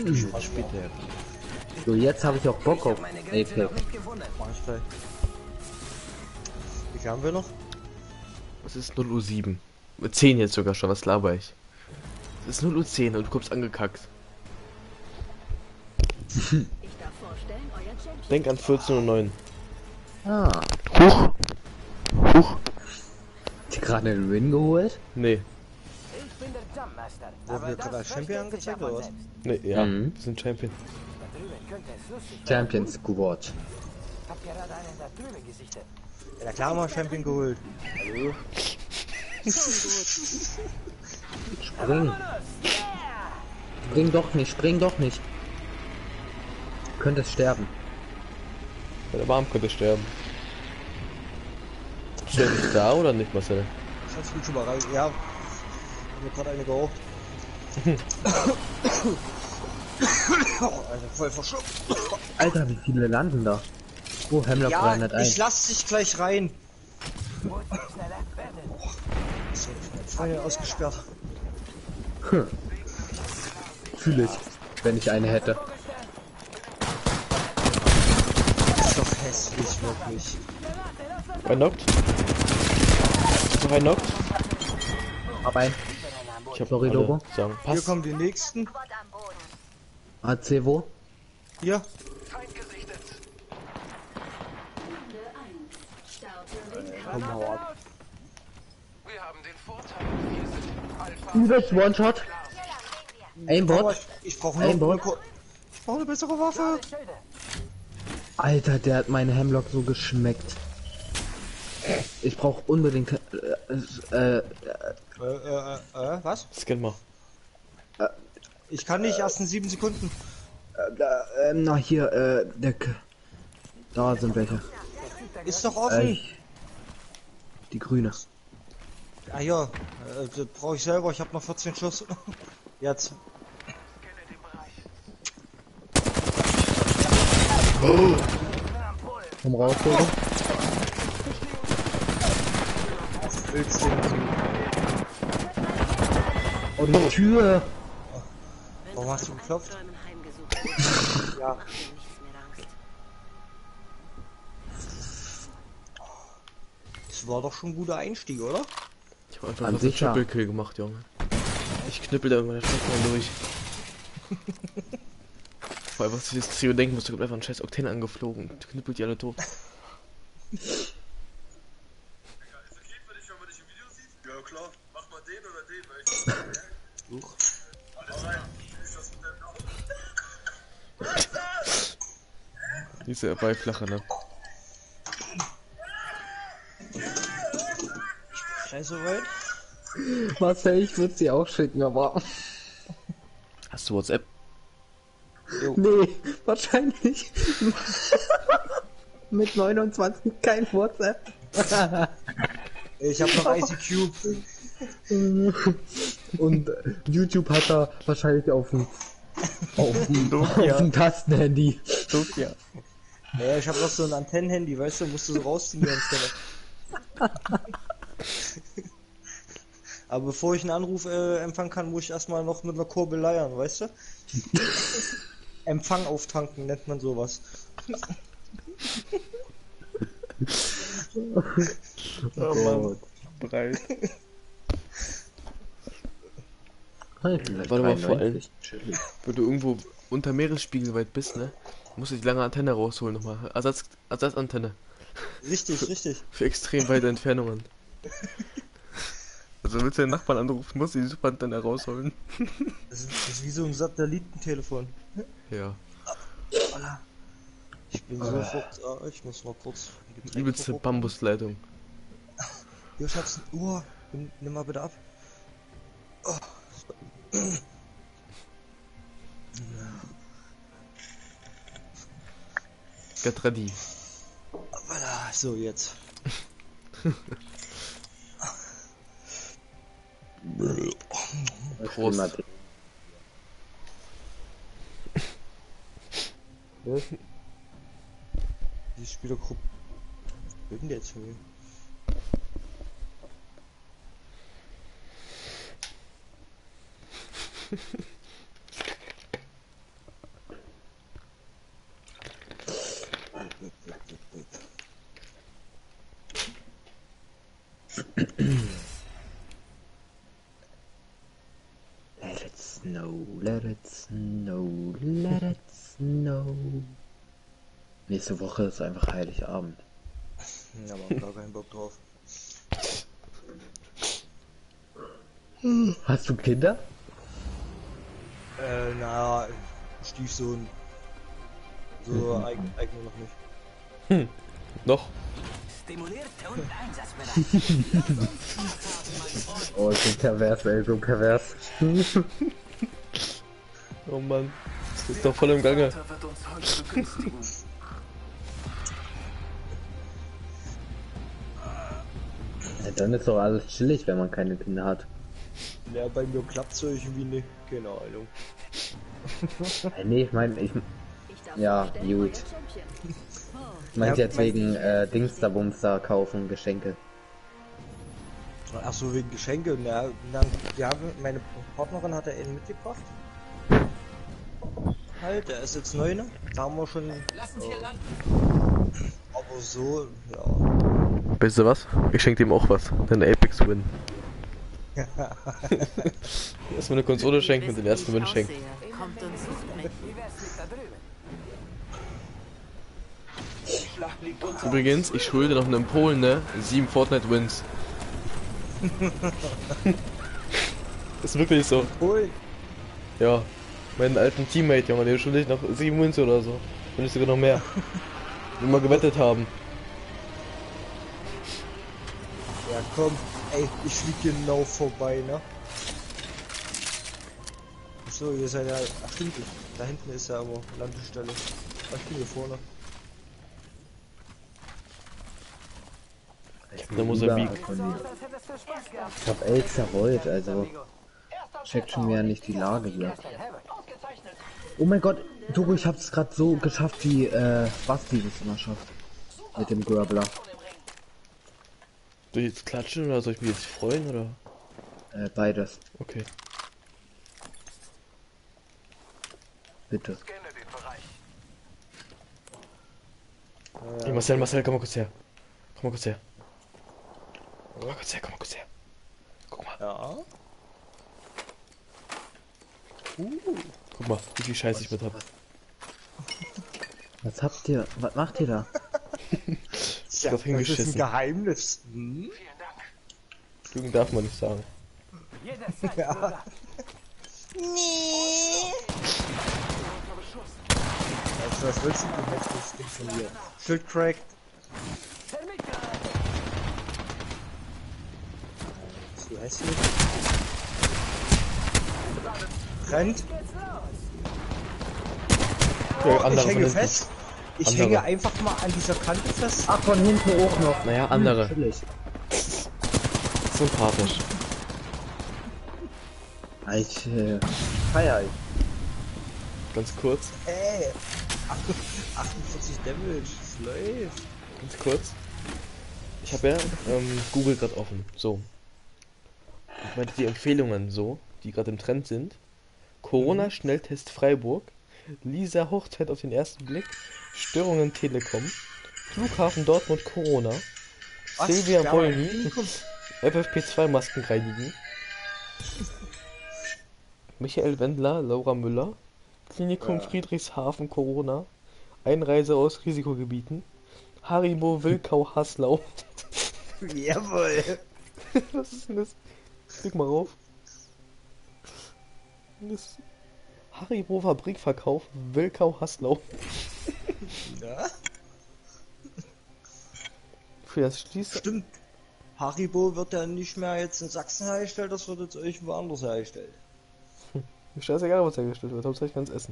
Später. So, jetzt habe ich auch Bock auf Apex. Mach ich gleich. Wie viel haben wir noch? Es ist 0:07 Uhr. 10 jetzt sogar schon, was laber ich? Es ist 0:10 Uhr und du kommst angekackt. Denk an 14:09 Uhr. Ah, Huch! Huch! die gerade einen Win geholt? Nee, Wurden wir gerade als Champion angezeigt oder was? nee, ja, Mhm. wir sind Champion. Champions Squad. Ja klar, haben wir Champion geholt. Hallo? Spring. Spring doch nicht, spring doch nicht. Du könntest sterben. Bei der Warm könnte sterben. Ist der nicht da oder nicht, Marcel? Ich hab's gut schon mal rein. Ja. Hab mir gerade eine geraucht. Oh, Alter, voll verschluckt. Alter, wie viele landen da? Oh, Hemlock Ja, 301. ich lass dich gleich rein. So, Feuer ausgesperrt. Fühle ich, wenn ich eine hätte. Ist doch hässlich, wirklich. Ein knockt? Ist noch ein knockt? Hab ein. Ich hab Sorry, alle Logo. Sagen, Hier passt. kommen die nächsten. AC wo? Hier. Komm, hau ab. Übelst One-Shot. Aimbot. Ich brauche Aimbot. Ich brauche eine bessere Waffe. Alter, der hat meine Hemlock so geschmeckt. Ich brauche unbedingt... Was? Scan mal. Ich kann nicht erst in 7 Sekunden. na hier, da sind welche. Ist doch offen. Die grüne. Ah ja, das brauche ich selber. Ich habe noch 14 Schuss. Jetzt. Komm raus, Logo. Willst du Und die Tür. Warum hast du geklopft? Ja. Das war doch schon ein guter Einstieg, oder? Ich hab einfach An was einen sich ja. Triple Kill gemacht, Junge. Ich knüppel da irgendwann der Scheiße durch. Vor allem, was ich jetzt Trio denken musste, kommt einfach ein scheiß Oktan angeflogen und knüppelt die alle tot. Ja klar, mach mal den oder den, weil ich Huch. Hau rein. Ist das mit deinem Auto? Diese Beiflache, ne? Scheiße weit. Marcel, ich würde sie auch schicken, aber... Hast du WhatsApp? Nee, wahrscheinlich. Mit 29 kein WhatsApp. Ich habe noch ICQ. Und YouTube hat er wahrscheinlich auf dem Nokia. Tastenhandy. Nokia. Naja, ich habe noch so ein Antennenhandy, weißt du, musst du so rausziehen die ganze Zeit. Aber bevor ich einen Anruf empfangen kann, muss ich erstmal noch mit einer Kurbel leiern, weißt du? Empfang auftanken nennt man sowas. Oh Mann. Breit. Warte mal, vor allem, wenn du irgendwo unter Meeresspiegel weit bist, ne? Musst du die lange Antenne rausholen nochmal. Ersatzantenne. Richtig, richtig. Für extrem weite Entfernungen. Also willst du den Nachbarn anrufen, musst du die Superantenne rausholen. Das ist wie so ein Satellitentelefon. Ja. Ich bin sofort. Ich muss mal kurz. ein Getränk Übelste verbrauchen. Bambusleitung. Hier, Schatz. Nimm mal bitte ab. Oh. Gatradi. Voilà, so jetzt. Prost. Die Spielergruppe. Was will denn der jetzt von mir? snow, let it snow. Nächste Woche ist einfach Heiligabend. Ja, aber gar keinen Bock drauf. Hast du Kinder? Naja, Stiefsohn. So eigentlich noch nicht. Noch? Stimuliert und einsatzbereit. Oh, so pervers, ey, so pervers. Oh Mann, das ist doch voll im Gange. Wird uns heute begünstigen. Ja, dann ist doch alles chillig, wenn man keine Kinder hat. Ja, bei mir klappt's irgendwie nicht. Keine Ahnung. Nee, ich meine, ja, gut. Ich meinte jetzt wegen Dingsterbumster kaufen, Geschenke. Ach so, wegen Geschenke. Ja, meine Partnerin hat ja einen mitgebracht. Halt, der ist jetzt neu, ne? Da haben wir schon. Aber so, ja. Weißt du was? Ich schenke dem auch was. Den Apex Win. Erstmal eine Konsole schenken und den ersten Win schenken. Kommt und sucht mich. Übrigens, ich schulde noch einem Polen, ne? 7 Fortnite Wins. Ist wirklich so. Polen. Ja. Meinen alten Teammate, Junge, der schulde ich noch 7 Wins oder so. Wenn nicht sogar noch mehr. Wenn wir gewettet haben. Ja, komm. Ey, ich flieg genau vorbei, ne? So, ihr seid ja. Ach, stimmt. Da hinten ist ja aber Landestelle. Ich bin hier vorne. Da muss er biegen. Ich hab 11 zerrollt, also checkt schon wieder nicht die Lage hier. Oh mein Gott, Togo, ich hab's gerade so geschafft, wie Basti das immer schafft. Mit dem Grappler. Soll ich jetzt klatschen oder soll ich mich jetzt freuen oder? Beides, Okay. bitte. Hey Marcel, komm mal kurz her. Komm mal kurz her. Komm mal kurz her. Guck mal. Ja. Guck mal, wie viel Scheiße ich mit hab. Was macht ihr da? Ja, drauf das ist ein hingeschissen. Geheimnis. Hm? Lügen darf man nicht sagen. Ja. Nee. Also, was willst du denn jetzt das Ding von mir? Schild cracked. So heißt sie. Rennt. Ja, Ich andere hänge von hinten. fest. Ich Andere. hänge einfach mal an dieser Kante fest. Ach, von hinten auch noch. Naja, andere. Chillig. Sympathisch. Ich feier ich. Ganz kurz. 48 Damage. Das läuft. Ganz kurz. Ich habe ja Google gerade offen. So. Ich meinte die Empfehlungen so, die gerade im Trend sind. Corona-Schnelltest Freiburg. Lisa Hochzeit auf den ersten Blick. Störungen Telekom. Flughafen Dortmund Corona. Was? Silvia Ja, Bollny. FFP2 Masken reinigen. Michael Wendler, Laura Müller. Klinikum Friedrichshafen Corona. Einreise aus Risikogebieten. Haribo Wilkau Haslau. Jawohl. Was ist denn das? Klick mal rauf. Das Haribo Fabrikverkauf Wilkau Haslau. Ja, Für das schließt. stimmt. Haribo wird ja nicht mehr jetzt in Sachsen hergestellt, das wird jetzt irgendwo anders hergestellt. Mir scheißegal, was hergestellt wird. Hauptsache ich kann's essen.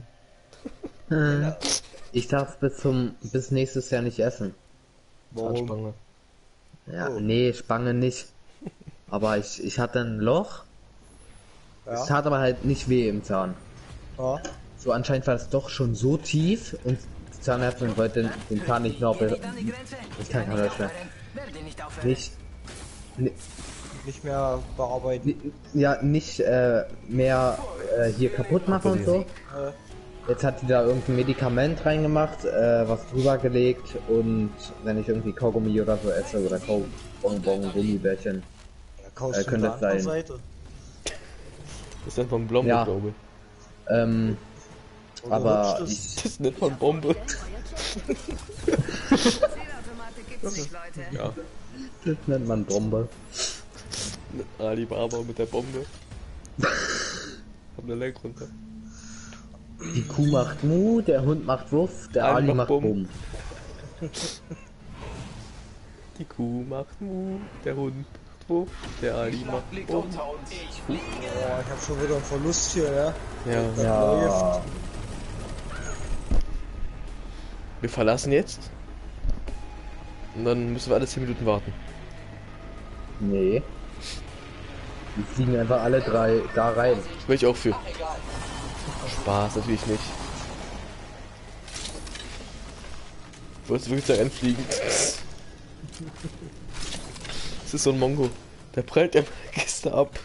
Ich darf bis nächstes Jahr nicht essen. Zahnspange. Ja, Oh. nee, Spange nicht. Aber ich hatte ein Loch. Ja. Es tat aber halt nicht weh im Zahn. Ja. So anscheinend war es doch schon so tief und die Zahnärztin wollte den Zahn nicht mehr ich kann kein Deutsch mehr. Nicht, Nicht mehr bearbeiten. ja, nicht mehr hier kaputt machen und so. Jetzt hat die da irgendein Medikament reingemacht, was drüber gelegt und wenn ich irgendwie Kaugummi oder so esse oder Kaubonbon, Gummibärchen, Ja, kaufst du könnte von es der anderen sein. Seite. Das ist dann vom Blomberg, Ja. glaube ich. Oder Aber rutscht ich, Das nennt man Bombe. Zielautomatik gibt's nicht, Leute. Ja, das nennt man Bombe. Alibaba mit der Bombe. Hab ne Lenk runter. Die Kuh macht Mu, der Hund macht Wuff, der Ali Ali macht macht Bumm. Bumm. Die Kuh macht Mu, der Hund macht Wuff, der Ali macht Bumm. Boah, ich hab schon wieder einen Verlust hier, ja. Ja, Ja, wir verlassen jetzt. Und dann müssen wir alle 10 Minuten warten. nee. Die fliegen einfach alle drei da rein. Wäre ich auch für. Spaß, natürlich nicht. Wolltest du wirklich da reinfliegen? Das ist so ein Mongo. Der prallt ja meine Kiste ab.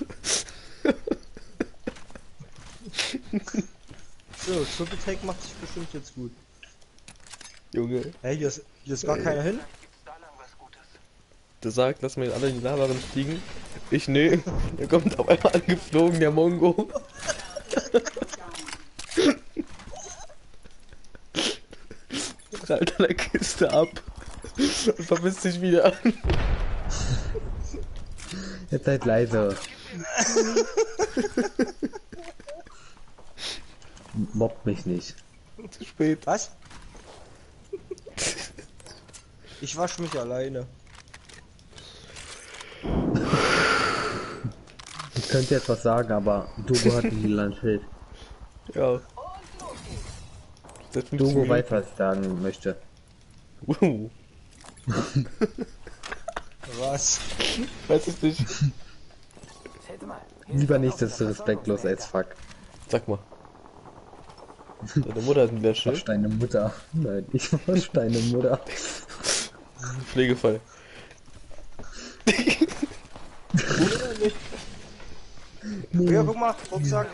So, Triple Take macht sich bestimmt jetzt gut. Junge, Hey, hier ist gar keiner hin. der sagt, lass mal alle in die Lava fliegen. Ich nö. Der kommt auf einmal angeflogen, der Mongo. Prallt an der Kiste ab. Und vermisst sich wieder. Jetzt seid leise. Mobbt mich nicht. Zu spät. Was? Ich wasch mich alleine. Ich könnte jetzt was sagen, aber Dugo hat ein lilanes Schild. Ja. Seit 15 Dugo Minuten. weiß, was ich sagen möchte. Was? Weiß ich nicht. Seht mal. Lieber nicht, das ist respektlos als fuck. Sag mal. Deine Mutter hat ein Ich Schild. wasch deine Mutter. Nein, ich wasch deine Mutter. Pflegefall. Ja, guck mal, Rucksack.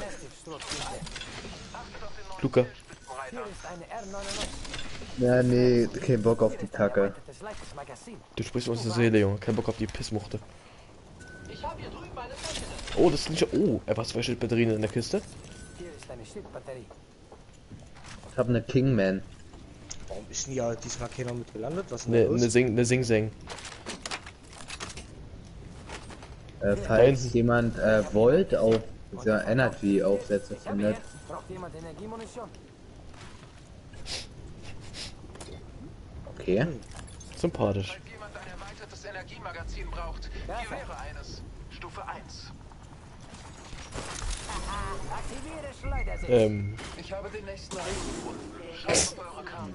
Luca. Hier ist eine R99. Ja, nee, kein Bock auf die Kacke. Das leichtes Magazin. Du sprichst uns der Seele, Junge. Kein Bock auf die Pissmuchte. Oh, das ist nicht. Oh, er war 2 Schildbatterien in der Kiste. Hier ist eine Schildbatterie. Ich hab ne Kingman. Warum ist denn ja diesmal keiner mit gelandet? Was ist denn da Ne los? Sing-Seng. Falls Nein. jemand Volt auf dieser Energy Aufsätze Ich habe findet, hier. Braucht jemand Energiemunition? okay. Sympathisch. Falls jemand ein erweitertes Energiemagazin braucht, hier wäre eines. Stufe 1. Aktiviere Schleudersitz. Ich habe den nächsten Ring gefunden. Schaut auf eure Karten.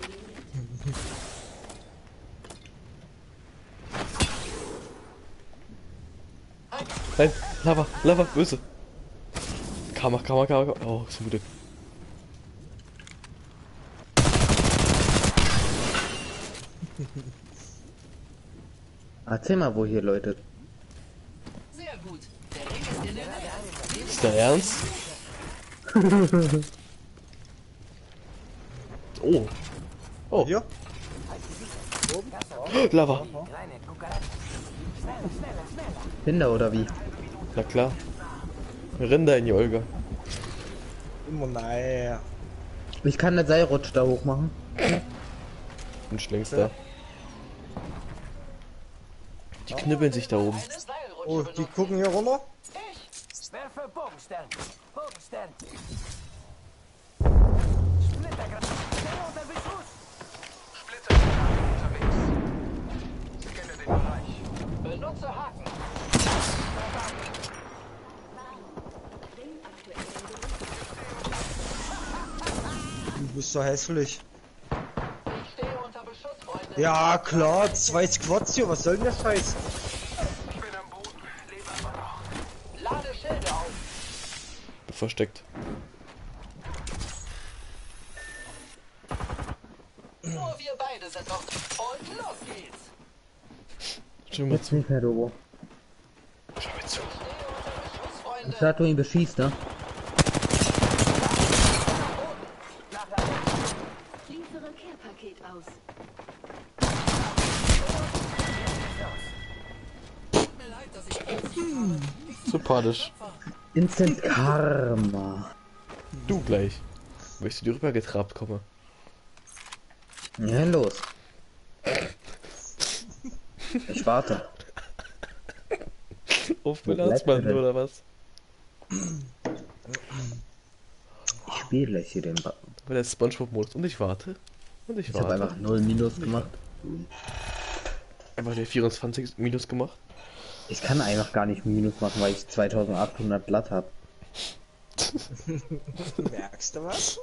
Nein, Lava, böse. Karma. Oh, zum Glück. Erzähl mal, wo hier Leute. Ist der Ernst? Oh. Oh, Hier? Lava. Kleine Kuckerei. Schneller. Kinder oder wie? Na klar. Renn da in die Olga. Immer naja. Ich kann eine Seilrutsch da hoch machen. Und längst da. Die knibbeln sich da oben. Oh, die gucken hier runter. Werfe Bogenstern. Splittergranate. Schnell unter Beschuss. Splittergranate unterwegs. Scanne den Bereich. Benutze Haken. Du bist so hässlich. Ich stehe unter Beschuss, Freunde. Ja, klar, 2 Squads hier, was soll denn der Scheiß? Ich bin am Boden. Lebe aber noch. Lade Schilde auf. Versteckt. Nur wir beide sind noch. Und los geht's. Schau mal Jetzt zu. nicht mehr, Dogo. Schau mir zu. Ich sag, du ihn beschießt, ne? Liefere Care-Paket aus. Sympathisch. Instant Karma. Du gleich. Wenn ich zu dir rübergetrabt komme. Ja, los. Ich warte. Auf Wo Belandsmann bleibt er denn? oder was? Ich spiele hier den Button. Bei der Spongebob-Modus. Und ich warte. Und ich Ich habe warte. einfach 0 Minus gemacht. Einfach der 24 Minus gemacht. Ich kann einfach gar nicht Minus machen, weil ich 2800 Blatt habe. Merkst du was?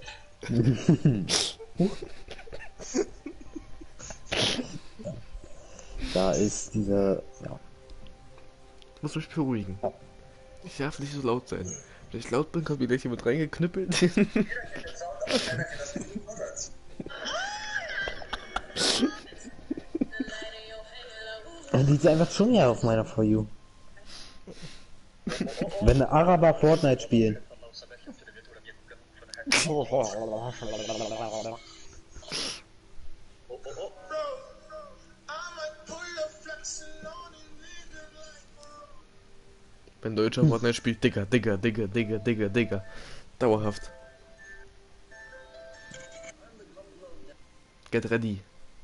Da ist diese. Ja. Ich muss mich beruhigen. Ich darf nicht so laut sein. Wenn ich laut bin, kommt mir gleich jemand reingeknüppelt. Die ist einfach schon ja auf meiner For You. Wenn Araber Fortnite spielen. Wenn Deutscher Fortnite spielt, Digga, Digga, Digga, Digga, Digga, Digga. Dauerhaft. Get ready.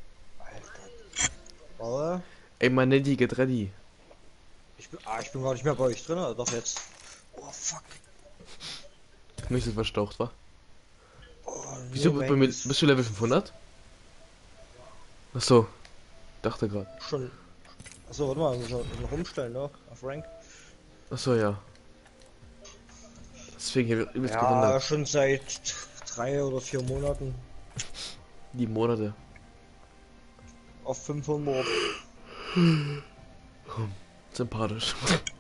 Aber Ey, Manetti, get ready. ich bin gar nicht mehr bei euch drin, oder doch jetzt? Oh fuck. Nicht so verstaucht, wa? Oh, Wieso nee, bei mir, ist bist du Level 500? Achso. Dachte grad. schon. Achso, warte mal, müssen wir noch umstellen, ne? Auf Rank. Achso, ja. Deswegen hier übelst Ja, gewundert. schon seit 3 oder 4 Monaten Die Monate. auf 500. Sympathisch.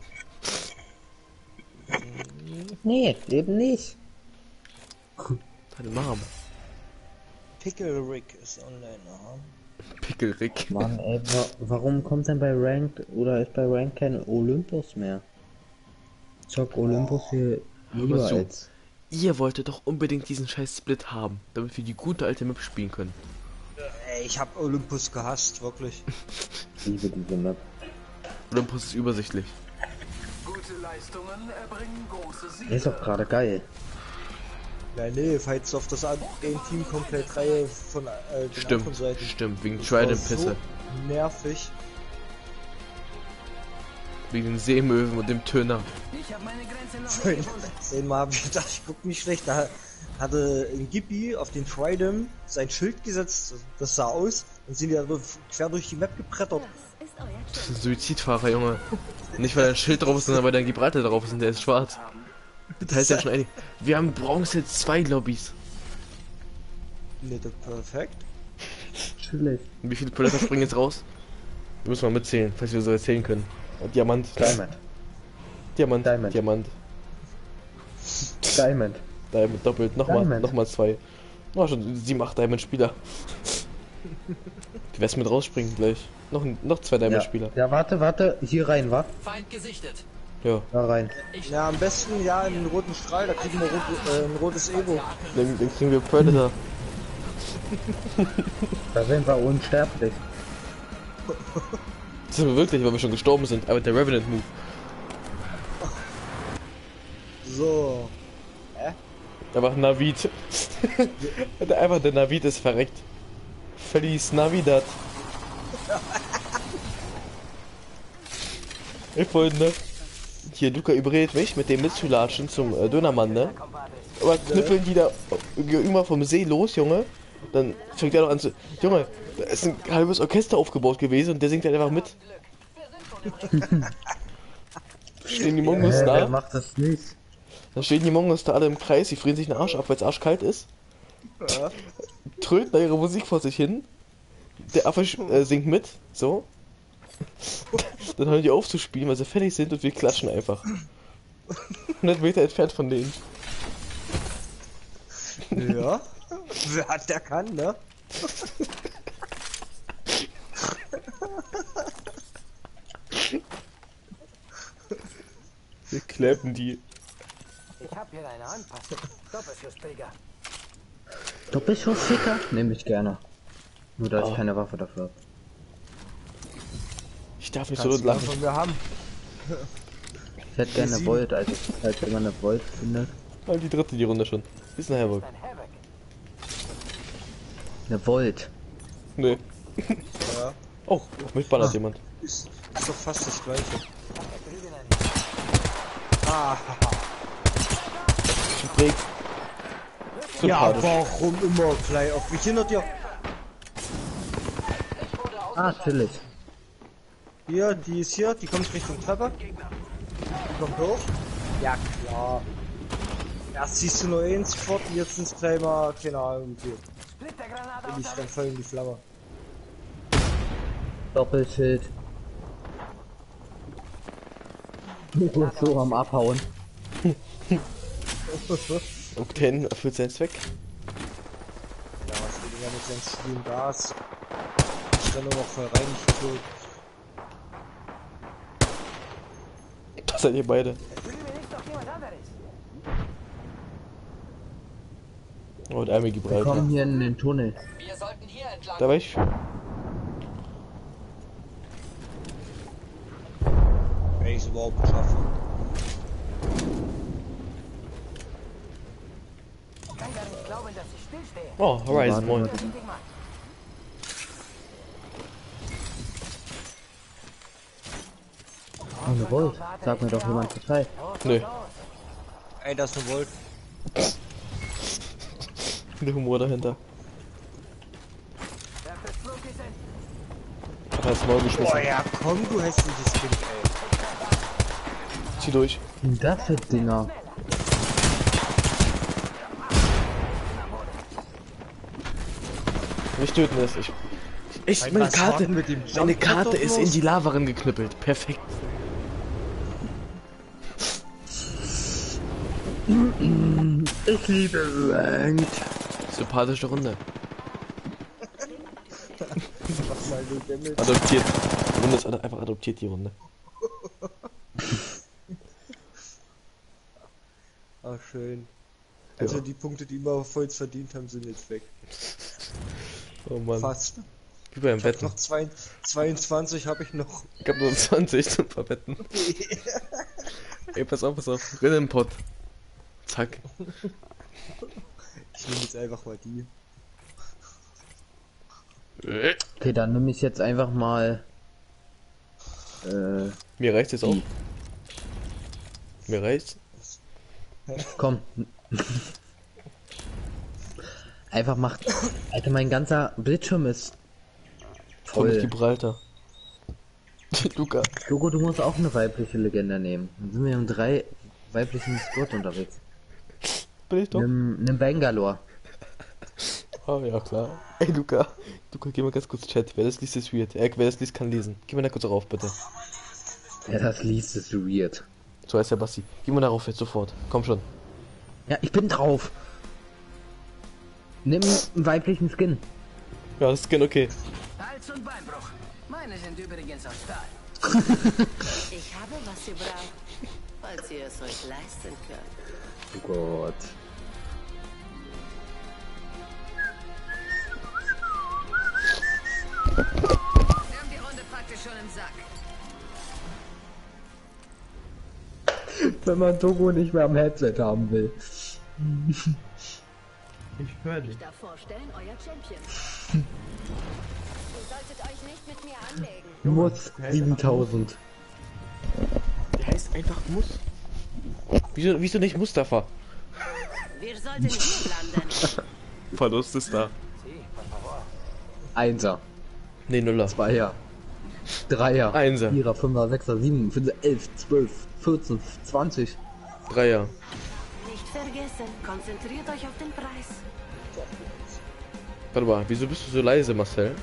Nee, eben nicht. Deine Mom. Pickle Rick ist online, aha. Pickelrick. Mann, ey, warum kommt denn bei Ranked oder ist bei Ranked kein Olympus mehr? Zock Olympus hier Hör mal lieber zu. als. Ihr wolltet doch unbedingt diesen scheiß Split haben, damit wir die gute alte Map spielen können. Ey, ich hab Olympus gehasst, wirklich. Ich liebe diese Map. Olympus ist übersichtlich. Gute Leistungen erbringen große Der Siege. ist doch gerade geil. Ja, nee, falls auf das ein Team komplett Reihe von den Stimmt, anderen Seiten. stimmt, wegen Das war Trident-Pisse. so nervig. Wegen den Seemöwen und dem Töner. Ich habe meine Grenze noch Vorhin, nicht gefunden. einmal hab ich gedacht, ich guck mich schlecht. Da hatte ein Gippi auf den Trident sein Schild gesetzt. Das sah aus. Dann sind die da quer durch die Map gebrettert. Das ist euer Das Chip. ist ein Suizidfahrer, Junge. Nicht weil ein Schild drauf ist, sondern weil dein Gibraltar drauf ist und der ist schwarz. Das heißt ja schon einig. Wir haben Bronze 2 Lobbys. Nee, das perfekt. Chillig. Und wie viele Predator springen jetzt raus? Wir müssen mal mitzählen, falls wir so erzählen können. Diamant. Diamond. Diamant. Diamond. Diamant. Diamond. Diamond doppelt. Nochmal. Diamond. Nochmal 2. Oh, schon 7, 8 Diamond-Spieler. Wie wär's mit rausspringen gleich? Noch 2 Ja. Diamond-Spieler. Ja, warte. Hier rein, wa? Feind gesichtet. Ja. Da rein. Ja, am besten ja in den roten Strahl, da kriegen wir ein rotes Ego. Dann kriegen wir Predator. Da sind wir unsterblich. Das sind wir wirklich, weil wir schon gestorben sind. Aber der Revenant-Move. So. Einfach Navid. Einfach der Navid ist verreckt. Feliz Navidad. Ey Freunde. Hier, Luca überredet mich, mit dem mitzulatschen zum Dönermann, ne? Aber knüppeln die da immer vom See los, Junge. Dann fängt er noch an zu... Junge, da ist ein halbes Orchester aufgebaut gewesen und der singt halt einfach mit. Stehen die Mongos Wer da? macht das nicht? Dann stehen die Mongos da alle im Kreis, die frieren sich den Arsch ab, weil es arschkalt ist. Ja. Tröten da ihre Musik vor sich hin. Der Affe singt mit, so. Dann hören die auf zu spielen, weil sie fertig sind und wir klatschen einfach. 100 Meter entfernt von denen. Ja. Wer hat, der kann, ne? Wir klappen die. Ich habe hier eine Anpassung. Doppelschussträger. Doppelschussficker? Nehme ich gerne. Nur da ich keine Waffe dafür habe. Ich darf nicht so Kannst laut du lachen. von mir haben. Ich hätte gerne Volt, also falls jemand eine Volt findet. Halt die dritte die Runde schon. Ist ein Havoc. Ein Havoc. Eine Volt. Nö. Ja. Oh, mich ballert jemand. Ist doch fast das gleiche. Da drüben ein. Ah, Break. ja, Sympathisch. warum immer gleich auf mich hindert ihr? Ah, chillig. Hier, die ist hier, die kommt Richtung Treppe. Die kommt hoch. Ja, klar. Erst siehst du nur einen Spot, jetzt ins gleich mal, keine Ahnung, wie. Splittergranate Bin ich dann unterwegs. voll in die Flamme. Doppelschild. Nico ist so am Abhauen. Octane erfüllt seinen Zweck. Ja, was will ich ja mit seinem schwulen Gas? Ich dann nur noch voll rein, ich tot. Das seid ihr beide. Drüben ist doch jemand anderes. Oh, und einmal Wir Gibraltar. kommen hier in den Tunnel. Wir sollten hier entlang. Da war ich. Wenn ich es überhaupt schaffe. Keiner nicht glauben, dass ich stillstehe. Oh, Horizon, moin. Richtig gemacht. Oh, eine Volt. Sag mir doch jemand Bescheid. Nö, Ey, das ist eine Volt. der Humor dahinter. Der Flug ist in. Hat das Maul Boah, geschmissen. ja, komm, du hässliches Kind, ey. Zieh durch. Was sind das für Dinger? Nicht töten es. Ich meine Was Karte. haben mit dem Meine Jump Karte doch ist los? in die Lava geknüppelt. Perfekt. Ich liebe Ranked. Sympathische Runde. Mach mal den Dämmel. Adoptiert. Die Runde ist einfach adoptiert, die Runde. Ah, schön. Also Ja. die Punkte, die wir voll verdient haben, sind jetzt weg. Oh Mann. Fast. Wie beim Ich hab Wetten. noch 22 habe ich noch. Ich hab nur 20 zum Verwetten. Ey, pass auf, pass auf. Rinnenpott. Zack. Ich nehme jetzt einfach mal die. Okay, dann nehme ich jetzt einfach mal. Mir reicht's jetzt auch. Mir reicht's. Komm. Einfach macht. Alter, mein ganzer Bildschirm ist Komm mit voll. Gibraltar. Luca. Logo, du musst auch eine weibliche Legende nehmen. Dann sind wir im 3 weiblichen Squad unterwegs. Bin ich doch? Nimm Bangalore. Oh ja, klar. Ey, Luca. Luca, geh mal ganz kurz Chat. Wer das liest, ist weird. Wer das liest, kann lesen. Geh mal da kurz rauf, bitte. Ja, das liest ist weird. So heißt der Basti. Geh mal darauf jetzt sofort. Komm schon. Ja, ich bin drauf. Nimm einen weiblichen Skin. Ja, das ist okay. Hals- und Beinbruch. Meine sind übrigens aus Stahl. Ich habe, was ihr braucht, falls ihr es euch leisten könnt. Oh Gott. Wir haben die Runde praktisch schon im Sack. Wenn man Togo nicht mehr am Headset haben will. Ich höre Ich darf vorstellen, euer Champion. Ihr solltet euch nicht mit mir anlegen. Muss 7000. Der heißt einfach Muss. Wieso nicht Mustafa? Wir sollten hier landen. Verlust ist da. Einser, Nee, Nuller. Zweier, Dreier, Einser. Vierer, Fünfer, Sechser, Sieben, Fünfer, 11, 12, 14, 20. Dreier. Nicht vergessen, konzentriert euch auf den Preis. Warte mal, wieso bist du so leise, Marcel?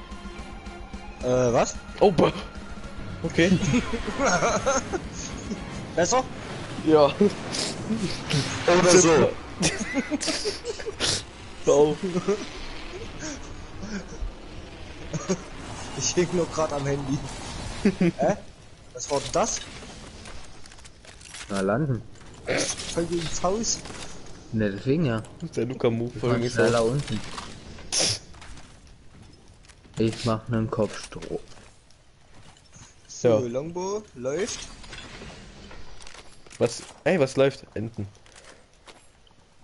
Was? Oh, okay. Besser? Ja. Oder so. Oh. Ich hing nur gerade am Handy. Hä? Was war denn das? Na, landen. Voll ins Haus? Ne, deswegen ja. Der Luca-Move Ich voll mach übrigens schneller auch. unten. Ich mach nen Kopfstroh. So, Ja. Longbow läuft. Was? Ey, was läuft? Enten.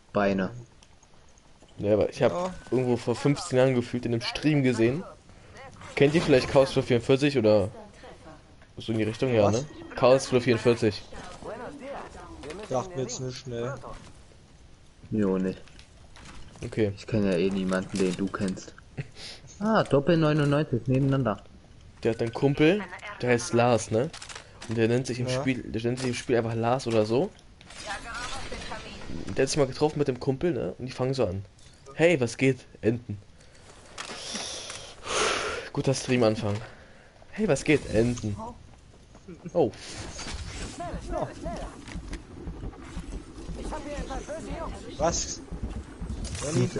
Beine. Ja, aber ich habe Ja. irgendwo vor 15 Jahren gefühlt in einem Stream gesehen. Kennt ihr vielleicht Chaos Flow 44 oder so in die Richtung? Ja, ne? Chaos Flow 44. Sagt mir jetzt nicht schnell. Jo, nicht. Okay. Ich kenne ja eh niemanden, den du kennst. Ah, Doppel 99 nebeneinander. Der hat einen Kumpel, der heißt Lars, ne? Und der nennt sich im Ja. Spiel, der nennt sich im Spiel einfach Lars oder so. Der hat sich mal getroffen mit dem Kumpel, ne? Und die fangen so an. Hey, was geht? Enten. Guter Stream-Anfang. Hey, was geht? Enten. Oh. Was? Ronny?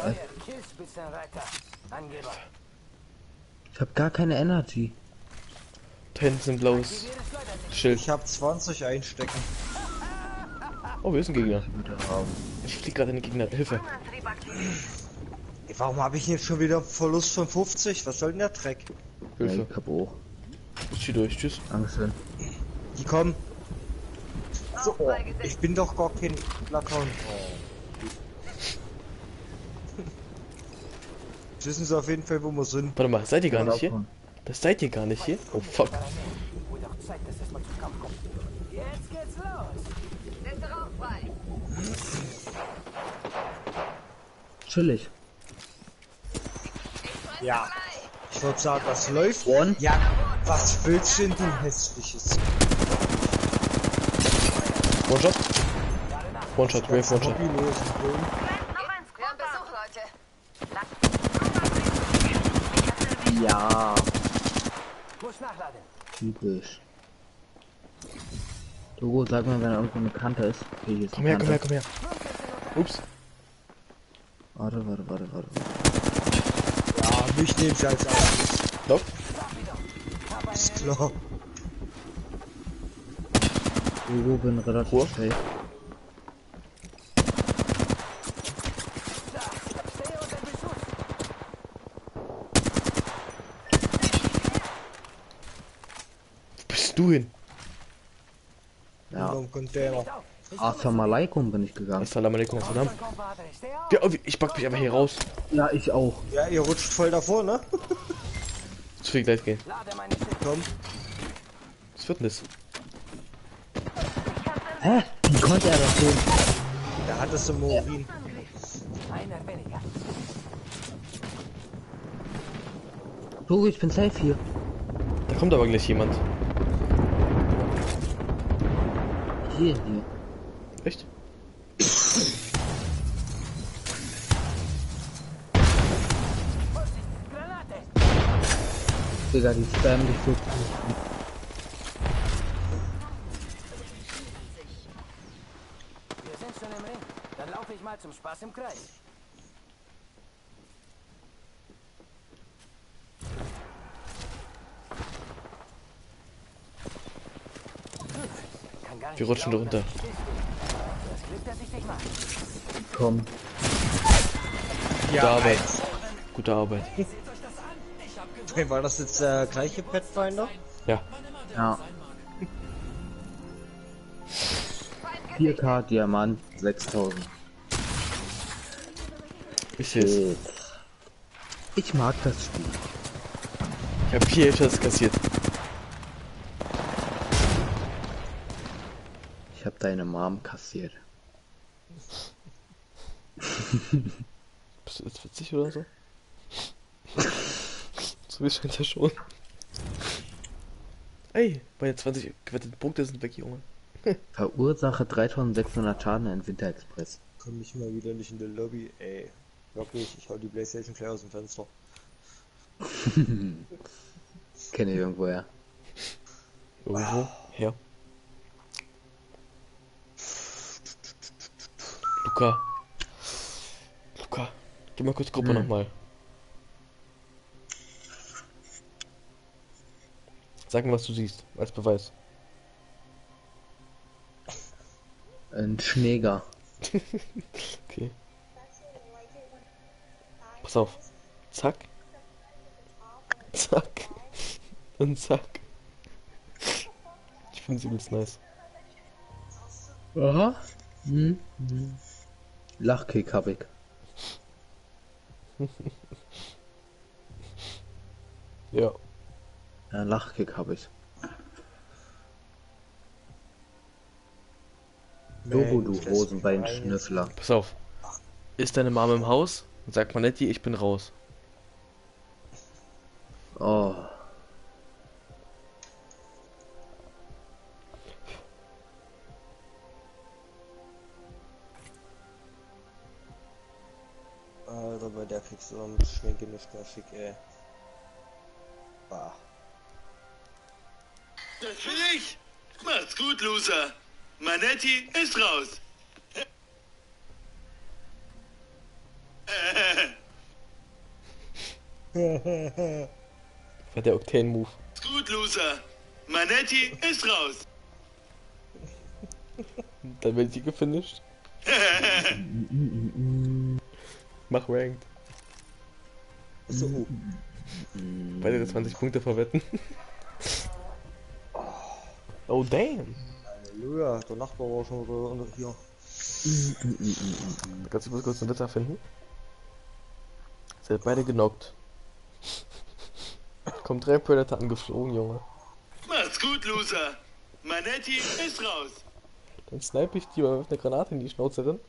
Ich habe gar keine Energy. Da hinten ist ein blaues Schild. Ich hab 20 einstecken. Oh, hier ist ein Gegner. Wieder haben. Ich flieg gerade in den Gegner. Hilfe. Ey, warum habe ich jetzt schon wieder Verlust von 50? Was soll denn der Dreck? Ja, Hilfe. ich hab auch Ich zieh durch. Tschüss. Angst. Die kommen. So, oh, ich bin doch gar kein Lackon. Oh. Jetzt wissen sie auf jeden Fall, wo wir sind. Warte mal, seid ihr gar nicht hier? Das seid ihr gar nicht hier? Oh fuck. Jetzt geht's los. Chillig. Ja. Ich würde sagen, das läuft. One. Ja, was willst du denn, du hässliches? One-Shot. One-Shot, Brave One-Shot. Hobbylosen Film. Wir haben Besuch, Leute. Ja, Muss nachladen. typisch. Logo, sag mal, wenn da irgendwo eine Kante ist. Okay, hier ist Komm eine her, komm her, Kante. komm her. Ups. Warte. Ja, mich nehmen sie als erstes. Stopp. Ist klar. Logo, bin relativ Ruhe. safe. Wo bist du hin? Ja, Im Container. Assalamu alaikum bin ich gegangen. Assalamu alaikum, Salam. Ja, oh, ich back mich einfach hier raus. Ja, ich auch. Ja, ihr rutscht voll davor, ne? Zu viel gleich gehen. Komm. Was wird denn das? Hä? Wie konnte er das tun? Der hat es im Morin. Einer weniger. Logo, ich bin safe hier. Da kommt aber gleich jemand. Hier. Echt? Granate. Digga, die spammen dich so. Wir sind schon im Ring. Dann laufe ich mal zum Spaß im Kreis. Kann gar nicht Wir rutschen glauben, runter. dass du stehst. Das Glück, dass ich dich mag. Komm. Gute Arbeit. Gute Arbeit. Hey, war das jetzt der gleiche Pathfinder? Ja. Ja. 4K Diamant 6000. Ich sehe es. Ich mag das Spiel. Ich habe 4 Hits kassiert. Ich habe deine Mom kassiert. Bist du jetzt witzig oder so? So wie scheint ja schon. Ey, meine 20 gewetteten Punkte sind weg, Junge. Verursache 3600 Schaden in Winter Express. Komm ich mal wieder nicht in der Lobby, ey. Wirklich, ich hau die Playstation gleich aus dem Fenster. Kenne ich irgendwoher. Irgendwo her. Luca. Luca, gib mal kurz Gruppe nochmal. Sag mir, was du siehst, als Beweis. Ein Schneeger. Okay. Pass auf. Zack. Zack. Und zack. Ich finde sie übelst nice. Aha. Lachkick hab ich. Ja. Ja, Lachkick hab ich. Lobo, du Rosenbeinschnüffler. Pass auf. Ist deine Mama im Haus? Sagt Manetti, ich bin raus. Oh. Alter, bei der kriegst du noch mit Schminke nicht mehr schick, ey. Bah. Das bin ich! Macht's gut, Loser! Manetti ist raus! War der Octane-Move. Macht's gut, Loser! Manetti ist raus! Dann wird sie gefinisht. Mach Ranked. So. Weitere 20 Punkte verwetten. Oh damn. Halleluja, der Nachbar war schon wieder hier. Kannst du kurz einen Ritter finden? Seid beide genockt. Kommt 3 Predator angeflogen, Junge. Macht's gut, Loser! Manetti ist raus! Dann snipe ich die mal mit einer Granate in die Schnauze drin.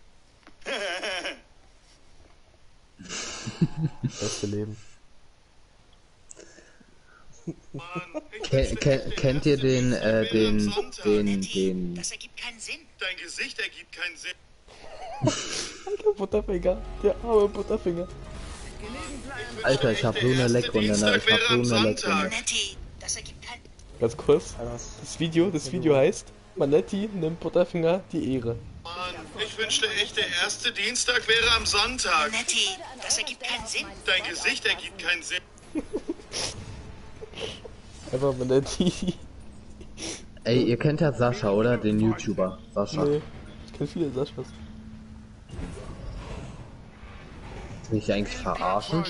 Beste Leben. Kennt ihr den, Das ergibt keinen Sinn. Dein Gesicht ergibt keinen Sinn. Alter Butterfinger, der arme Butterfinger. Alter, ich hab so eine Leckrunde, ne? Ich hab so eine Leckrunde. Das ergibt keinen... Ganz kurz. Das Video heißt Manetti nimmt Butterfinger die Ehre. Mann, ich wünschte echt, der erste Dienstag wäre am Sonntag. Manetti, das ergibt keinen Sinn. Dein Gesicht ergibt keinen Sinn. Einfach Manetti. Ey, ihr kennt ja Sascha, oder? Den YouTuber. Sascha. Nee, ich kenn viele Saschas. Mich eigentlich verarschen?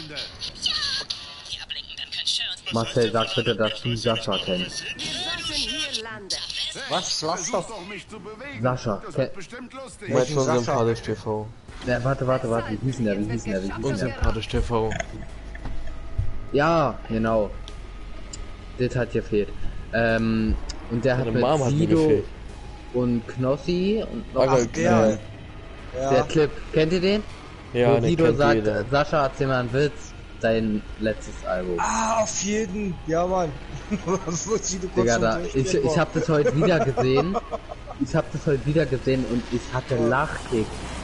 Marcel, sag bitte, dass du Sascha kennst. Was? Lass doch. Sascha. Du meinst schon Sympathisch TV. Ja, warte. Wie hieß denn der? Unsympathisch TV. Ja, genau. Das hat gefehlt. Und der hat Deine mit Mom hat mir Sido gefehlt. und Knossi und noch der. der Clip. Kennt ihr den? Ja, Wo den Sido kennt sagt, jeder. Sascha, erzähl mal einen Witz. Dein letztes Album. Ah, auf jeden. Ja, Mann. Digga, ich hab das heute wieder gesehen. Und ich hatte Lachkick.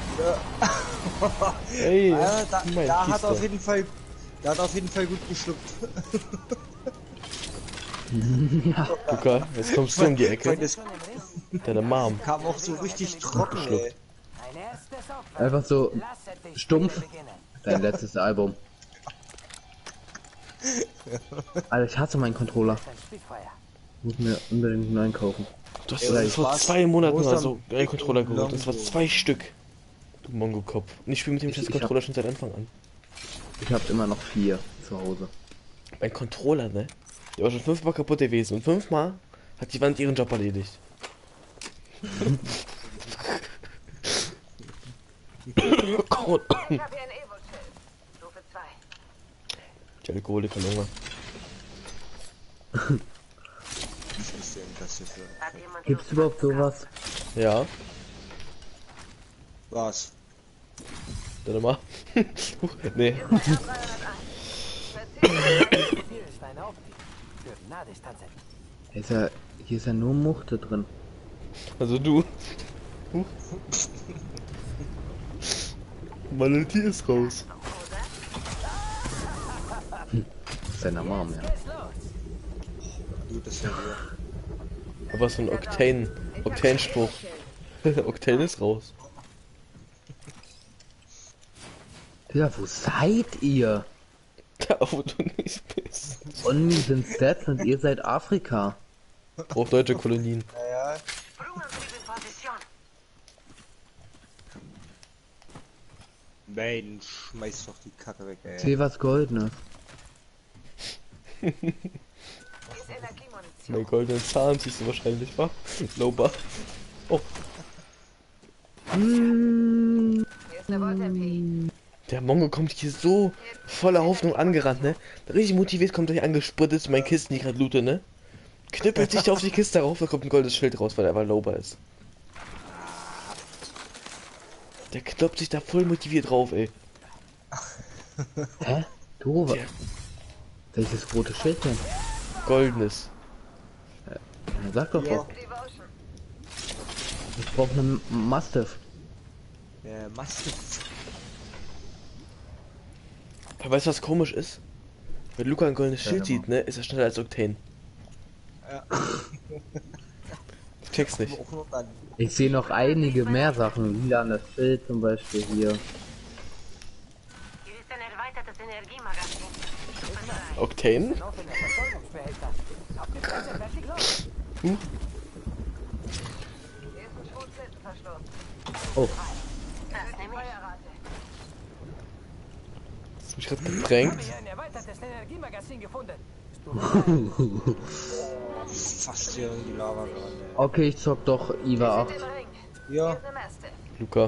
Ey, Ja, mein da hat Kiste. auf jeden Fall gut geschluckt. Luca, jetzt kommst du um die Ecke. Das Deine Mom. kam auch so richtig trocken, ey. Einfach so stumpf. Dein letztes Album. Alter, ich hasse meinen Controller. Muss mir unbedingt einen neuen kaufen. Du hast ja vor 2 Monaten oder so einen Controller geholt. Das war 2 Stück. Du Mongo-Kopf. Und ich spiele mit dem Chess-Controller schon seit Anfang an. Ich hab immer noch 4 zu Hause. Mein Controller, ne? Der war schon 5-mal kaputt gewesen. Und 5-mal hat die Wand ihren Job erledigt. Oh, Ich habe hier ein Evo-Chill. Stufe 2. die Alkoholiker, Junge. Was ist denn das hier für... Hat jemand Gibt's überhaupt sowas? Ja, Was? deine Mom. Nee. Hier ist eine Optik. Für Nahdistanzen. Hier ist ja nur Muchte drin. Also du. Manetti ist raus. Seiner Mom, ja. Du, das ja hier. Aber was für ein Octane-Spruch. Octane ist raus. Digga, wo seid ihr? Da, wo du nicht bist. Onni sind Stats und ihr seid Afrika. Auf deutsche Kolonien. Naja, Mensch, schmeiß doch die Kacke weg, ey. Seh was Goldenes. Mein goldenen Zahn siehst du wahrscheinlich, wa? Low Buff. Oh. Eine Volt-MP. Der Mongo kommt hier so voller Hoffnung angerannt, ne? Richtig motiviert kommt er hier angesprittet zu meinen Kisten, die ich gerade loote, ne? Knüppelt sich da auf die Kiste rauf, da kommt ein goldenes Schild raus, weil er aber Lober ist. Der kloppt sich da voll motiviert drauf, ey. Hä? Du, welches rote Schild denn? Goldenes. Ja, sag doch was. Devotion. Ich brauche einen Mastiff. Maske. Weißt du, was komisch ist? Wenn Luca ein goldenes Schild sieht, ne, ist er schneller als Octane. Ja. Ich check's nicht. Auch nur dann. Ich sehe noch einige mehr Sachen. Lilanes Schild zum Beispiel hier. Hier ist ein erweitertes Energiemagazin. Octane? Auf in der Versorgungsbehälter. Habt ihr das fertig los? Hier ist ein Schwurzlistenverschluss. Oh, Das nehme ich. Hast du mich gerade bedrängt? Hier ein erweitertes Energiemagazin gefunden. Fast hier in die Lava gerade. okay, ich zock doch IVA 8. Den Ring. Ja. Hier ist eine Maste. Luca.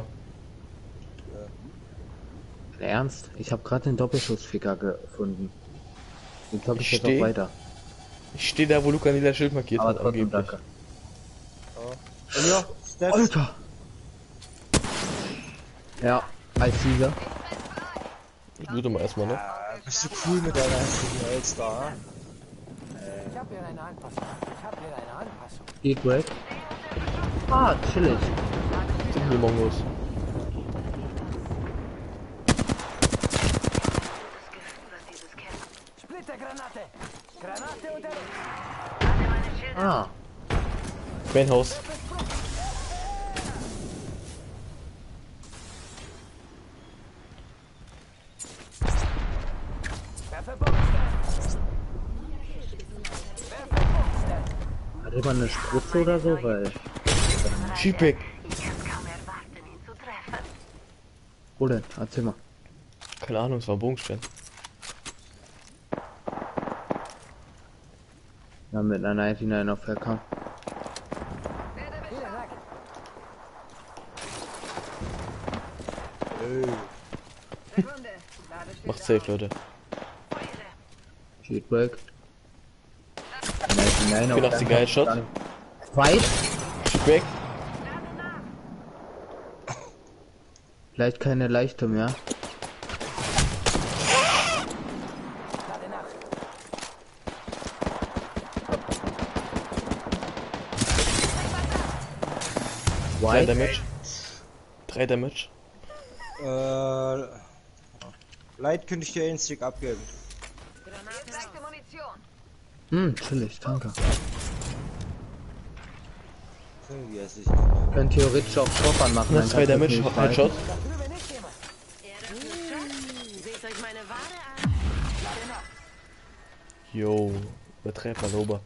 Ernst? Ich habe gerade den Doppelschussficker gefunden. Den zock ich Ich jetzt steh. auch weiter. Ich stehe da, wo Luca ein lila Schild markiert Aber hat, trotzdem angeblich. danke. Und ja, Steph. Alter! Ja, als Sieger. Ich loote mal erstmal, ne? Bist du cool mit deiner hässlichen Elster? Ich hab hier eine Anpassung. Geht break. Ah, chillig. Sind hier Mongos. Splittergranate. Granate unterwegs. Ah, Mainhaus. Werfe Boxster. Werfe Boxster. hat jemand eine Spritze oder so? Weil. Sheepback. Ich kann kaum erwarten, ihn zu treffen. Wo denn? Erzähl mal. Keine Ahnung, es war ein Bogenstein. Ja, mit einer 99 auf LK. Vielen Dank. Sekunde. Ladeschild Macht safe, Leute. Geht break. 99 auf 84 Headshot. Fight? Sheepback. Vielleicht keine leichte mehr. Lade nach. Drei White? Damage. 3 Damage. Light könnte ich dir einen Stick abgeben. Hier ist leichte Munition. Chillig, danke. Irgendwie hässlich. Können theoretisch auch Shop anmachen. Nur dann 2 kannst du Damage. nicht fighten. Headshot. Drüben ist jemand. Seht euch meine Ware an. Yo. Übertreib mal Lober.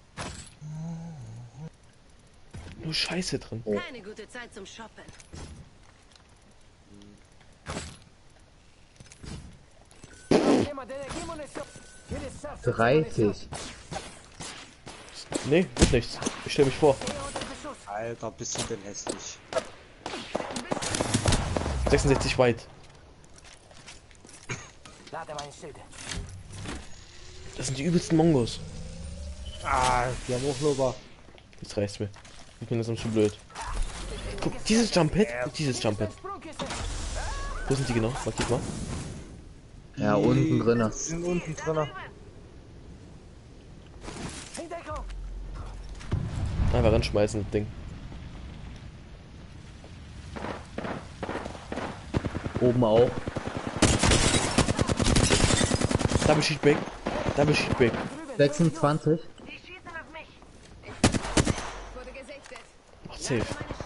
Nur Scheiße drin. Keine gute Zeit zum Shoppen. Jemand Energiemunition. Hier ist scharf. 30. Nee, wird nichts. Ich stell mich vor. Alter, bist du denn hässlich? 66 White. Lade meine Schilde. Das sind die übelsten Mongos. Ah, die haben Hochlober. Jetzt reicht's mir. Ich bin langsam zu blöd. Guck, dieses Jump-Pad und dieses Jump-Pad. Sprungkiste. Wo sind die genau? Markiert mal. Ja, unten drinne. Die sind unten drinne. In Deckung. Einfach ranschmeißen, das Ding. Oben auch. Double Sheetback. Double Sheetback. 26. Die schießen auf mich. Wurde gesichtet. Macht safe.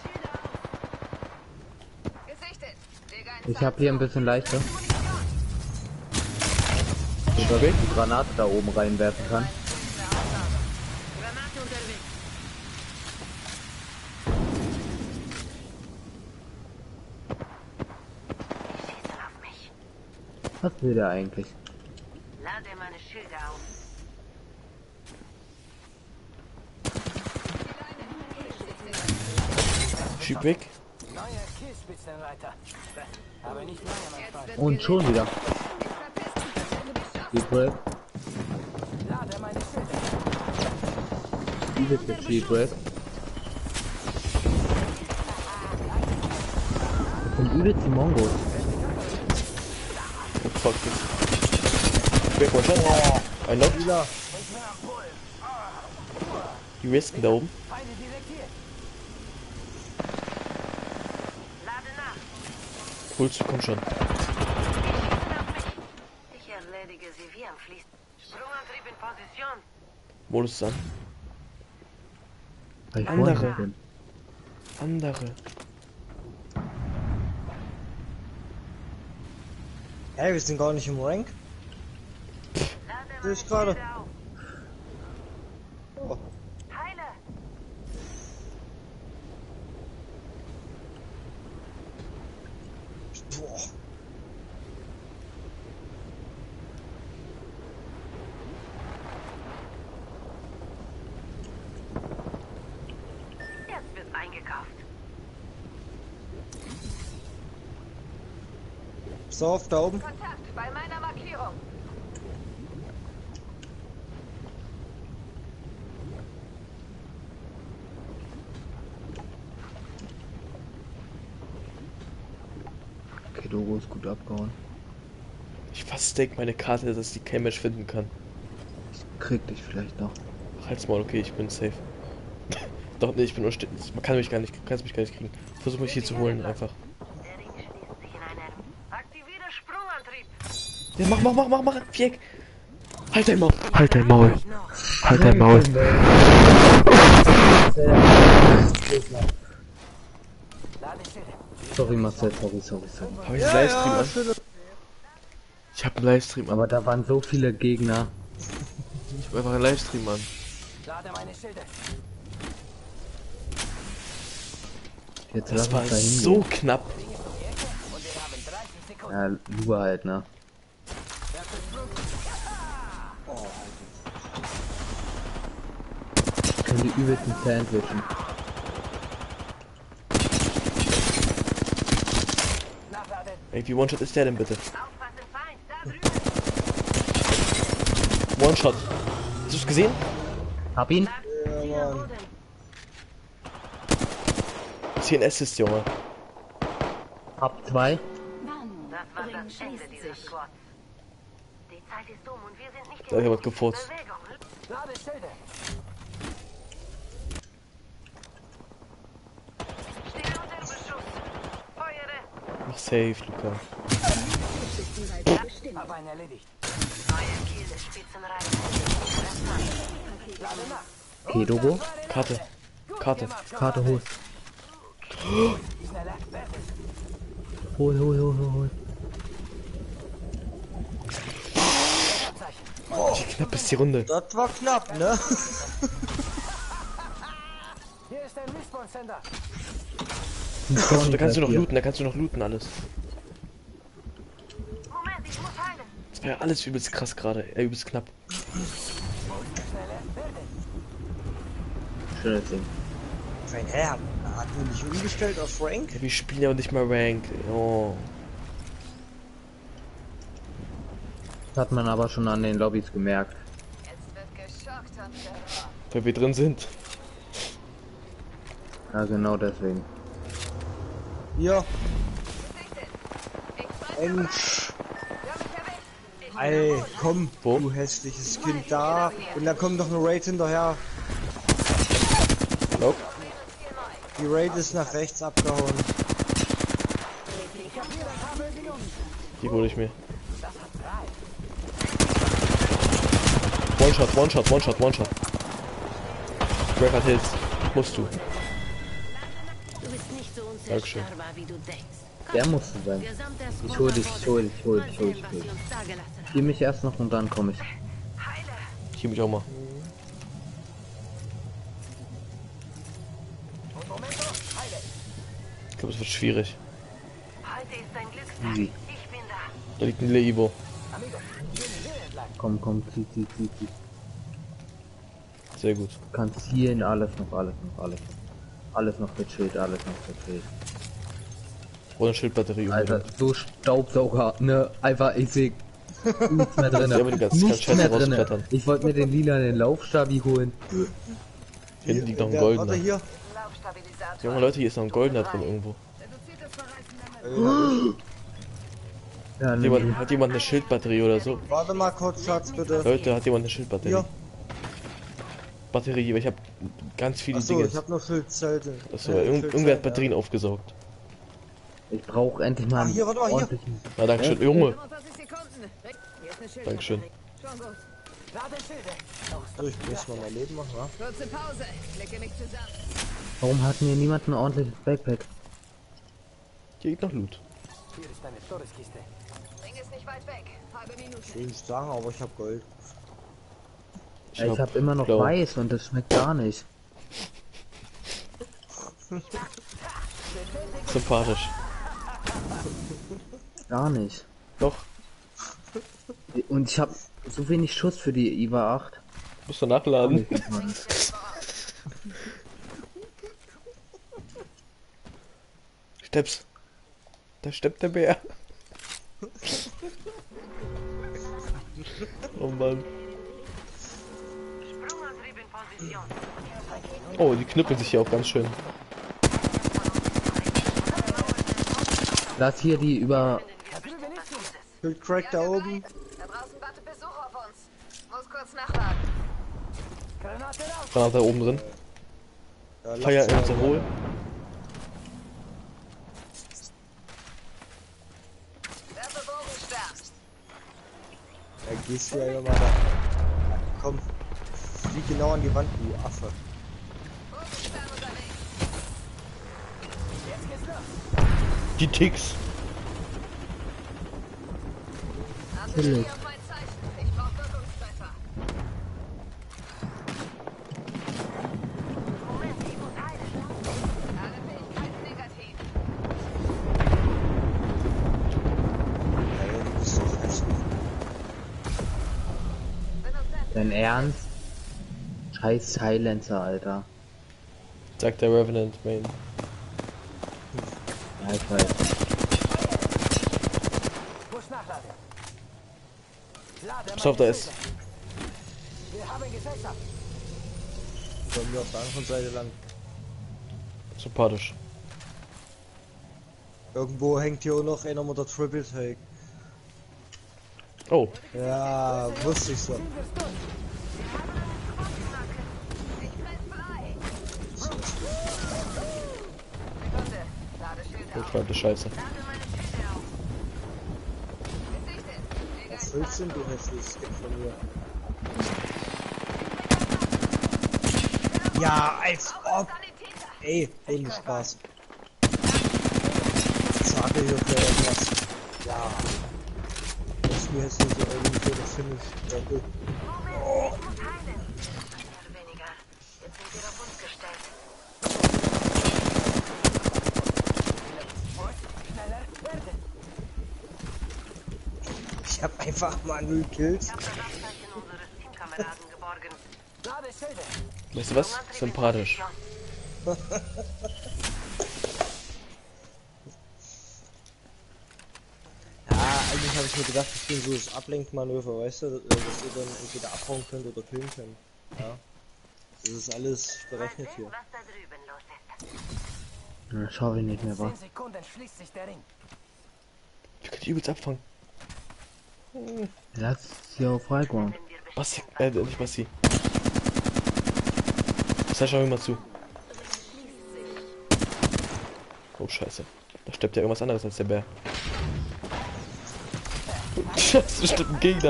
Gesichtet. Lege einen Ich habe hier ein bisschen leichter. So dass ich die Granate da oben reinwerfen kann. Granate unterwegs. Schießen auf mich. Was will der eigentlich? Lade meine Schilder auf. Sheetback. Neuer Kielspitzenreiter. Aber nicht lange, mein Freund. Und schon wieder. Speed Break. Lade meine Schilder. Übelste Speed Break. Das sind übelste Mongos. Oh, fuck this. Quick, one shot. Ein Knock. Die risken da oben. Feinde direkt hier. Lade nach. Holst du, komm schon. Ich erledige sie wie am Fließ. Sprungantrieb in Position. Modus ist an. Weil ich Andere. vorne bin. Andere. Hey, wir sind gar nicht im Rank. Sehe ich gerade. Oh. Heile. Boah. Jetzt wird eingekauft. So, auf da oben. Kontakt bei meiner Markierung. Okay, Logo ist gut abgehauen. Ich fast stake meine Karte, dass die kein Mensch finden kann. Krieg dich vielleicht noch. Halt's mal, okay, ich bin safe. Doch, nee, ich bin unständig. Man kann mich gar nicht, kannst mich gar nicht kriegen. Versuch mich hier zu holen, einfach. Der Ring schließt sich in einem. Aktiviere Sprungantrieb. Ja, mach, Vieck! Halt dein Maul! Halt dein Maul! Halt dein Maul! Lade Schilder. Sorry Marcel, sorry. Hab ich einen Livestream an? Ich hab einen Livestream an. Aber da waren so viele Gegner. Ich hab einfach einen Livestream an. Lade meine Schilder. Jetzt Das lass war uns da hingehen. so knapp. Und wir haben 30 Sekunden. Ja, Lua halt, ne? Können die übelsten Sandwichen. Nachladen. Ey, wie One-Shot ist der denn bitte? Aufpassen, Feind. Da drüben. One-Shot. Hast du's gesehen? Hab ihn. Ja, Mann. Ist hier ein Assist, Junge. Hab zwei. Das war das Ende dieser Squad. Die Zeit ist um und wir sind nicht Da hat jemand gefurzt. Bewegung. Lade Schilder. Stehe unter Beschuss. Feuere. Mach safe, Luca. Hab einen erledigt. Neue Kiel des Spitzenreiters. Lade nach. Okay, Logo. Karte. Karte. Karte hol. Schneller. Fertig. Hol. Wie knapp ist die Runde? Das war knapp, ne? Hier ist ein Respawn-Sender. Achso, da kannst du noch looten, alles. Moment, ich muss heilen. Das war ja alles übelst krass gerade. Übelst knapp. Schönes Ding. Hä, hat man nicht umgestellt auf Rank? Ja, wir spielen ja nicht mal Rank. Oh. Das hat man aber schon an den Lobbys gemerkt. Jetzt wird geschockt und verrohrt. Weil wir drin sind. Ja, genau deswegen. Ja, Ich Mensch. erwischt. Ey, komm, Wo? du hässliches Kind da. Und da kommt noch eine Raid hinterher. Nope. Die Raid ist nach rechts abgehauen. Die hole ich mir. One-Shot. Greg hat Hills. Musst du. Du bist nicht so Dankeschön. unzerstörbar, wie du denkst. Der musste sein. Gesamter Ich hol dich. Mal sehen, was sie uns da gelassen haben. Geh mich erst noch und dann komme ich. Ich hier mich auch mal. Ich glaube, es wird schwierig. Heute ist dein Glückstag. Easy. Ich bin da. Da liegt ein Leivo. Komm, zieh. Sehr gut. Du kannst zielen, alles noch. Alles noch mit Schild. Oder Schildbatterie. Alter, so Staubsauger, ne? Einfach, ich seh nichts mehr drin. Ja, aber die ganze Nichts Scheiße mehr drin. rausklettern. Ich wollte mir den lilanen Laufstabi holen. Hinten liegt noch ein Warte, goldener. hier. Laufstabilisator. Junge Leute, hier ist noch ein goldener drin irgendwo. Reduziertes Verreißen der Menge. Ja, Hat jemand eine Schildbatterie oder so? Warte mal kurz, Schatz, bitte. Leute, hat jemand eine Schildbatterie? Hier. Batterie, aber ich habe ganz viele Achso, Dinge. ich hab noch Schildzelte. Achso, irgendwer hat Batterien aufgesaugt. ich brauche endlich mal Ah, einen hier, warte mal, hier. ordentlichen... Na, dankeschön. Junge, 45 Sekunden. Hier ist eine Schildbatterie. dankeschön. Schon gut. So, ich muss mal mein Leben machen, wa? Kurze Pause. Klicke mich zusammen. Warum hat mir niemand ein ordentliches Backpack? Hier liegt noch Loot. Hier ist eine Todeskiste. Ring ist nicht weit weg. Halbe Minute. Ich will nicht sagen, aber ich hab Gold. Ich hab immer noch blau. weiß und das schmeckt gar nicht. Sympathisch. Gar nicht. Doch, Und ich hab so wenig Schuss für die IVA 8. musst du nachladen. Steps. Da steppt der Bär. Oh Mann. Oh, die knüppeln sich hier auch ganz schön. Lass hier die über... Schildcrack da oben. Da draußen wartet Besuch auf uns. Muss kurz nachladen. Granate da oben drin. Ja, Feier in unser Hohl. Werfe Bogenstern. Da gehst du ja immer mal da. Komm. Flieg genau an die Wand, du Affe. Bogenstern unterwegs. Die Ticks. Artillerie auf mein Zeichen. Ich brauch Wirkungstreffer. Moment, ich muss heilen. Alle Fähigkeiten negativ. Ey, du bist so fest. Dein Ernst? Scheiß Silencer, Alter. Sagt der Revenant Main. Ja, ich weiß. Muss nachladen. Pass auf, da ist. Wir haben Gesellschaft. Sollen wir auf der anderen Seite lang. Sympathisch. Irgendwo hängt hier auch noch einer mit der Triple Take. Oh, Ja, wusste ich so. Ich bin frei. Sekunde. Ladeschild auf. verdammte Scheiße. Lade meine Schilde auf. Gesichtet. Was willst denn du hässliches Kind von mir? Ja, als ob! Sanitäter. Ey, ohne Spaß. Sage hier für irgendwas. Ja. Das mir jetzt nicht so irgendwie für das Finish. Ja, gut. Moment, ich muss heilen. Mehr oder weniger. Jetzt sind wir auf uns gestellt. Ich hab einfach mal 0 Kills. Wafenzeichen unseres Teamkameraden geborgen. Ladeschilde. Weißt du was? Sympathisch. Ja, eigentlich habe ich mir gedacht, das bin so das Ablenkmanöver, weißt du, dass ihr dann entweder abhauen könnt oder killen könnt. Ja. Das ist alles berechnet hier. Was da drüben los ist. Ja, schau ich nicht mehr, wa? 10 Sekunden schließt sich der Ring. Ich kann die übelst abfangen. Lass sie auf Freiraum. Basti, nicht Basti. Sascha, hör mal zu. Oh, scheiße. Da steppt ja irgendwas anderes als der Bär. Scheiße, da steppt ein Gegner.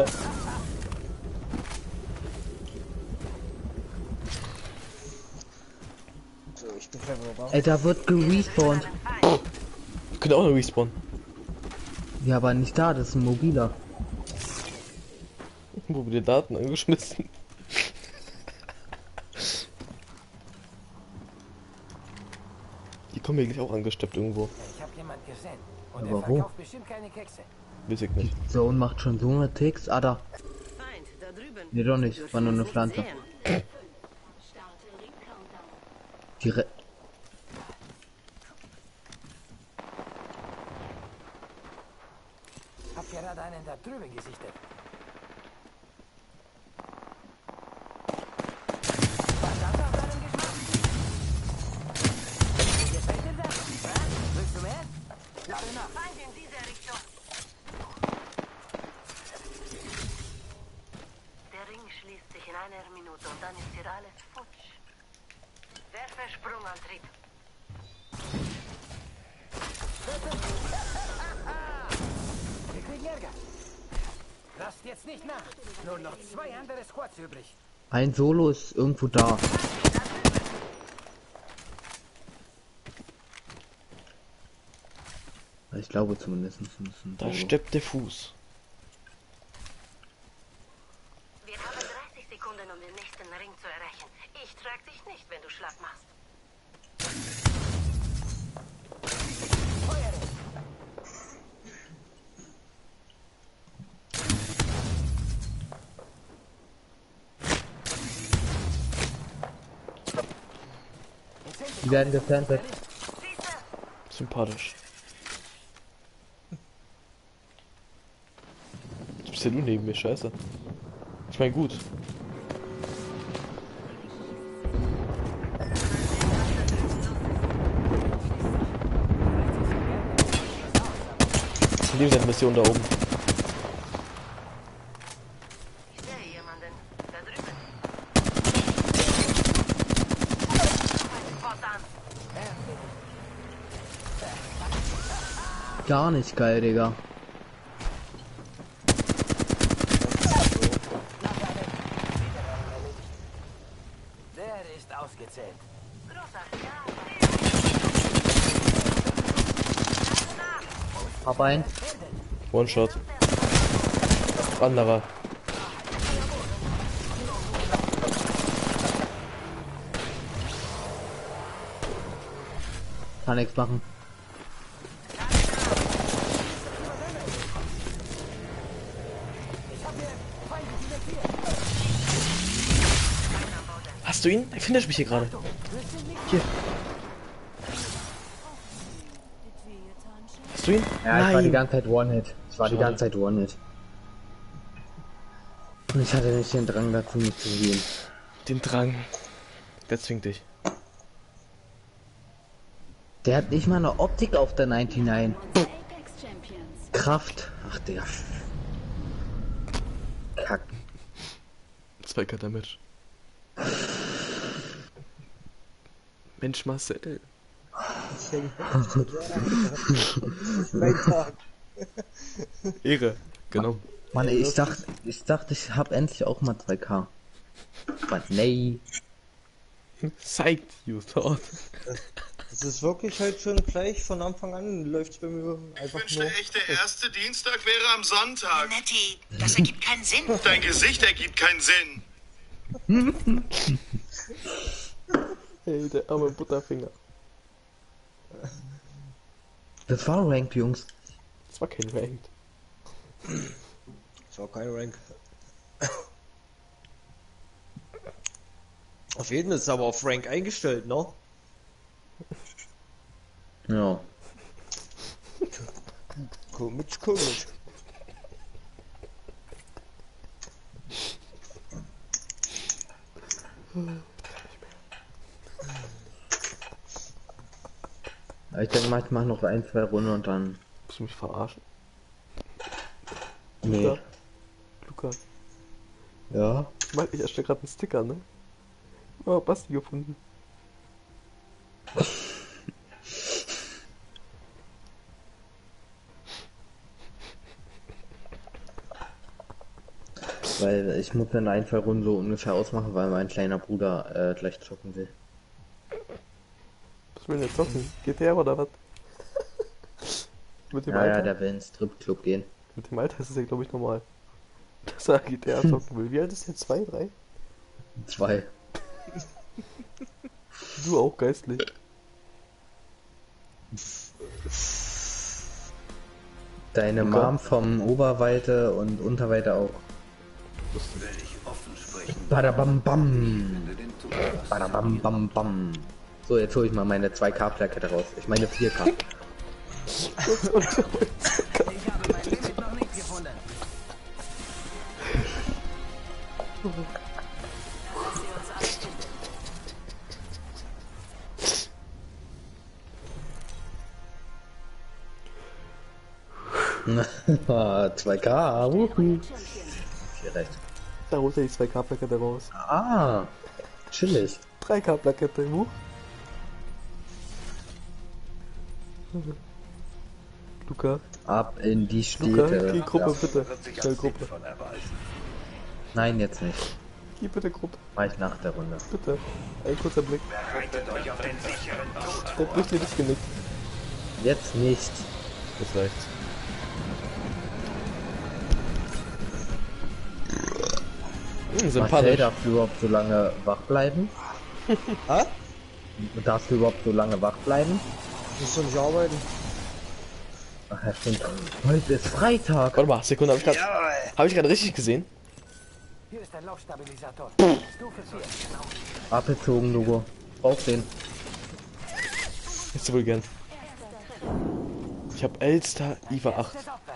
So, ich bin clever, Ey, da wird gerespawnt. Wir können auch noch respawnen. Ja, aber nicht da, das ist ein mobiler. Wo wir die Daten angeschmissen. Die kommen hier gleich auch angesteppt irgendwo. Ich habe jemand gesehen. Und Aber er wo? verkauft bestimmt keine Kekse. Weiß ich nicht. Zone macht schon so eine Ticks. Ah, da. Feind, da drüben. Nee, doch nicht. War nur eine Pflanze. Die einen da drüben gesichtet. Was hast du auf deinem Geschmack? Gefällt dir das? Willst du mehr? Lade nach. Feind in dieser Richtung. Der Ring schließt sich in einer Minute und dann ist hier alles futsch. Werfe Sprungantrieb. Wir kriegen Ärger. Lasst jetzt nicht nach. Nur noch 2 andere Squads übrig. Ein Solo ist irgendwo da. Ich glaube zumindest. Da steppt der Fuß. Wir haben 30 Sekunden, um den nächsten Ring zu erreichen. Ich trag dich nicht, wenn du Schlag machst. Die werden geplantet. Sympathisch. Du bist ja nur neben mir, scheiße. Ich mein gut. Ich nehme seine Mission da oben. Ich sehe jemanden. Da drüben. Spot an. Gar nicht geil, Digga. Der ist ausgezählt. Großartig. Hab ein. One-Shot. Anderer. Kann nichts machen. Hast du ihn? Er findet mich hier gerade. Hier. Hast du ihn? Ja, ich war die ganze Zeit One-Hit. Ich war die ganze Zeit One-Hit. Und ich hatte nicht den Drang dazu, mich zu gehen. Den Drang. Der zwingt dich. Der hat nicht mal eine Optik auf der 99. Kraft. Ach, der. Kack. 2K Damage. Mensch, Marcel. Mein Tag. Ehre. Genau. Mann, ich dachte, ich hab endlich auch mal 2K. Aber nee. Psyched, you thought. Das ist wirklich halt schon gleich von Anfang an läuft's bei mir Ich einfach wünschte nur. echt, der erste Dienstag wäre am Sonntag. Netti, das ergibt keinen Sinn. Dein Gesicht ergibt keinen Sinn. Hey, der arme Butterfinger. Das war Ranked, Jungs. Das war kein Ranked. Das war kein Rank. Auf jeden Fall ist es aber auf Rank eingestellt, ne? Ja. Komisch, komisch. Ich denke mal, ich mach noch 1, 2 Runden und dann. Willst du mich verarschen? Nee. Luca. Ja. Ich erstelle gerade einen Sticker, ne? Oh, Basti gefunden. Weil ich muss dann 1, 2 Runden so ungefähr ausmachen, weil mein kleiner Bruder gleich zocken will. Was will denn der zocken? GTA oder was? Mit dem Ja, Alter? ja, der will ins Stripclub gehen. Mit dem Alter ist es ja, glaube ich, normal. Dass er GTA zocken will. Wie alt ist der? 2, 3? 2. Du auch geistlich. Deine Luca? Mom vom Oberweite und Unterweite auch. Badabam bam. Badabam bam bam. So, jetzt hole ich mal meine 2K-Plakette raus. Ich meine 4K. Ich habe mein Limit noch nicht gefunden. 2K, wuhu. Hier recht. Da holt er die 2K-Plakette raus. Ah, chillig. 3K-Plakette, Luca, Ab in die Luca, geh Städte. Gruppe bitte. Schnell Gruppe. Nein, jetzt nicht. Geh bitte Gruppe, Mach ich nach der Runde. bitte. Ein kurzer Blick. Bereitet euch auf den sicheren Tod. Der bricht dir das Genick. Jetzt nicht. Das reicht. Marcel, Sympathisch. darfst du überhaupt so lange wach bleiben? Hä? Darfst du überhaupt so lange wach bleiben? Musst du nicht arbeiten? Ach ja, stimmt. Heute ist Freitag. Warte mal, Sekunde, hab ich gerade richtig gesehen? Hier ist ein Laufstabilisator. Stufe 4. Abgezogen, Logo. Brauch den. Hättest du wohl gern. Ich hab Elster IVA 8.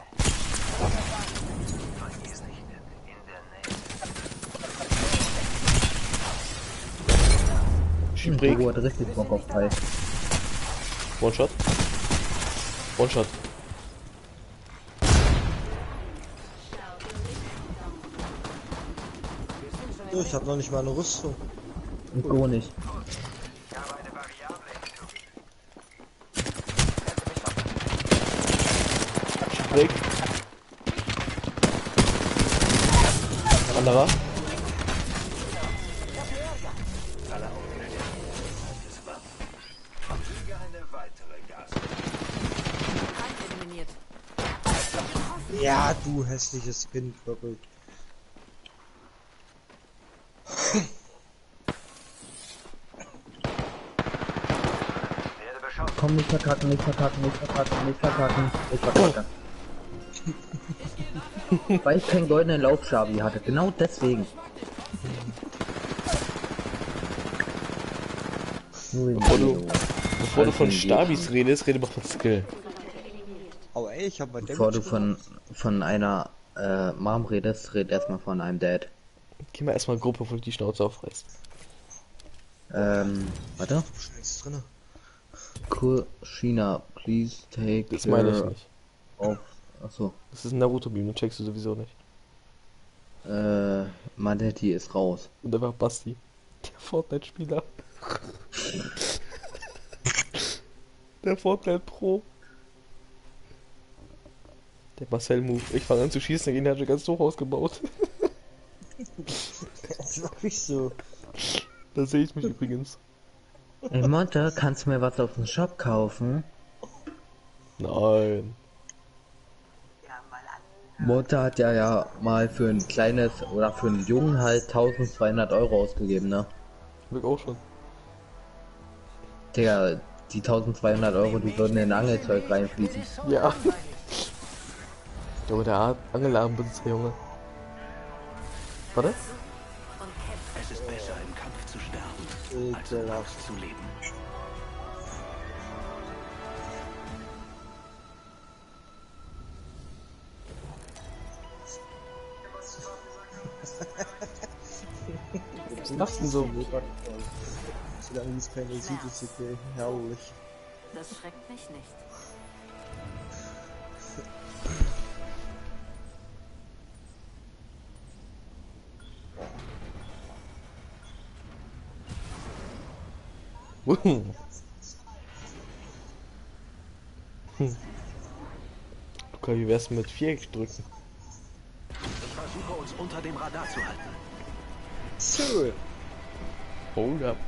Schibrig. Logo hat richtig Bock auf Teil. One-Shot. One-Shot. Ich hab noch nicht mal eine Rüstung. Und so nicht. Schibrig. Anderer. Ja, du hässliches Kind, wirklich. Komm, nicht verkacken, nicht verkacken, nicht verkacken, nicht verkacken, nicht verkacken. Weil ich keinen goldenen Laufschabi hatte, genau deswegen. Bevor du von Stabis redest, rede mal von Skill. Aber ey, ich hab bei Bevor du von einer Mom redest, red erstmal von einem Dad. Geh mal erstmal Gruppe, bevor du die Schnauze aufreißt. Warte. Schnellst drinne. Cool, China, please take Das meine ich nicht. of... Achso. Das ist ein Naruto-Beam, den checkst du sowieso nicht. Manetti ist raus. Und einfach Basti. Der Fortnite-Spieler. Der Fortnite Pro. Der Marcel Move. Ich fange an zu schießen, der Gegner hat schon ganz hoch ausgebaut. Das ist wirklich so. Da sehe ich mich übrigens. Ey Monte, kannst du mir was auf den Shop kaufen? Nein. Monte hat ja mal für ein kleines, oder für einen Jungen halt 1200 Euro ausgegeben, ne? Ich auch schon. Digga, die 1200 Euro, die würden in Angelzeug reinfließen. Ja. Junge, der Angelarmbesitzer, Junge. Warte. Es ist besser, im Kampf zu sterben, als im Kampf zu leben. Was machst du denn so? Solange es keine sieht, ist okay. Herrlich. Das schreckt mich nicht. Luca, wie wär's mit Viereck drücken? Ich versuche uns unter dem Radar zu halten. So. Hold up.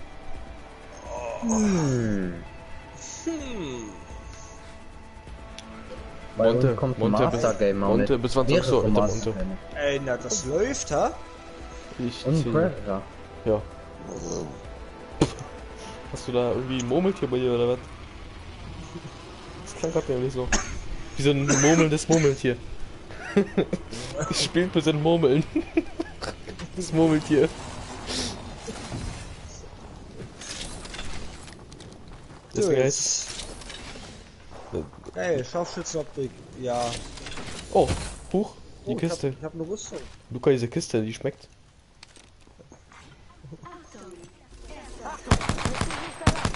Bei Monte, uns kommt ein Monte, Master Game auch Monte, mit. bis wann zockst du, Mehrere Alter, Master Monte? Game. Ey, na, das läuft, ha? Ich Und zähle. Predator. Ja. Hast du da irgendwie ein Murmeltier bei dir oder was? Das klang grad nämlich so. Wie so ein murmelndes Murmeltier. Es spielt mit seinen Murmeln. Das Murmeltier. Das ist heißt. Ey, Scharfschützenoptik. Ja. Oh, Huch, die Oh, Kiste. Ich hab eine Rüstung. Luca, diese Kiste, die schmeckt.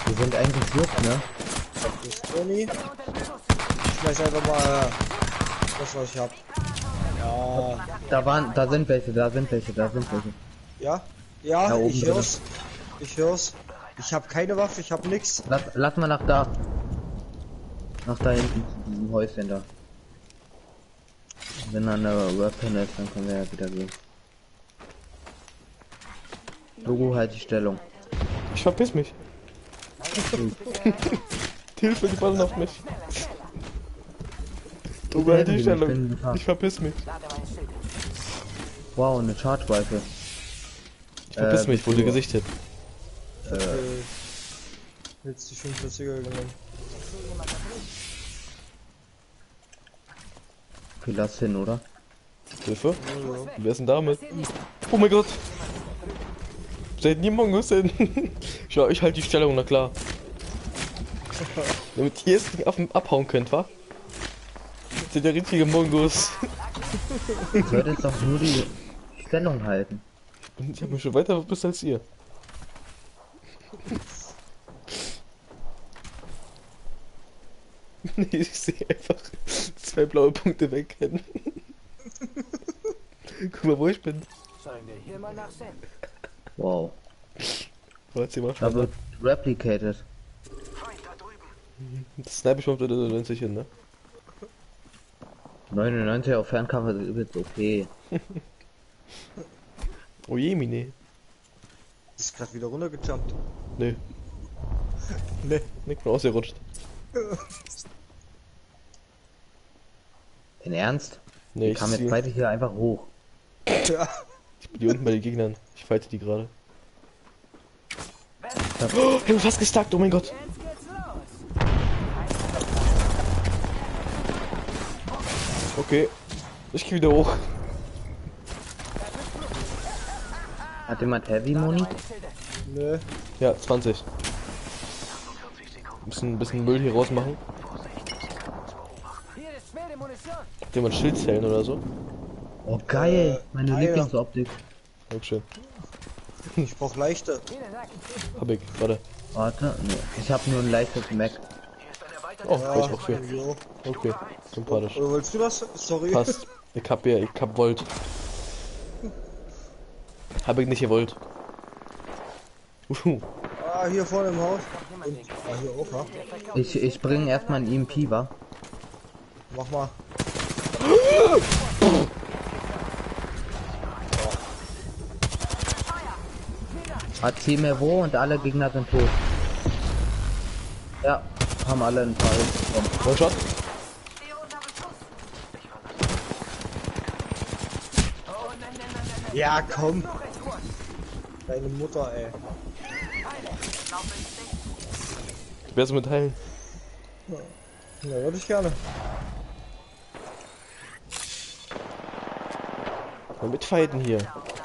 Wir sind eigentlich Juck, ne? Das ist Toni. Ich schmeiß einfach mal das, was ich hab. Ja. Da sind welche. Ja? Ja, Da oben ich drin. hör's. Ich hör's. Ich hab keine Waffe, ich hab nix. Lass mal nach da. Nach da hinten, zu diesem Häuschen da. Wenn da eine Weapon ist, dann können wir ja wieder gehen. Logo, halt die Stellung. Ich verpiss mich. Hilfe, die ballen auf mich. Du halt die Stellung. Ich verpiss mich. Wow, eine Charge Rifle. Ich verpiss mich, wo die Gesicht hin. Jetzt die 45er genommen. Okay, lass hin, oder? Hilfe? Wer ist denn damit? Oh mein Gott! Seid nie Mongos hin? Ja, ich halt die Stellung, na klar. Damit ihr es abhauen könnt, wa? Seid der richtige Mongos. Du solltest doch nur die Stellung halten. Ich hab mich schon weiter bis als ihr. Nee, ich sehe einfach 2 blaue Punkte wegrennen. Guck mal, wo ich bin. Sollen wir hier mal nachsehen? Wow. Warte, mal Da schon. wird replicated. Feind da drüben. Das Sniper schwimmt unter 90 hin, ne? 99 auf Fernkampf ist übelst okay. Oh je, Mine. Ist gerade wieder runtergejumpt. Nee, Ne. nicht mal ausgerutscht. In Ernst? Nee, Ich kam jetzt beide hier einfach hoch. Ja. ich bin hier unten bei den Gegnern. Ich fighte die gerade. Oh, ich hab fast gestackt, oh mein Gott. Jetzt geht's los. Okay, ich geh wieder hoch. Hat jemand Heavy Moni? Ne. Ja, 20. Bisschen Müll hier rausmachen. Hier ist schwere Munition. Habt ihr mal Schildzellen oder so? Oh geil, meine ja. Lieblingsoptik. Dankeschön. Ich brauch leichte. Hab ich, warte. Warte, nee. Ich habe nur ein leichtes Mac. Oh, ja, ich auch für. Jo. Okay, sympathisch. Oder willst du das? Sorry. Passt. Ich hab Volt. Hab ich nicht gewollt. Ah, hier vorne im Haus. Und, hier auch, ja. Ich bringe erstmal ein EMP, wa? Mach mal. AC mehr wo und alle Gegner sind tot. Ja, haben alle einen Fall bekommen. One Shot? Ja, komm. Deine Mutter, ey. Wer so mit heilen? Ja, würde ich gerne. Mal mitfighten hier.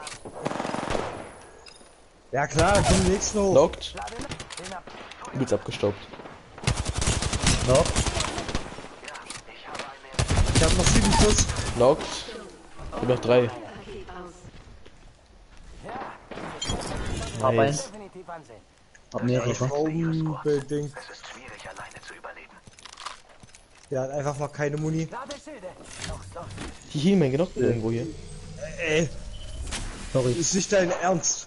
Ja klar, dann kommen die nächsten hoch. Knockt. Übelst abgestaubt. Noch? Ich hab noch 7 Schuss. Knockt. Ich hab noch 3. Hab einen. Nice. Definitiv ansehen. Hab mehrere. Unbedingt. Es ist schwierig, alleine zu überleben. Der hat einfach mal keine Muni. Ladeschilde. Noch so. Die Healman genockt irgendwo hier. Ey, Sorry. ist nicht dein Ernst.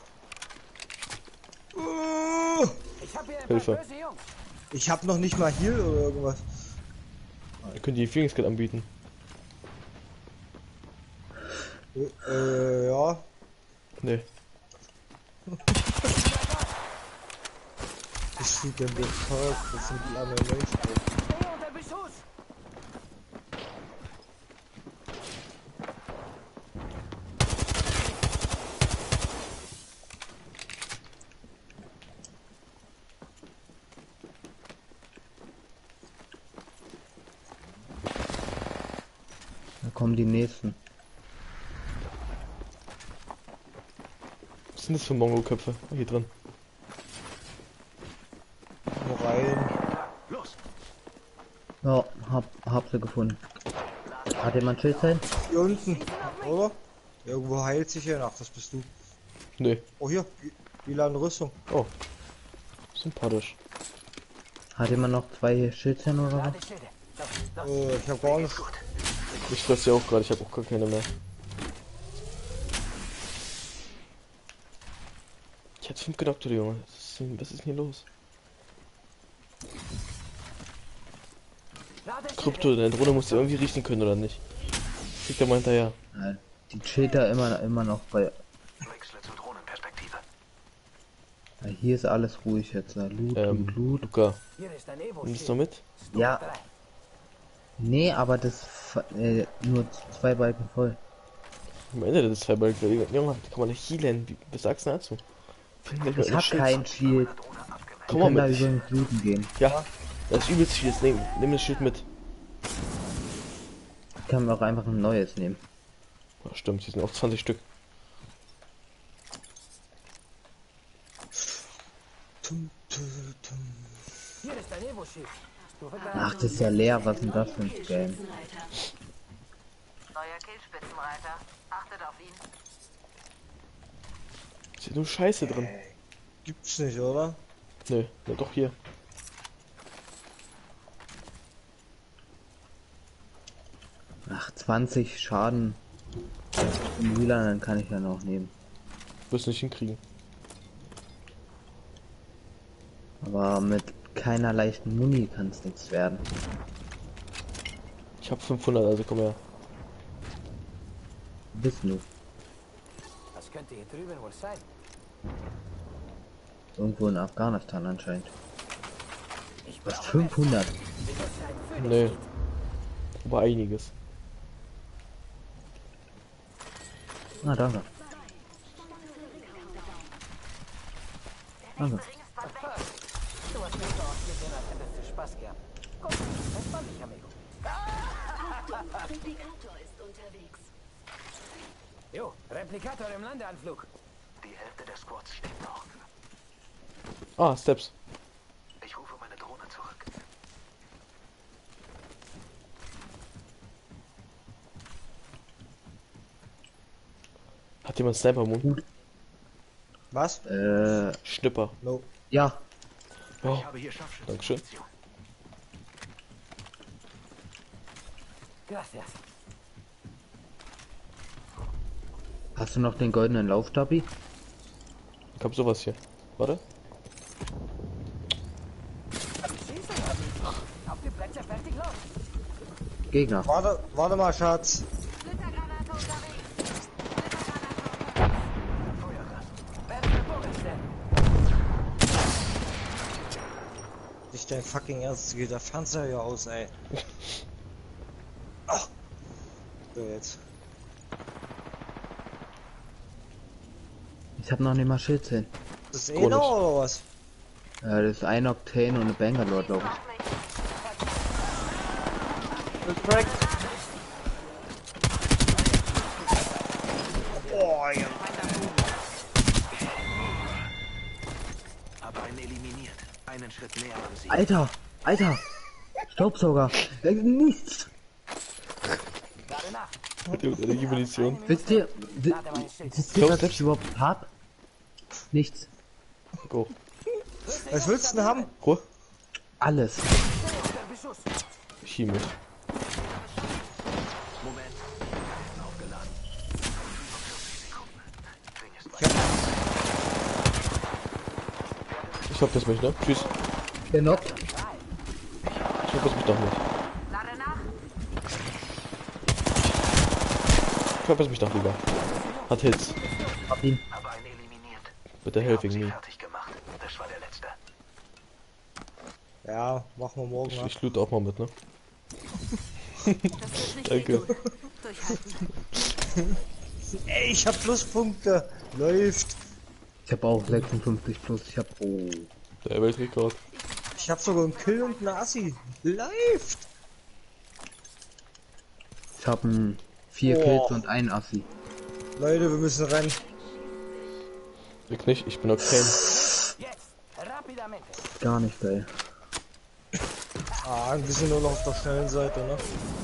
Ich hab hier ein Hilfe. paar böse Jungs. Ich hab noch nicht mal Heal oder irgendwas. Ihr könnt die Feeling Skill anbieten. Ja. Nee. Ich schieb den Fuck, das sind die anderen Menschen. Steh unter Beschuss. Da kommen die nächsten. Was sind das für Mongo-Köpfe? Oh, hier drin. Nur rein. Ja, hab sie gefunden. Hat jemand Schildzellen? Hier unten, oder? Irgendwo heilt sich ja. Ach, das bist du. Nee. Oh, hier. Lila Rüstung. Oh. Sympathisch. Hat jemand noch 2 Schildchen oder Ladeschilde. Oh, ich hab gar nicht. Ich fresse ja auch gerade, ich habe auch gar keine mehr. Ich hatte 5 genockt, Junge. Was ist denn hier los? Krypto, deine Drohne musst du irgendwie riechen können, oder nicht? Krieg da mal hinterher. was? Die chillt da immer noch bei. Wechsle zur Drohnenperspektive. Ja, hier ist alles ruhig jetzt. Loot, Loot. Luca, Hier ist ein Evo. nimmst du mit? Ja. Nee, aber das nur 2 Balken voll. Am Ende des 2 Balken, Junge, kann man nicht healen. Was sagst du dazu? Ich hab kein Shield. Komm Wir mal können da mit. übrigens looten gehen. Ja, das ist übelst viel. Nimm das Schild mit. Ich kann mir auch einfach ein neues nehmen. Ja, stimmt, hier sind auch 20 Stück. Hier ist ein Evo-Schild. Stufe 3. Ach, das ist ja leer. Was ist denn das für ein Game? Neuer Killspitzenreiter. Achtet auf ihn. Ist hier nur Scheiße drin. Gibt's nicht, oder? Nö, ja, doch hier. Ach, 20 Schaden im WLAN, dann kann ich ja noch nehmen. Wirst nicht hinkriegen. Aber mit keiner leichten Muni kann es nichts werden. Ich hab 500, also komm her. Bist du? Was könnte hier drüben wohl sein? Irgendwo in Afghanistan anscheinend. Ich Was, brauche 500? Nee. Aber einiges. Ah, danke. Danke. Du hast nicht so ausgesehen, als hättest du Spaß gehabt. Komm, entspann dich, amigo. Replikator ist unterwegs. Jo, Replikator im Landeanflug. Die Hälfte der Squads steht noch. Ah, Steps. Ich rufe meine Drohne zurück. Hat jemand Sniper-Mund? Was? Schnipper. No. Ja, Oh, Ich habe hier Scharfschützen. Dankeschön. Gracias. hast du noch den goldenen Laufstabi? Ich hab sowas hier. Warte. Auf die Plätze, fertig, los. Gegner. Warte mal, Schatz. Splittergranate unterwegs. Werden wir Bummelstem. Nicht dein fucking Ernst, geht der Fernseher ja aus, ey. Ach. So jetzt. Ich hab noch nicht mal Schildzellen. Das ist Komisch. noch oder was? Das ist ein Octane und eine Bangalore, glaube ich. Crack. Oh, ja. Aber einen eliminiert. Einen Schritt näher an sie. Alter! Alter! Staubsauger! Nichts! Gerade nach. Hat jemand Energiemunition? Wisst ihr, Lade mein Schild. wisst ihr, was ich überhaupt hab? Nichts. Go. Was willst du denn haben? Ruhe. Alles. Der Beschuss. Chemisch. Moment. Aufgeladen. 45 Sekunden. Ring ist Ich hab das mich, ne? Tschüss. Der knockt. Ich hab das mich doch nicht. Lade nach. Ich hab das mich doch lieber. Hat Hits. Hab ihn. aber einen eliminiert. Bitte Wir haben helfing sie me. fertig gemacht. Das war der letzte. Ja, machen wir morgen. Ich loot auch mal mit, ne? Das wird nicht Danke. wehtun. Durchhalten. Ey, ich hab Pluspunkte. Läuft. Ich hab auch 56 plus. Ich hab. Oh. Der Weltrekord. Ich hab sogar einen Kill und eine Assi. Läuft. Ich hab 4 Oh. Kills und ein Assi. Leute, wir müssen rennen. Ich nicht, ich bin okay. Jetzt. Rapidamente. Gar nicht geil. Ah, wir sind nur noch auf der schnellen Seite, ne?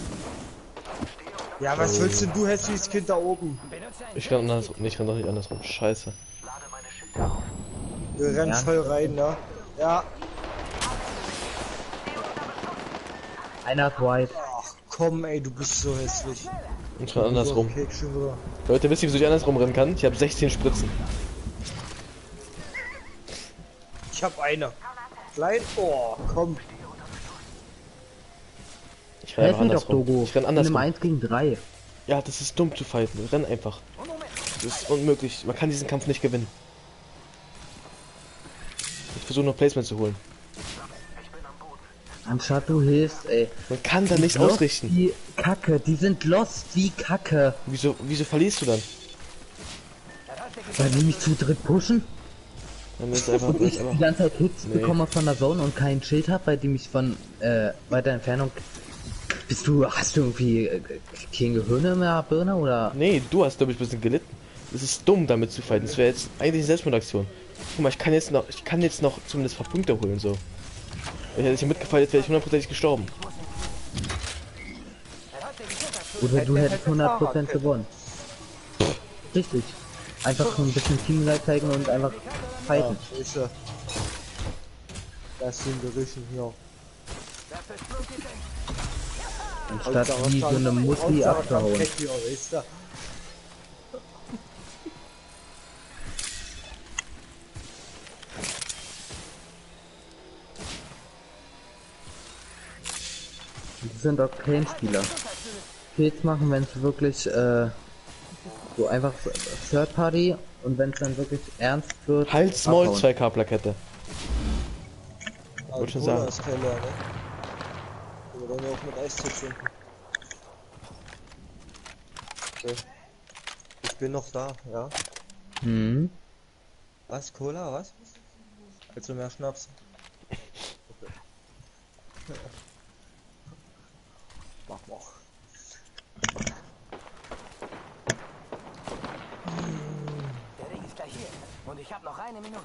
Ja, was willst denn du, hässliches Kind da oben? Benutze ein Ich renn andersrum. Nee, ich renn doch nicht andersrum. Scheiße. Lade meine Schilder auf. Wir rennen Ja. voll rein, ne? Ja. Einer hat White. Ach komm ey, du bist so hässlich. Und schon andersrum. Okay, schon wieder. Leute, wisst ihr, wieso ich andersrum rennen kann? Ich habe 16 Spritzen. Ich hab eine. Klein. Oh, komm. Ich renne Helf mir doch, andersrum. Dogo. Ich renn In einem andersrum. 1 gegen 3. Ja, das ist dumm zu fighten. Renn einfach. Das ist unmöglich. Man kann diesen Kampf nicht gewinnen. Ich versuche noch Placement zu holen. Anstatt du hilfst, ey. Man kann da nichts Lost ausrichten. wie Kacke. Die sind lost wie Kacke. Wieso verlierst du dann? Weil die mich zu dritt pushen Dann ist einfach, und ich die ganze Zeit Hits Nee. bekomme von der Zone und kein Schild hab, weil die mich von weiter Entfernung... Hast du irgendwie kein Gehirn in der Birne oder? Nee, du hast, glaube ich, ein bisschen gelitten. Es ist dumm, damit zu fighten. Das wäre jetzt eigentlich eine Selbstmordaktion. Guck mal, ich kann jetzt noch zumindest ein paar Punkte holen, so. Wenn ich hätte mitgefightet, wäre ich hundertprozentig gestorben. Oder du hättest 100% gewonnen. Richtig. Einfach so ein bisschen Teamleid zeigen und einfach fighten. Ja, ist er. Das sind Gerüchen hier. Anstatt wie so eine Mutti abzuhauen. Weißt du? Die sind auch kein Spieler. Kills machen, wenn es wirklich so einfach Third Party und wenn es dann wirklich ernst wird. Halt Small abhauen. 2K-Plakette. Wollte schon sagen. Ist kein Leer, ne? Wir wollen ja auch mit Eis trinken. Okay. Ich bin noch da, ja. Hm. Was? Cola? Was? Willst du mehr Schnaps? Okay. Mach mal. Der Ring ist gleich hier. Und ich habe noch eine Minute.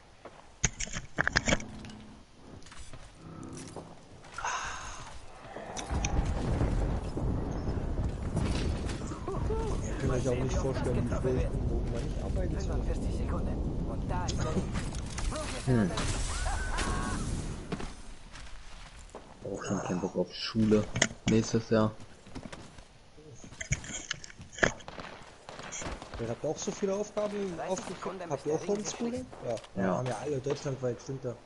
Ich kann euch auch nicht vorstellen, wie viel wo man nicht arbeiten soll. 45 Sekunden. Und da ist der Ring. Auch schon kein Bock auf Schule. Nächstes Jahr. Ihr habt auch so viele Aufgaben aufgekommen? Habt ihr auch Homeschooling? Ja. Ja. Haben ja alle deutschlandweit, stimmt ja.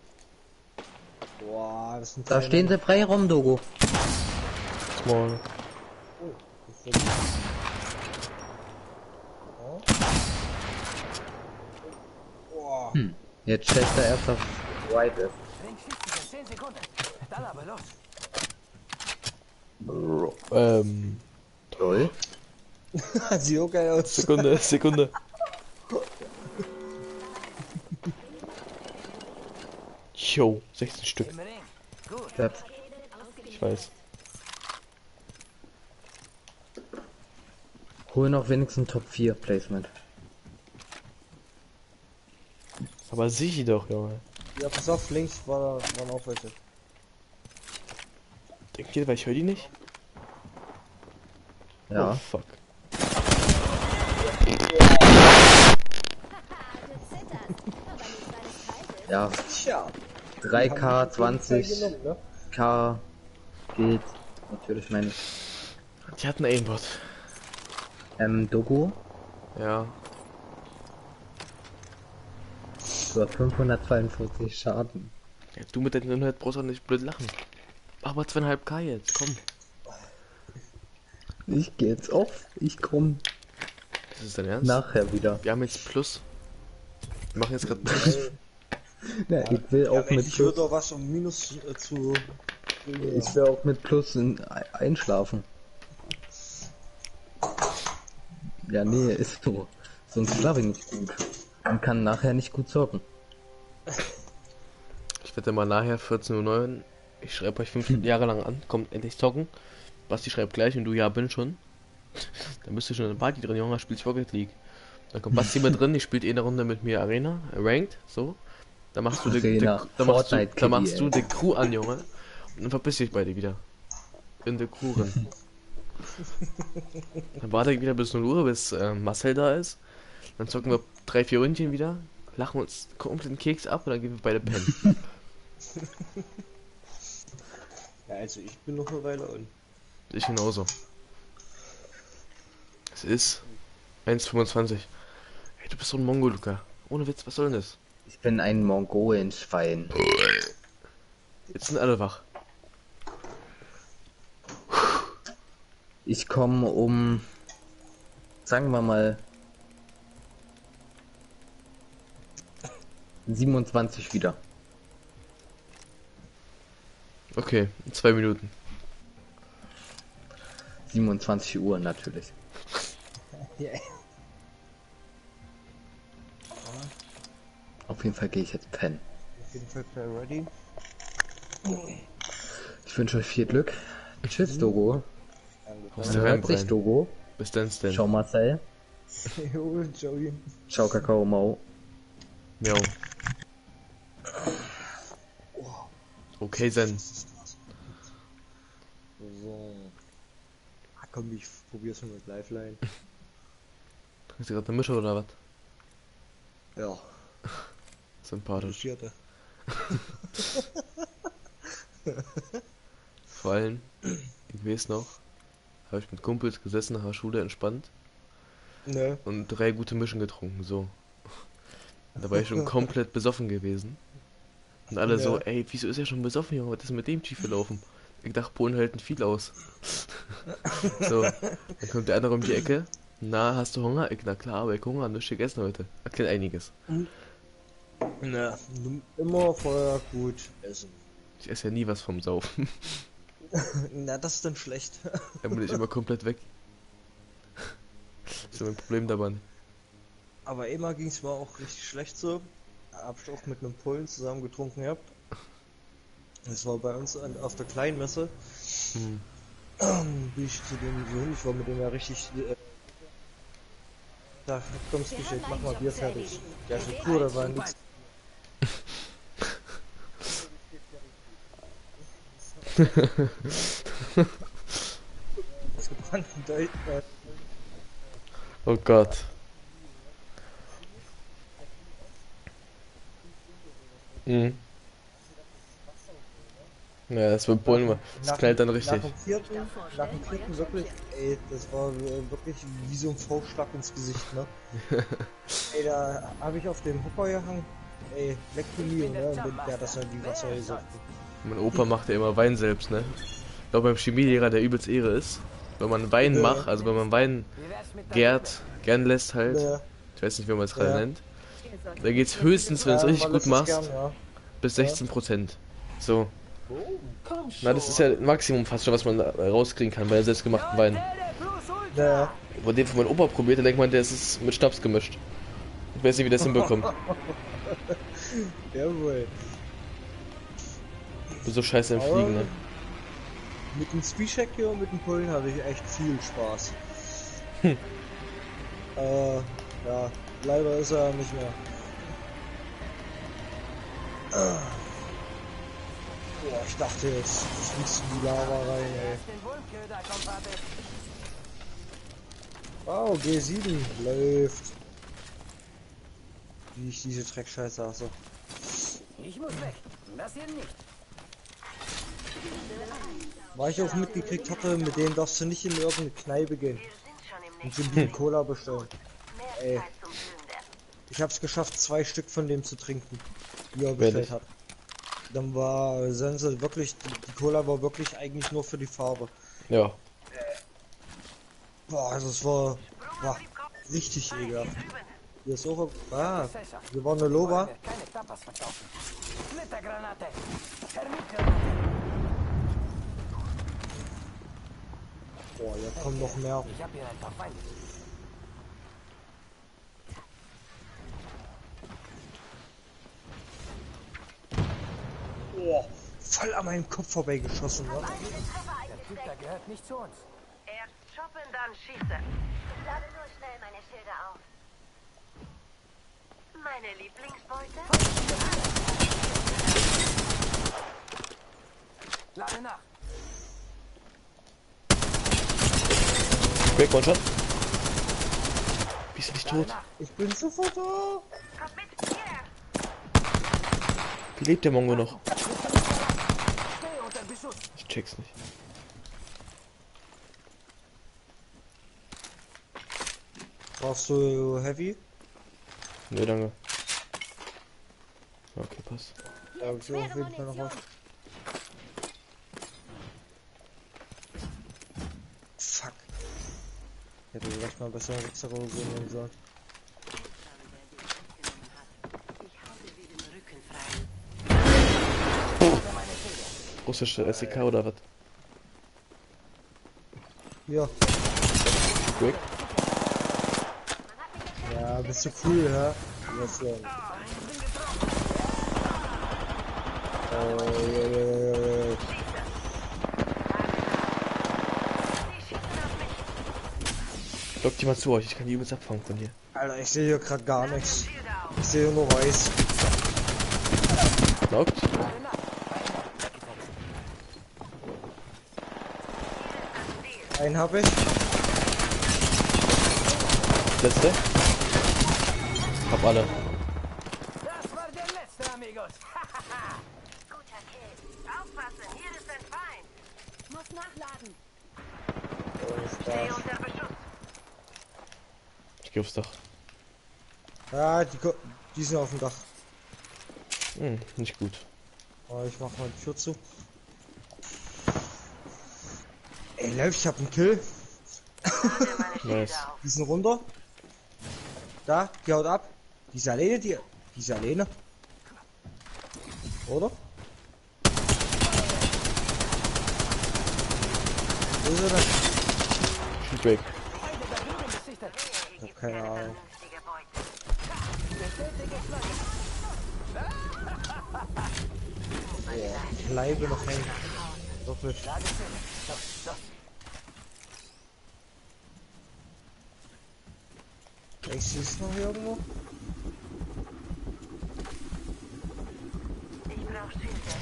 Boah, das sind Da stehen sie frei rum, Dogo. Small. Boah. Jetzt checkt er erst, dass White ist. Ring schließt sich in 10 Sekunden. Dann aber los. Toll. Sieht auch geil aus. Sekunde. Yo, 16 Stück. Im Ring. Gut. Das Ich weiß. hol noch wenigstens Top 4 Placement. Aber sieh doch, Junge. Ja, pass auf, links waren auch welche. Denkt ihr, weil ich höre die nicht? Ja. Oh, fuck. Ja. Tja. 3K, 20 Genommen, ne? K geht. Natürlich meine ich. Die hatten Aimbot. Dogo, Ja. du hast 542 Schaden. Ja, du mit deinem Internet brauchst auch nicht blöd lachen. Aber 2,5K jetzt, komm. Ich geh jetzt auf. Ich komm Das ist dein Ernst? nachher wieder. Wir haben jetzt Plus. Wir machen jetzt gerade Plus. Ja, ich will auch mit Ich Plus. würde auch was um Minus zu. Ich will auch mit Plus einschlafen. Ja, nee, ist so. Sonst schlafe ich nicht gut. Man kann nachher nicht gut zocken. Ich werde mal nachher 14:09 Uhr. Ich schreibe euch 5 Jahre lang an. Kommt endlich zocken. Basti schreibt gleich und du, ja, bin schon. Dann bist du schon in der Party drin, Junge, spielst Rocket League. Dann kommt Basti mit drin, ich spielt eine Runde mit mir Arena, Ranked, so. Dann machst du Arena, dann machst du ey. die Crew an, Junge. Und dann verpiss dich bei dir wieder. In der Crew rein. Dann warte ich wieder bis 0 Uhr, bis Marcel da ist. Dann zocken wir 3-4 Ründchen wieder, lachen uns komplett den Keks ab und dann gehen wir beide pennen. Ja, also ich bin noch eine Weile on. Ich genauso. Es ist 1,25. Hey, du bist so ein Mongo, Luca. Ohne Witz, was soll denn das? Ich bin ein Mongolenschwein. Jetzt sind alle wach. Ich komme um, sagen wir mal, 27 wieder. Okay, in 2 Minuten. 27 Uhr natürlich. Yeah. Auf jeden Fall gehe ich jetzt pennen. Auf jeden Fall ready. Ich wünsche euch viel Glück. Tschüss, Dogo. Haust Man du rein, hört sich, Brian. Dogo. Bis dann, Stan. Ciao, Marcel. Jo, Joey. Ciao, Kakao Mau. Miau. Okay, Sen. So. Ah, komm, ich probier's mal mit Lifeline. Trinkst du gerade eine Mische oder was? Ja, Sympathisch. vierte. Vor allem, ich weiß noch, habe ich mit Kumpels gesessen nach der Schule entspannt Ne. und 3 gute Mischen getrunken, so. Und da war ich schon komplett besoffen gewesen. Und alle so, Ja. ey, wieso ist er schon besoffen, Junge? Was ist mit dem schief gelaufen? Ich dachte, Polen halten viel aus. So, dann kommt der andere um die Ecke. Na, hast du Hunger? Ich, na klar, aber ich Hunger, nichts gegessen heute. Erklärt einiges. Ne. Immer vorher gut essen. Ich esse ja nie was vom Saufen. Na, das ist dann schlecht. Dann bin ich immer komplett weg. Das ist mein Problem dabei. Aber immer ging's mir auch richtig schlecht so. Hab ich auch mit einem Polen zusammen getrunken gehabt. Das war bei uns auf der Kleinmesse. Bin ich zu dem Sohn, ich war mit dem ja richtig. Da kommst du, ich mach mal Bier fertig. Ja, schon cool, da war nix. Das gebrannten Deut Oh Gott. Mhm. Ja, das wird Polen, das knallt dann richtig. Nach dem vierten wirklich, ey, das war wirklich wie so ein Faustschlag ins Gesicht, ne? Ey, da habe ich auf dem Hocker gehangen, ey, leck mir, ne? Und der hat das dann wie Wasser gesoffen. Mein Opa macht ja immer Wein selbst, ne? Ich glaube beim Chemielehrer der übelst Ehre ist, wenn man Wein macht, also wenn man Wein gern lässt halt, Ja. ich weiß nicht, wie man es gerade nennt, da geht's höchstens, wenn du es richtig gut machst, bis 16%. So. Na, das ist ja Maximum fast schon, was man da rauskriegen kann bei der selbstgemachten Wein. Ja. Bei dem von meinem Opa probiert, der denkt man, der ist mit Schnaps gemischt. Ich weiß nicht, wie das hinbekommt. Jawohl. So scheiße im Fliegen, ne? Mit dem Speedcheck hier und mit dem Polen hatte ich echt viel Spaß. Ja, leider ist er nicht mehr. Boah, ich dachte jetzt, du fliegst in die Lava rein, ey. Wow, G7 läuft. Wie ich diese Dreckscheiße hasse. Ich muss weg. Das hier nicht. Weil ich auch mitgekriegt hatte, mit denen darfst du nicht in irgendeine Kneipe gehen Wir sind schon im und nächsten den Cola bestellen. mehr Ey. Zeit zum Plündern. Ich hab's geschafft, 2 Stück von dem zu trinken, die er Ehrlich? bestellt hat. Dann war Sense wirklich, die Cola war wirklich eigentlich nur für die Farbe. Ja. Boah, also es war richtig ekelhaft. Hier ist auch, hier war eine Loba. Keine Tapas verkaufen. Splittergranate. Termitgranate. Boah, hier kommen noch mehr. Ich habe hier ein paar Feinde. Boah, voll an meinem Kopf vorbeigeschossen, ne? Der Typ da gehört nicht zu uns. Erst shoppen, dann schießen. Ich lade nur schnell meine Schilder auf. Meine Lieblingsbeute? Lade nach. Break, One-Shot. Wie ist er nicht tot? Ich bin sofort da. Kommt mit hier! Wie lebt der Mongo noch? Stehe unter Beschuss. Ich check's nicht. Brauchst du Heavy? Nee, danke. Okay, passt. Ja, hab ich auf jeden Fall noch was. Fuck. Hätte vielleicht mal besser Rucksack oder so nehmen sollen. Russische SEK oder was? Ja. Quick. Ja, bist du cool, ja? Was ja. Lockt jemand zu euch, ich kann die übelst abfangen von hier. Alter, ich sehe hier gerade gar nichts. Ich sehe nur weiß. Lockt? Einen habe ich. Letzte? Hab alle. Das war der letzte, amigos. Guter Kill. Aufpassen, hier ist ein Feind. Muss nachladen. Steh unter Beschuss. Ich geh aufs Dach. Ja, die sind auf dem Dach. Nicht gut. Oh, ich mach mal die Tür zu. Ey, Lev, ich hab einen Kill. Nice. Die sind runter. Da, die haut ab. Die ist alleine, die ist alleine. Oder? Wo ist er denn? Shoot weg. Ich hab keine Ahnung. Ich bleibe noch hängen. Doch nicht. Ich sehe noch irgendwo. Ich brauch Schilde.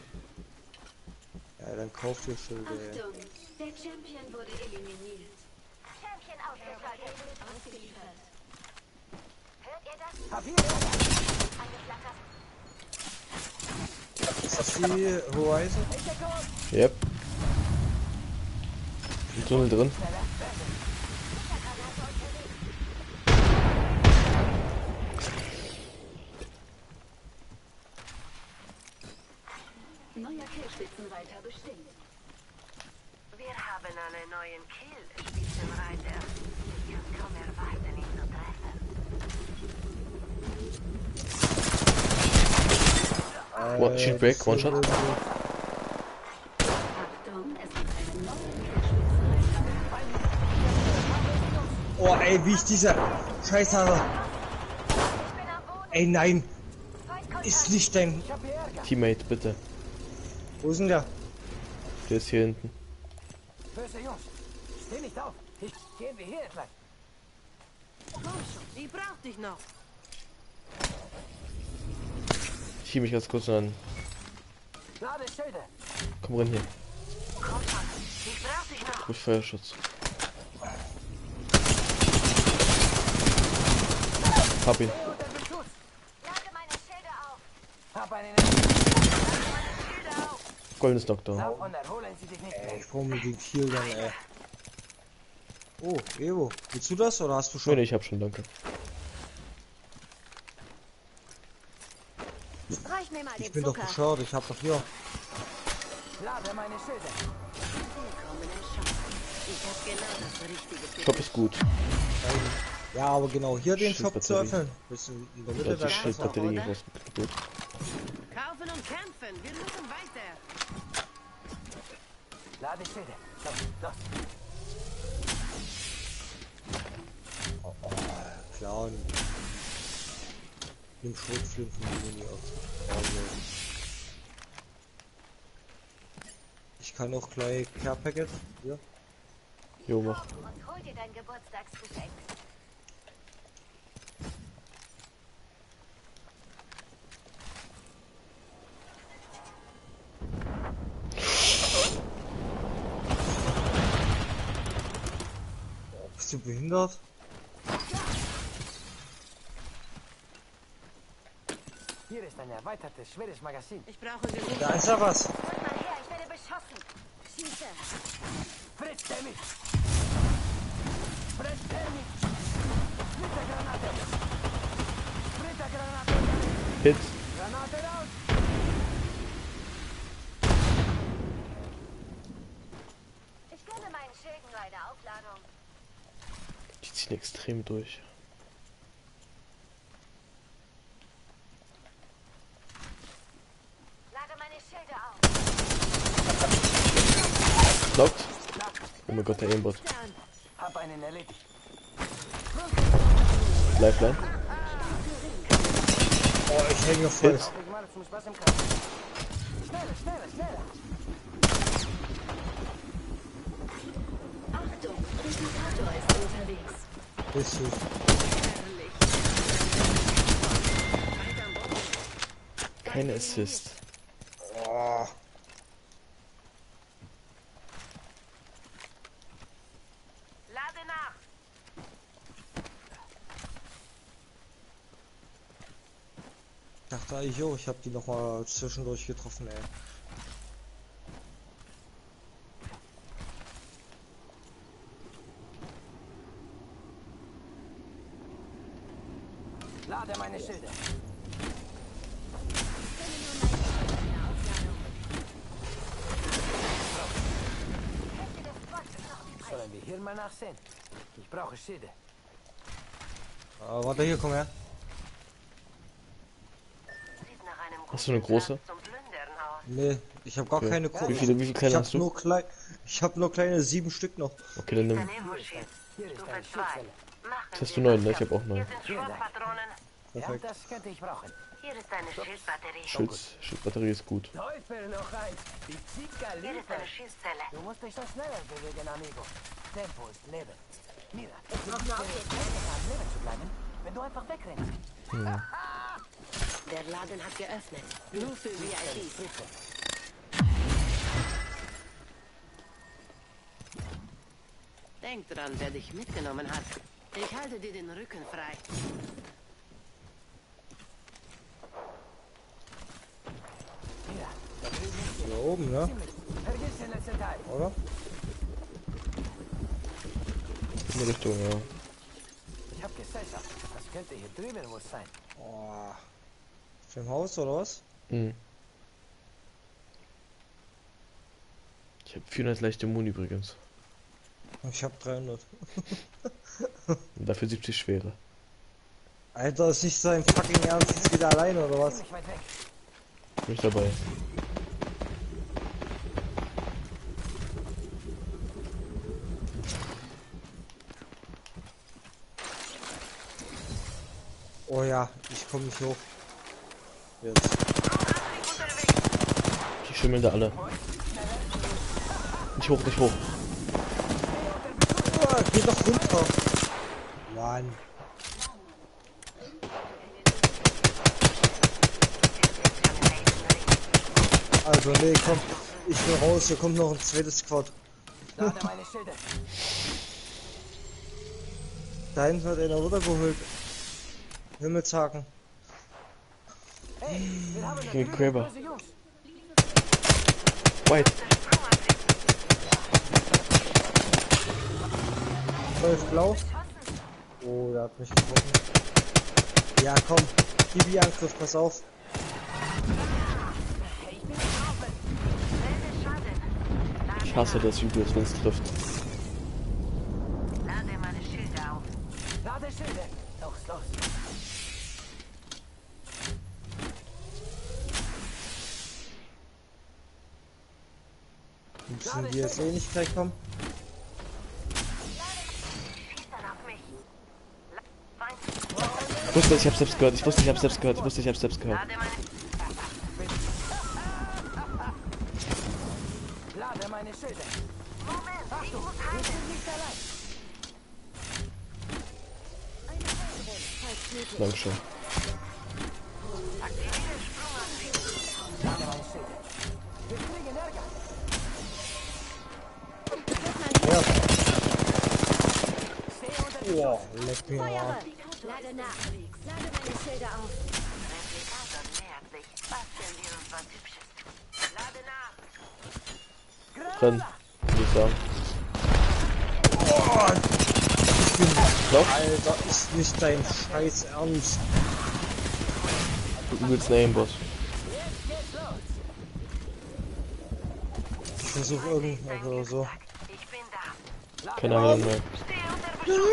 Ja, dann kauft ihr Schilde. Ja. Achtung, der Champion wurde eliminiert. Champion ausgeschaltet. Ausgeliefert. Hört ihr das? Hab hier Angeflattert. Ist das die Horizon? Yep. Im Tunnel drin. Neuer Killspitzenreiter bestimmt. Wir haben einen neuen Kill, Spitzenreiter. Ich kann kaum erwarten, ihn zu treffen. One Shield Break, One Shot. Achtung, es gibt einen neuen Killspitzenreiter. Oh, ey, wie ich dieser Scheiß habe. Ey, nein. Ist nicht dein. Teammate, bitte. Wo ist denn der? Der ist hier hinten. Böse Jungs, steh nicht auf. Gehen wir hier entlang. Komm schon, die braucht dich noch. Ich hieb mich ganz kurz an. Lade Schilde. Komm rein hier. Komm schon, ich brauch dich noch. Ruhig Feuerschutz. Hab ihn. Unter Beschuss. Lade meine Schilde auf. Hab einen Lade meine Schilde auf. Goldenes Knockdown. Davon erholen sie dich nicht mehr. Ey, ich brauche mir den Kill dann, ey. Oh, Evo, willst du das oder hast du Nee, schon? nee, ich hab schon, danke. Reich mir mal Ich den bin doch Zucker. bescheuert, ich hab doch hier. Lade meine Schilde. Willkommener Shop. Ich hab genau das Richtige für Shop ist gut. Ja, aber genau hier den Shop zu Schildbatterie. öffnen. Bisschen in der Da Mitte hat die da. Schildbatterie rausgekriegt. Kaufen und kämpfen. Wir müssen weiter. Lade Schilde. Los. Klar, und nimm Schrotflinten Muni auf. Also. Ich kann auch gleich Care Packet. Hier. Jo, mach. Und hol dir dein Geburtstagsgeschenk. Bist du behindert? Hier ist ein erweitertes, schweres Magazin. Ich brauche genug. Da ist ja was. Holt mal her, Ich werde beschossen. Schieße. Fritz, der mich! Fritz, der mich! Splittergranate! Splittergranate! Hit. Granate raus! Ich gönne meinen Schilden nur eine Aufladung. Die ziehen extrem durch. Lade meine Schilde auf. Knockt. Oh mein Gott, der Aimbot. Hab einen erledigt. Lifeline. Oh, ich hänge voll. Hit. Ich mal zum Spaß im Kreis. Schneller, schneller, schneller! Achtung, Replikator ist unterwegs. Richtig. Keine Assist. Oh. Lade nach. Ich dachte eigentlich, jo, ich hab die noch mal zwischendurch getroffen, ey. Lade meine Schilde. Sollen wir hier mal nachsehen? Ich brauche Schilde. Warte, hier, komm her. Sieht nach einem Hast du eine guten große? Platz zum Plündern aus. Nee, ich habe gar Okay. keine Wie viele kleine hast du? Ich habe nur kleine 7 Stück noch. Okay, dann nimm. Ein Infoschild. Hier ist Stufe eine 2. Schildzelle. Machen Hast du wir 9, ne? das. Ich habe auch 9. Hier sind Schrotpatronen. Ja, Perfekt. das könnte ich brauchen. Hier ist eine Schildbatterie. Schildbatterie ist gut. Teufel noch eins. Die Zika Hier ist liefert. eine Schießzelle. Du musst dich schon schneller bewegen, amigo. Tempo ist Leben. Mira, es ist nicht einfacher, am Leben zu bleiben, wenn du einfach wegrennst. Der Laden hat geöffnet. Nur für VIPs. Bitte. Denk dran, wer dich mitgenommen hat. Ich halte dir den Rücken frei. Mira, da drüben ist Hier oben, ne? ziemlich. Vergiss den letzten Teil. Oder? In die Richtung, ja. Ich hab Gesellschaft. Das könnte hier drüben wohl sein. Oh. Ist im Haus oder was? Mhm. Ich habe 400 leichte Muni übrigens. Ich hab 300. Und dafür 70 schwere. Alter, ist nicht sein fucking Ernst, jetzt wieder alleine oder was? Ziemlich weit weg. Bin ich dabei. Oh ja, ich komme nicht hoch. Jetzt. Die schimmeln da alle. Nicht hoch, nicht hoch. Oh, geh doch runter. Mann. Also nee, komm. Ich will raus, hier kommt noch ein zweites Squad. Lade meine Schilde. Da hinten hat einer runtergeholt. Himmelshaken. Hey, wir haben da Gegen drüben Kraber. böse Jungs. White. 12 blau. Oh, der hat mich getroffen. Ja, komm. Gib die Angriff, pass auf. Ich hasse das übelst, wenn es trifft. Lade meine Schilde auf. Lade Schilde. Los, los. Müssen die jetzt eh nicht gleich kommen? Schieß dann auf mich. Feind. Ich wusste, ich hab's selbst gehört. Ich wusste, ich hab's selbst gehört. Ich wusste, ich hab's selbst gehört. Lade meine Lade meine Schilde. Moment, ich muss Wir heilen. sind nicht allein. Dankeschön. Aktiviere Sprungantrieb. Lade meine Schilde. Wir kriegen Ärger. Oh, leck mir am Arsch. Lade nach. Lade meine Schilde auf. Replikator nähert sich. Basteln wir uns was Hübsches. Lade nach. Rennen, würde ich sagen. Oh, Noch? Alter, ist nicht dein Scheiß Ernst. Du willst einen Aimbot. Ich versuche irgendwas oder so. Ich bin da. Keine Ahnung mehr. Steh unter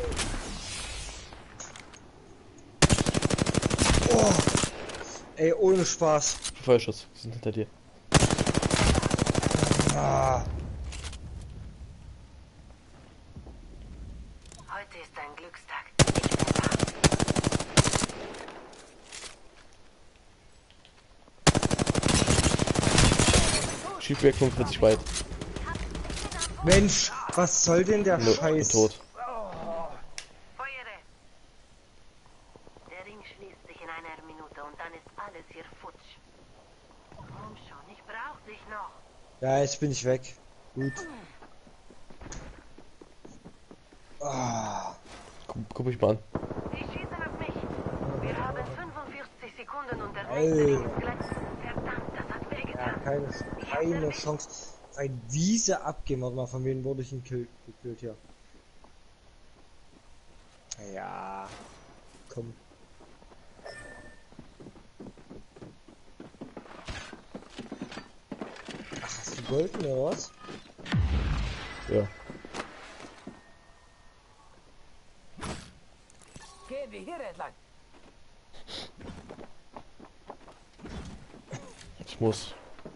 Beschuss. Oh. Ey, ohne Spaß. Feuerschuss, die sind hinter dir. Ah. Heute ist ein Glückstag. Ich bin da. Schiefwerk 45 weit. Mensch, was soll denn der Scheiß? Tot. Feuere. Der Ring schließt sich in einer Minute und dann ist alles hier futsch. Komm schon, ich brauch dich noch. Ja, jetzt bin ich weg. Gut. Ah. Guck mich mal an. Sie schießen auf mich. Wir haben 45 Sekunden und der Ey. nächste Ring ist gleich. Verdammt, das hat Ja, wehgetan. keine Chance. Ein Wiese abgeben. Warte mal, von wem wurde ich gekillt hier? Ja. Komm. Ach, hast du Golden oder was? Ja. Gehen wir hier entlang. Ich muss.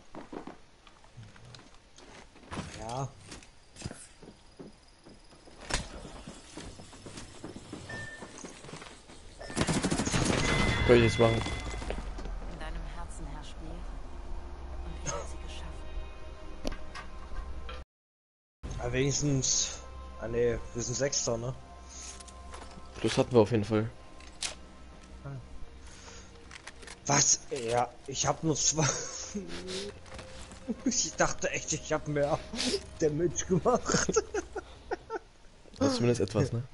Ja. Kann ich jetzt machen. In deinem Herzen herrscht Nähe. Und ich habe sie geschaffen. Aber wenigstens. Ah ne, wir sind Sechster, ne? Plus hatten wir auf jeden Fall. Was? Ja, ich hab nur 2. Ich dachte echt, ich hab mehr Damage gemacht. Das ist zumindest etwas, ne?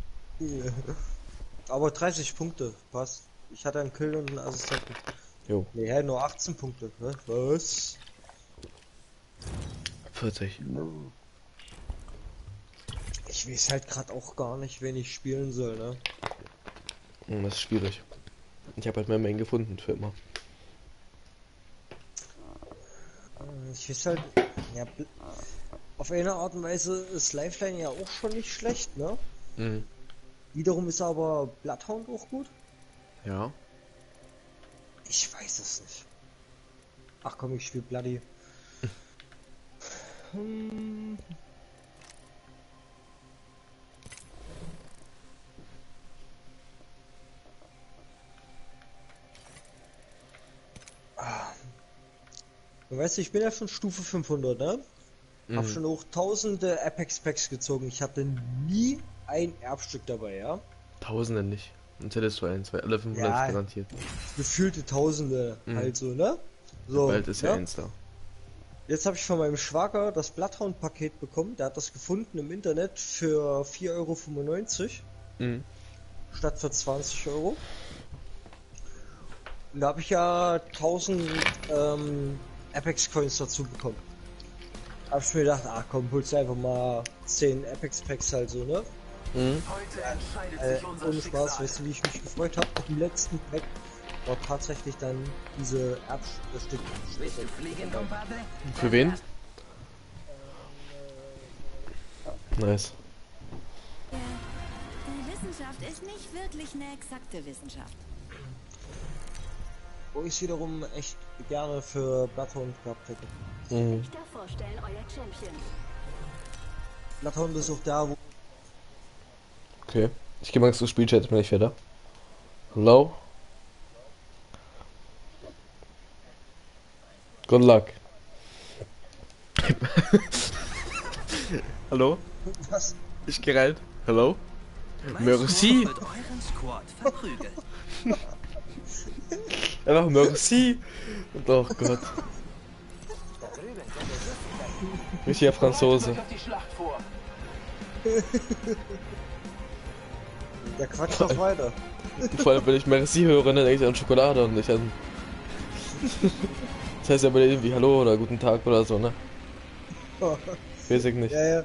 Aber 30 Punkte, passt. Ich hatte einen Kill und einen Assistenten. Jo. Nee, nur 18 Punkte, ne? Was? 40. Ich weiß halt gerade auch gar nicht, wen ich spielen soll, ne? Das ist schwierig. Ich habe halt mehr Mengen gefunden für immer. Ich weiß halt, ja, auf eine Art und Weise ist Lifeline ja auch schon nicht schlecht, ne? Mhm. Wiederum ist aber Bloodhound auch gut. Ja. Ich weiß es nicht. Ach komm, ich spiele Bloody. Weißt du, ich bin ja schon Stufe 500, ne? Hab schon auch tausende Apex Packs gezogen. Ich hatte nie ein Erbstück dabei, ja? Tausende nicht. Und hättest du eins, weil alle 500 Ja. garantiert. Gefühlte Tausende halt so, ne? So, Bald ist ja ne? eins da. Jetzt habe ich von meinem Schwager das Bloodhound-Paket bekommen. Der hat das gefunden im Internet für 4,95 € Mhm. statt für 20 €. Und da habe ich ja 1000 Apex Coins dazu bekommen. Hab ich mir gedacht, ach komm, holst du einfach mal 10 Apex Packs halt so, ne? Mhm. Heute entscheidet sich unser Ohne Spaß, Schicksal. weißt du, wie ich mich gefreut habe? Im letzten Pack war tatsächlich dann diese Erbstück. Willst du fliegen, Compadre? Für wen? Nice. Die Wissenschaft ist nicht wirklich eine exakte Wissenschaft. Wo ich wiederum echt gerne für Bloodhound gehabt hätte. Mhm. Ich darf vorstellen, euer Champion. Bloodhound ist auch da, wo. Okay. Ich gehe mal ins Spielchat, bin ich wieder. Hello? Good luck. Hallo? Was? Ich geh rein. Hello? Merci. Mit euren Squad verprügelt. Einfach Merci. Oh Gott. Richtiger Franzose. Auf die Schlacht vor. Der quatscht doch weiter. Vor allem, wenn ich Merci höre, dann denke ich an Schokolade und nicht an. Das heißt ja bei dir irgendwie Hallo oder Guten Tag oder so, ne? Weiß ich nicht. Ja, ja.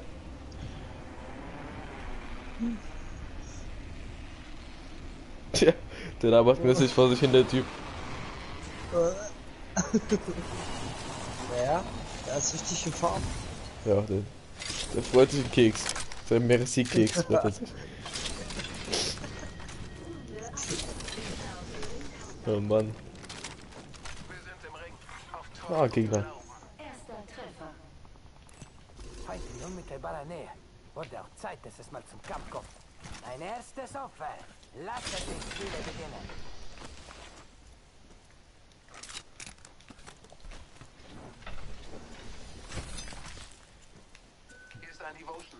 Tja, der da macht mäßig vor sich hin, der Typ. Naja, er ist richtig in Farbe. Ja, der freut sich einen Keks. Sein Merci-Keks freut er sich. Oh Mann. Ah, Gegner. Erster Treffer. Feind in unmittelbarer Nähe. Wurde auch Zeit, dass es mal zum Kampf kommt. Ein erstes Opfer. Lasst die Spiele beginnen. Hier ist ein Devotion.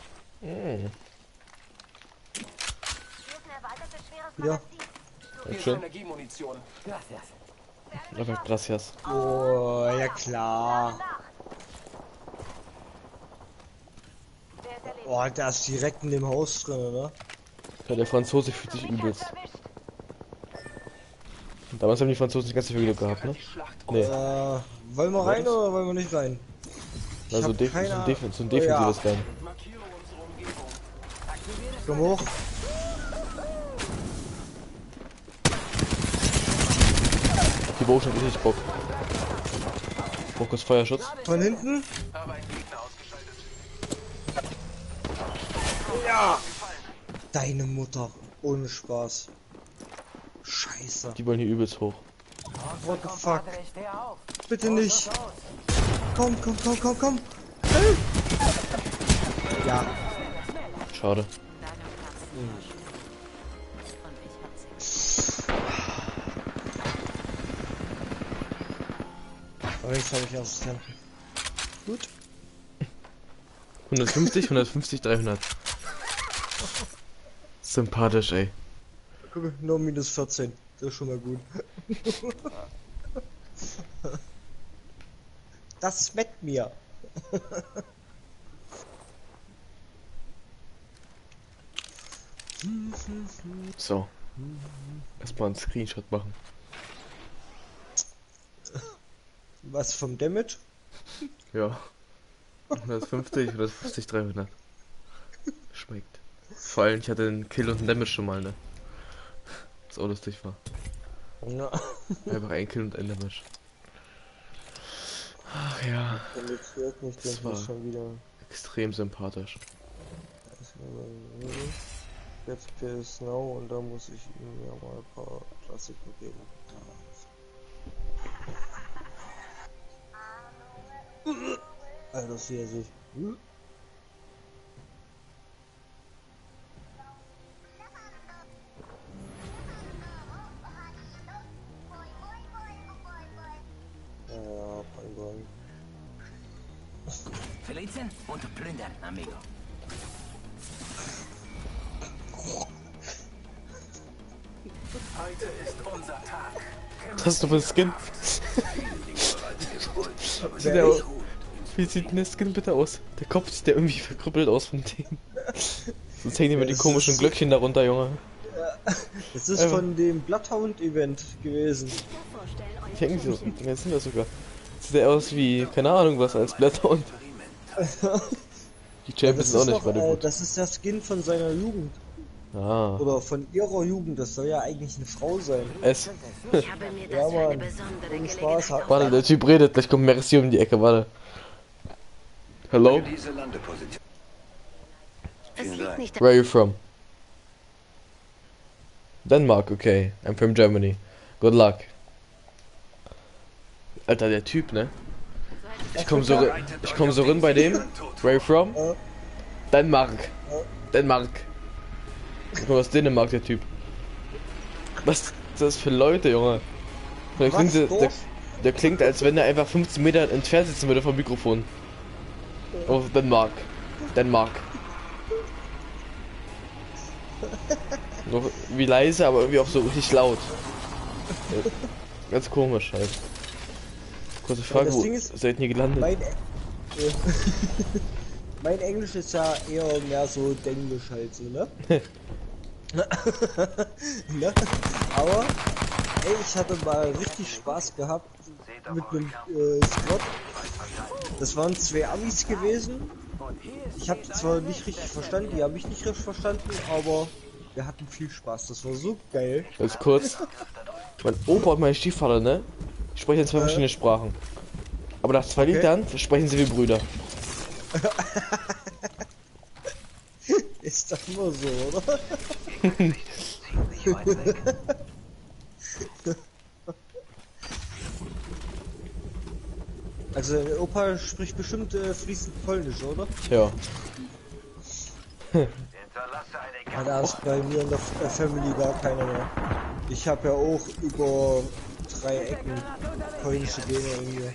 Ja. Hier ist Schön. Energiemunition. Gracias. Einfach gracias. Oh, ja klar. Oh, der ist direkt in dem Haus drin, ne? Ja, der Franzose fühlt sich übelst. Damals haben die Franzosen nicht ganz so viel Glück gehabt, ne? Nee. Wollen wir rein oder wollen wir nicht rein? Also hab keine Ahnung. so ein defensives rein. Komm hoch. Die Bogen hat richtig Bock. Fokus Feuerschutz. Von hinten. Aber ein Gegner ausgeschaltet. Ja. Deine Mutter. Ohne Spaß. Scheiße. Die wollen hier übelst hoch. What the fuck? Ich stehe auf. Bitte nicht. Komm. Ja. Schade. Aber jetzt habe ich Assistenten. Gut. 150, 300. Sympathisch, ey. Guck, nur minus 14. Das ist schon mal gut. Das schmeckt mir. So. Erstmal einen Screenshot machen. Was vom Damage? Ja. 150, 300. Schmeckt. Vor allem, ich hatte einen Kill und einen Damage schon mal, ne? Was auch lustig war. Ja. Einfach ein Kill und ein Damage. Ach ja. Das war schon wieder. extrem sympathisch. Jetzt PS Now und da muss ich ihm ja mal ein paar Klassiker geben. Alter, das hier sich. Ja, Bang. Verletzen und plündern, amigo. Heute ist unser Tag. Hast du für Skin? Wie sieht denn der Skin bitte aus? Der Kopf sieht ja irgendwie verkrüppelt aus von dem. Sonst hängen immer die komischen Glöckchen darunter, Junge. Ja, das ist von dem Bloodhound-Event gewesen. Ich hänge so, wer sind das sogar? Sieht der aus wie, keine Ahnung was, als Bloodhound. Die Champions sind auch nicht gerade gut. Das ist der Skin von seiner Jugend. Ah. Oder von ihrer Jugend, das soll ja eigentlich eine Frau sein. Es. Ich habe mir das für eine besondere Ohne Spaß, Gelegenheit hat- Warte, der Typ redet, gleich kommt Merci um die Ecke, warte. Hello? Diese Landeposition. Es liegt nicht Where are you from? Denmark, okay. I'm from Germany. Good luck. Alter, der Typ, ne? Ich komm so rein bei dem. Where are you from? Denmark. Denmark. Ich komm aus Dänemark, der Typ. Was ist das für Leute, Junge? Der klingt, als wenn er einfach 15 Meter entfernt sitzen würde vom Mikrofon. Oh, Denmark. Denmark. Noch wie leise, aber irgendwie auch so richtig laut. Ganz komisch halt. Kurze Frage, wo seid ihr gelandet? Mein Englisch ist ja eher mehr so Denglisch halt so, ne? Ne? Aber, ey, ich hatte mal richtig Spaß gehabt mit einem Squad Das waren zwei Amis gewesen. Ich habe zwar nicht richtig verstanden, die haben mich nicht richtig verstanden, aber wir hatten viel Spaß. Das war so geil. Ganz kurz. Mein Opa und mein Stiefvater, ne? Sprechen zwei verschiedene Sprachen. Aber nach 2 Litern sprechen sie wie Brüder. Ist das immer so, oder? Also der Opa spricht bestimmt fließend Polnisch, oder? Ja. Ja, da ist bei mir in der Family gar keiner mehr. Ich habe ja auch über 3 Ecken polnische Gene in mir.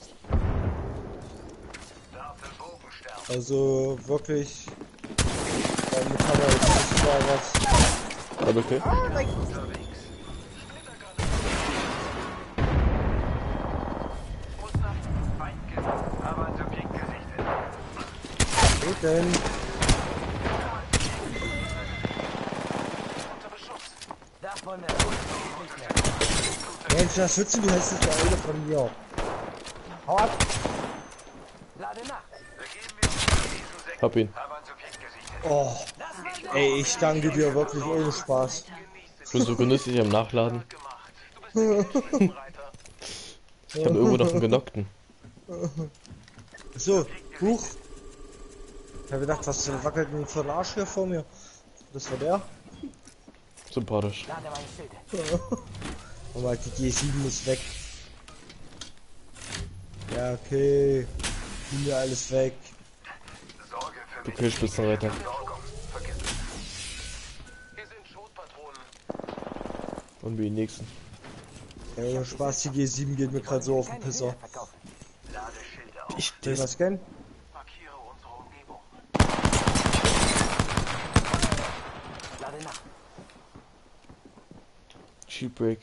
Also wirklich, damit haben wir jetzt nicht mal was. Aber okay. Gut denn. Mensch, das schützen die hässliche Eule von mir. Hau ab! Hab ihn. Oh, ey, ich danke dir wirklich ohne Spaß. Ich bin so genüsslich am Nachladen. Ich habe irgendwo noch einen Genockten. So, Buch. Ich habe gedacht, was wackelt denn für ein Arsch hier vor mir? Das war der? Sympathisch. Oh mein, die G7 ist weg. Ja, okay. Nimm mir alles weg. Du Killspitzenreiter. Und wie die nächsten. Ja, ohne Spaß, die G7 geht mir gerade so auf den Pisser. Ich Will das scannen? Shield Break.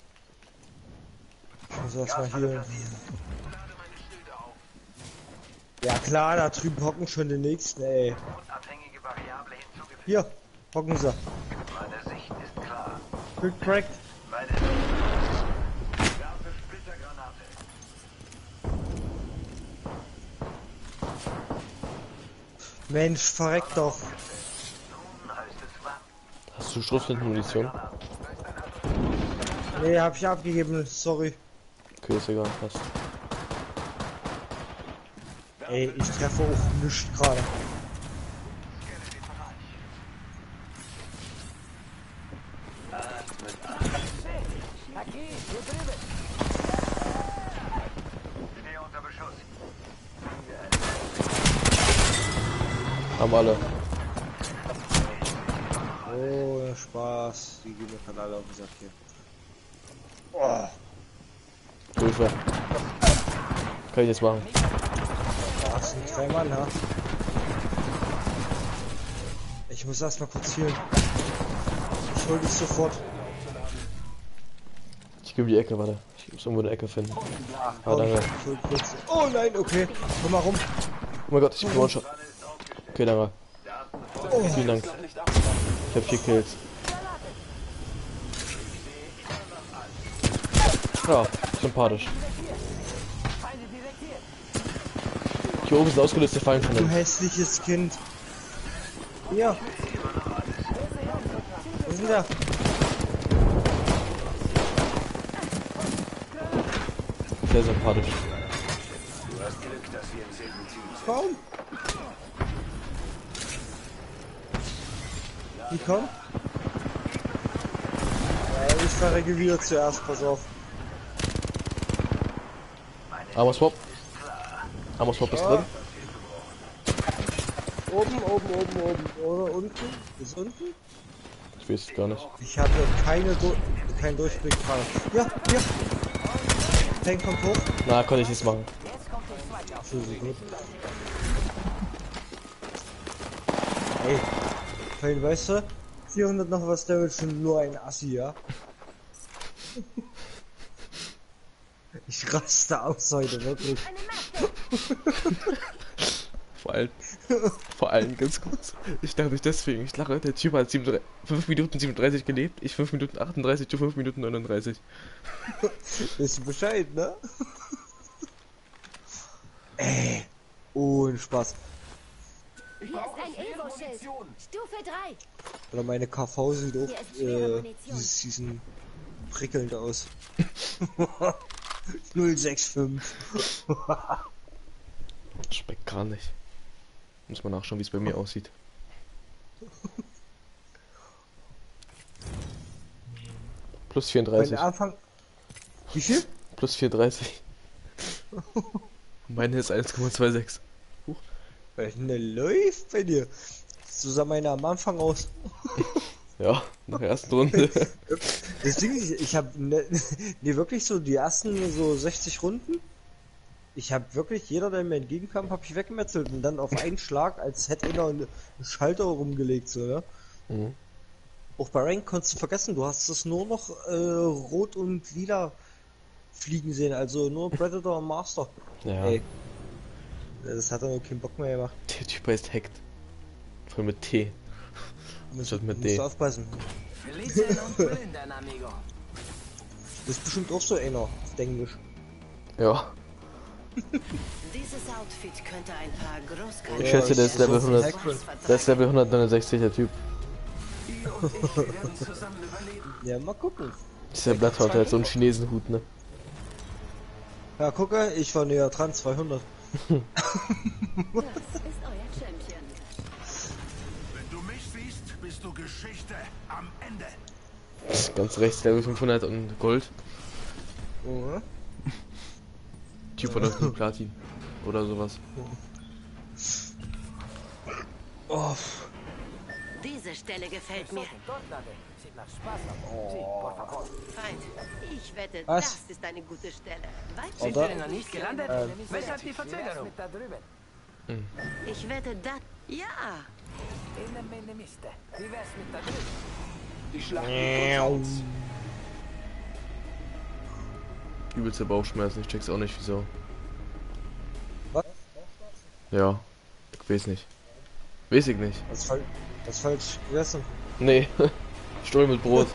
Ich muss erstmal hier. Ja klar, da drüben hocken schon die nächsten, ey. Hier, hocken sie. Good cracked. Mensch, verreck doch. Hast du Schrotflintenmunition? Nee, hab ich abgegeben, sorry. Okay, ist egal, passt. Ey, ich treffe auch nichts gerade. Haben alle. Oh, Spaß. Die gehen mir gerade alle auf den Sack hier. Oh. Hilfe. Kann ich jetzt machen. Das sind 3 Mann, ha? Ich muss erst mal kurz healen. Ich hol dich sofort. Ich gebe die Ecke, warte. Ich muss irgendwo eine Ecke finden. Ah, danke. Ich hol kurz. Oh nein, okay. Komm mal rum. Oh mein Gott, ich bin One-Shot. Okay, danke. Oh. Vielen Dank. Ich hab 4 Kills. Ja, sympathisch. Hier oben sind ausgelöste Fallen von Du uns. hässliches Kind. Ja. Wo ist denn der? Sehr sympathisch. Komm. Die kommen. Ja, ich verrecke wieder zuerst, pass auf. Armor Swap. Armor Swap ist drin. Oben. Oder unten? Ist unten? Ich weiß es gar nicht. Ich habe keinen Durchblick gerade. Ja, hier. Tank kommt hoch. Na, konnte ich nichts machen. So gut. Ey, fein, weißt du? 400 noch was Damage und nur ein Assi, ja? Ich raste aus heute, wirklich. Vor allem ganz kurz. Ich dachte nicht deswegen. Ich lache, der Typ hat 5 Minuten 37 gelebt, ich 5 Minuten 38 zu 5 Minuten 39. Ist Bescheid, ne? Ohne Spaß. Hier ist ein Evo-Schild. Stufe 3. Oder meine KV sieht auch Hier ist schwere Munition. diesen prickelnd aus. 065. Schmeckt gar nicht. Muss man nachschauen, wie es bei mir aussieht. Plus Mein 34. Anfang. Wie viel? Plus 34. Meine ist 1,26. Ne, läuft bei dir. So sah meine am Anfang aus. Ja, nach der ersten Runde. Das Ding ist, ich habe ne, wirklich so die ersten so 60 Runden. Ich habe wirklich, jeder, der mir entgegenkam, habe ich weggemetzelt und dann auf einen Schlag, als hätte einer einen Schalter rumgelegt, so, ne? Mhm. Auch bei Rank konntest du vergessen, du hast es nur noch rot und lila fliegen sehen, also nur Predator und Master. Ja. Ey. Das hat dann keinen Bock mehr gemacht. Der Typ heißt Hackt. Voll mit T. Statt mit D. Musst du aufpassen. Felicen und plündern, amigo. Das ist bestimmt auch so einer auf Englisch. Ja. Dieses Outfit könnte ein paar Großkaliber... Ich schätze, der ist Level 100. Der ist Level 169, der Typ. Ja, mal gucken. Dieser Blatthaut, der hat so einen Chinesenhut, ne? Ja, gucke, ich war näher dran, 200. Das ist euer Champion. Wenn du mich siehst, bist du Geschichte am Ende. Ganz rechts, Level 500 und Gold. Oh. Typ von das Platin. Oder sowas. Oh. Diese Stelle gefällt mir. Sieht nach Spaß aus. Sí, por favor. Feind, ich wette, Was? das ist eine gute Stelle. Sind Oder? wir noch nicht gelandet? Weshalb die Verzögerung? Mit da drüben. Ich wette, das... Ja, In der Miste. Wie wär's mit da drüben? Die Schlacht geht kurz aus. Übelste Bauchschmerzen, ich check's auch nicht, wieso. Was? Ja, ich weiß nicht. Weiß ich nicht. Das falsch gegessen. Nee, Stuhl mit Brot.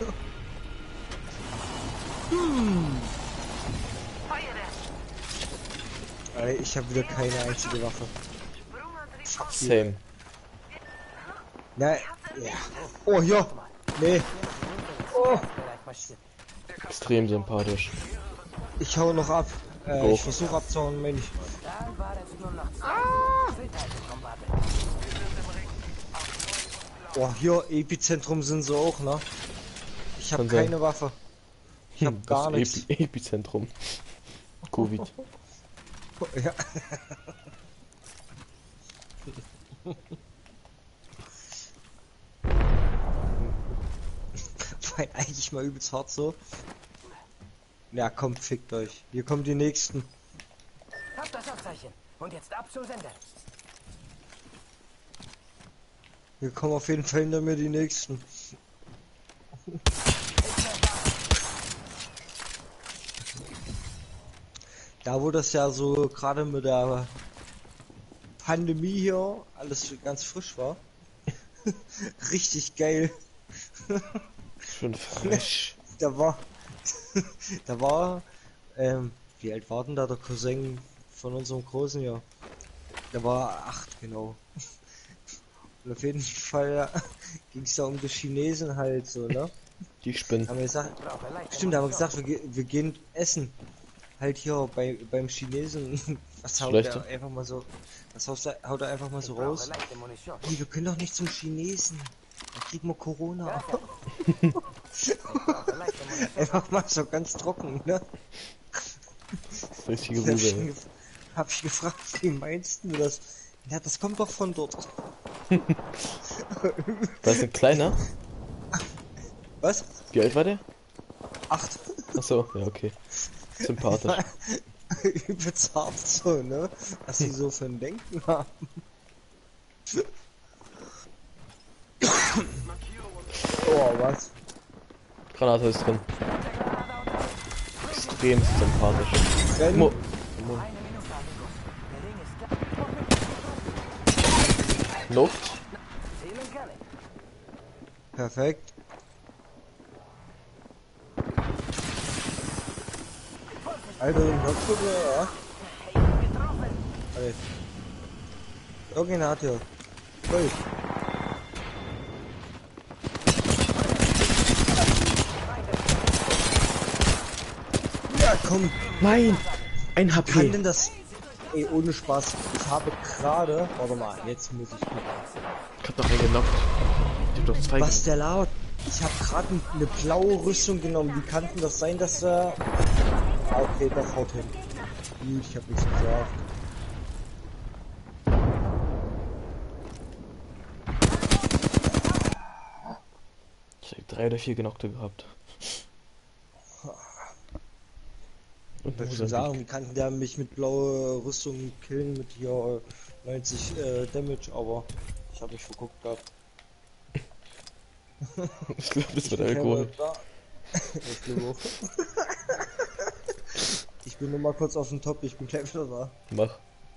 Ey, ich habe wieder keine einzige Waffe. Same. Nein. Ja. Oh, ja. Nee. Oh. Extrem sympathisch. Ich hau noch ab. Go. Ich versuche abzuhauen, wenn ich. Dann war es nur noch Kombate. Oh, hier, Epizentrum sind sie auch, ne? Ich habe Kann sein. keine Waffe. Ich hab Das gar nichts. Epizentrum. Covid. Ja. War eigentlich mal übelst hart so. Ja, komm, fickt euch. Hier kommen die nächsten. Habt das Abzeichen. Und jetzt ab zur Sender. Hier kommen auf jeden Fall hinter mir die nächsten. Da wo das ja so gerade mit der Pandemie hier alles ganz frisch war. Richtig geil. Schon frisch. Da war, wie alt war denn da der Cousin von unserem Großen hier? Der war 8, genau. Und auf jeden Fall ging es da um die Chinesen halt so, ne? Die Spinnen. Haben wir gesagt, stimmt, haben wir gesagt, wir gehen essen. Halt hier beim Chinesen. Was haut Schlechte. er einfach mal so, haut er einfach mal so raus? Hey, wir können doch nicht zum Chinesen. Da kriegen wir Corona. Einfach mal so ganz trocken, ne? Richtige Rübe. Hab ich gefragt, wie meinst du das? Ja, das kommt doch von dort. Das ist ein kleiner. Was? Wie alt war der? 8. Achso, ja, okay. Sympathisch. Übelst hart so, ne? Was sie so für ein Denken haben. Oh, was? Granate ist drin. Extrem sympathisch. Rennen. Mo Luft. Perfekt. Alter, den hörst du mir, ja? Ey. Irgendeiner hat hier. Hey. Ja, komm. Nein! Ein Kann HP! denn das... Ey, ohne Spaß. Ich habe gerade... Warte mal, jetzt muss ich gucken. Ich hab doch einen genockt. Ich hab doch zwei Was der laut? Ich habe gerade eine blaue Rüstung genommen. Wie kann denn das sein, dass er... Ah, okay, doch, haut hin. Gut, ich hab nichts gesagt. Ich hab 3 oder 4 Genockte gehabt. Und Ich wollte schon sagen, wie kann der mich mit blauer Rüstung killen mit hier 90 Damage, aber ich habe mich verguckt gehabt. Ich glaube, das Ich wird bin Alkohol. kein- Ich glaube auch. Ich bin nur mal kurz auf dem Top, ich bin gleich wieder da. Mach.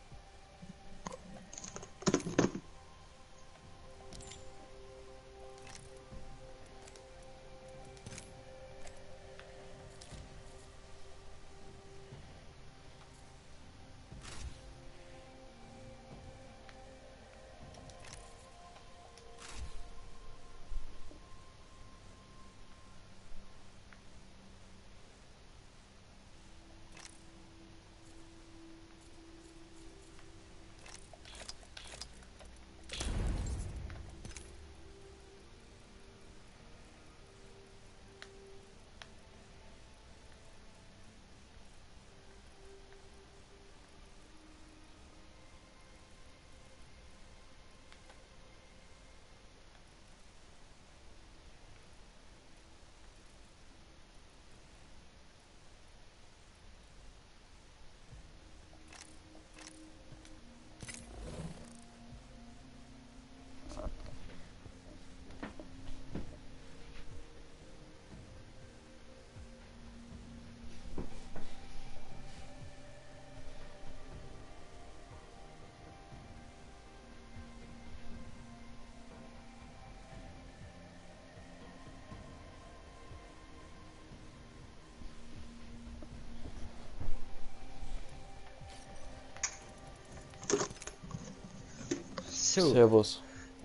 So, Servus.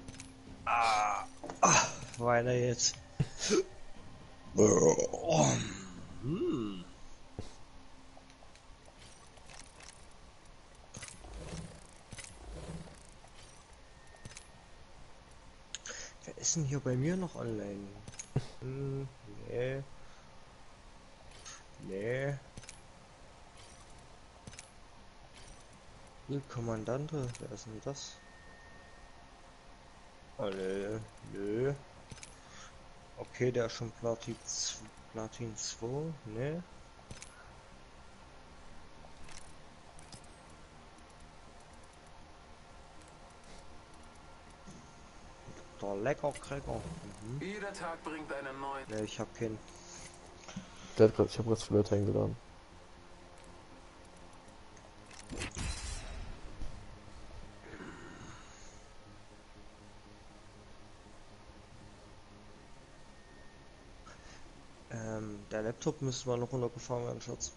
weiter jetzt. Wer ist denn hier bei mir noch online? Nee. Nee. Hier, Kommandante, wer ist denn das? Oh, nö. Nö. Okay, der ist schon Platin 2, ne? Der lecker Cracker. Jeder Tag bringt einen neuen. Ne, ich hab keinen. Ich hab grad 2 Leute eingeladen. Der Laptop müsste mal noch runtergefahren werden, Schatz.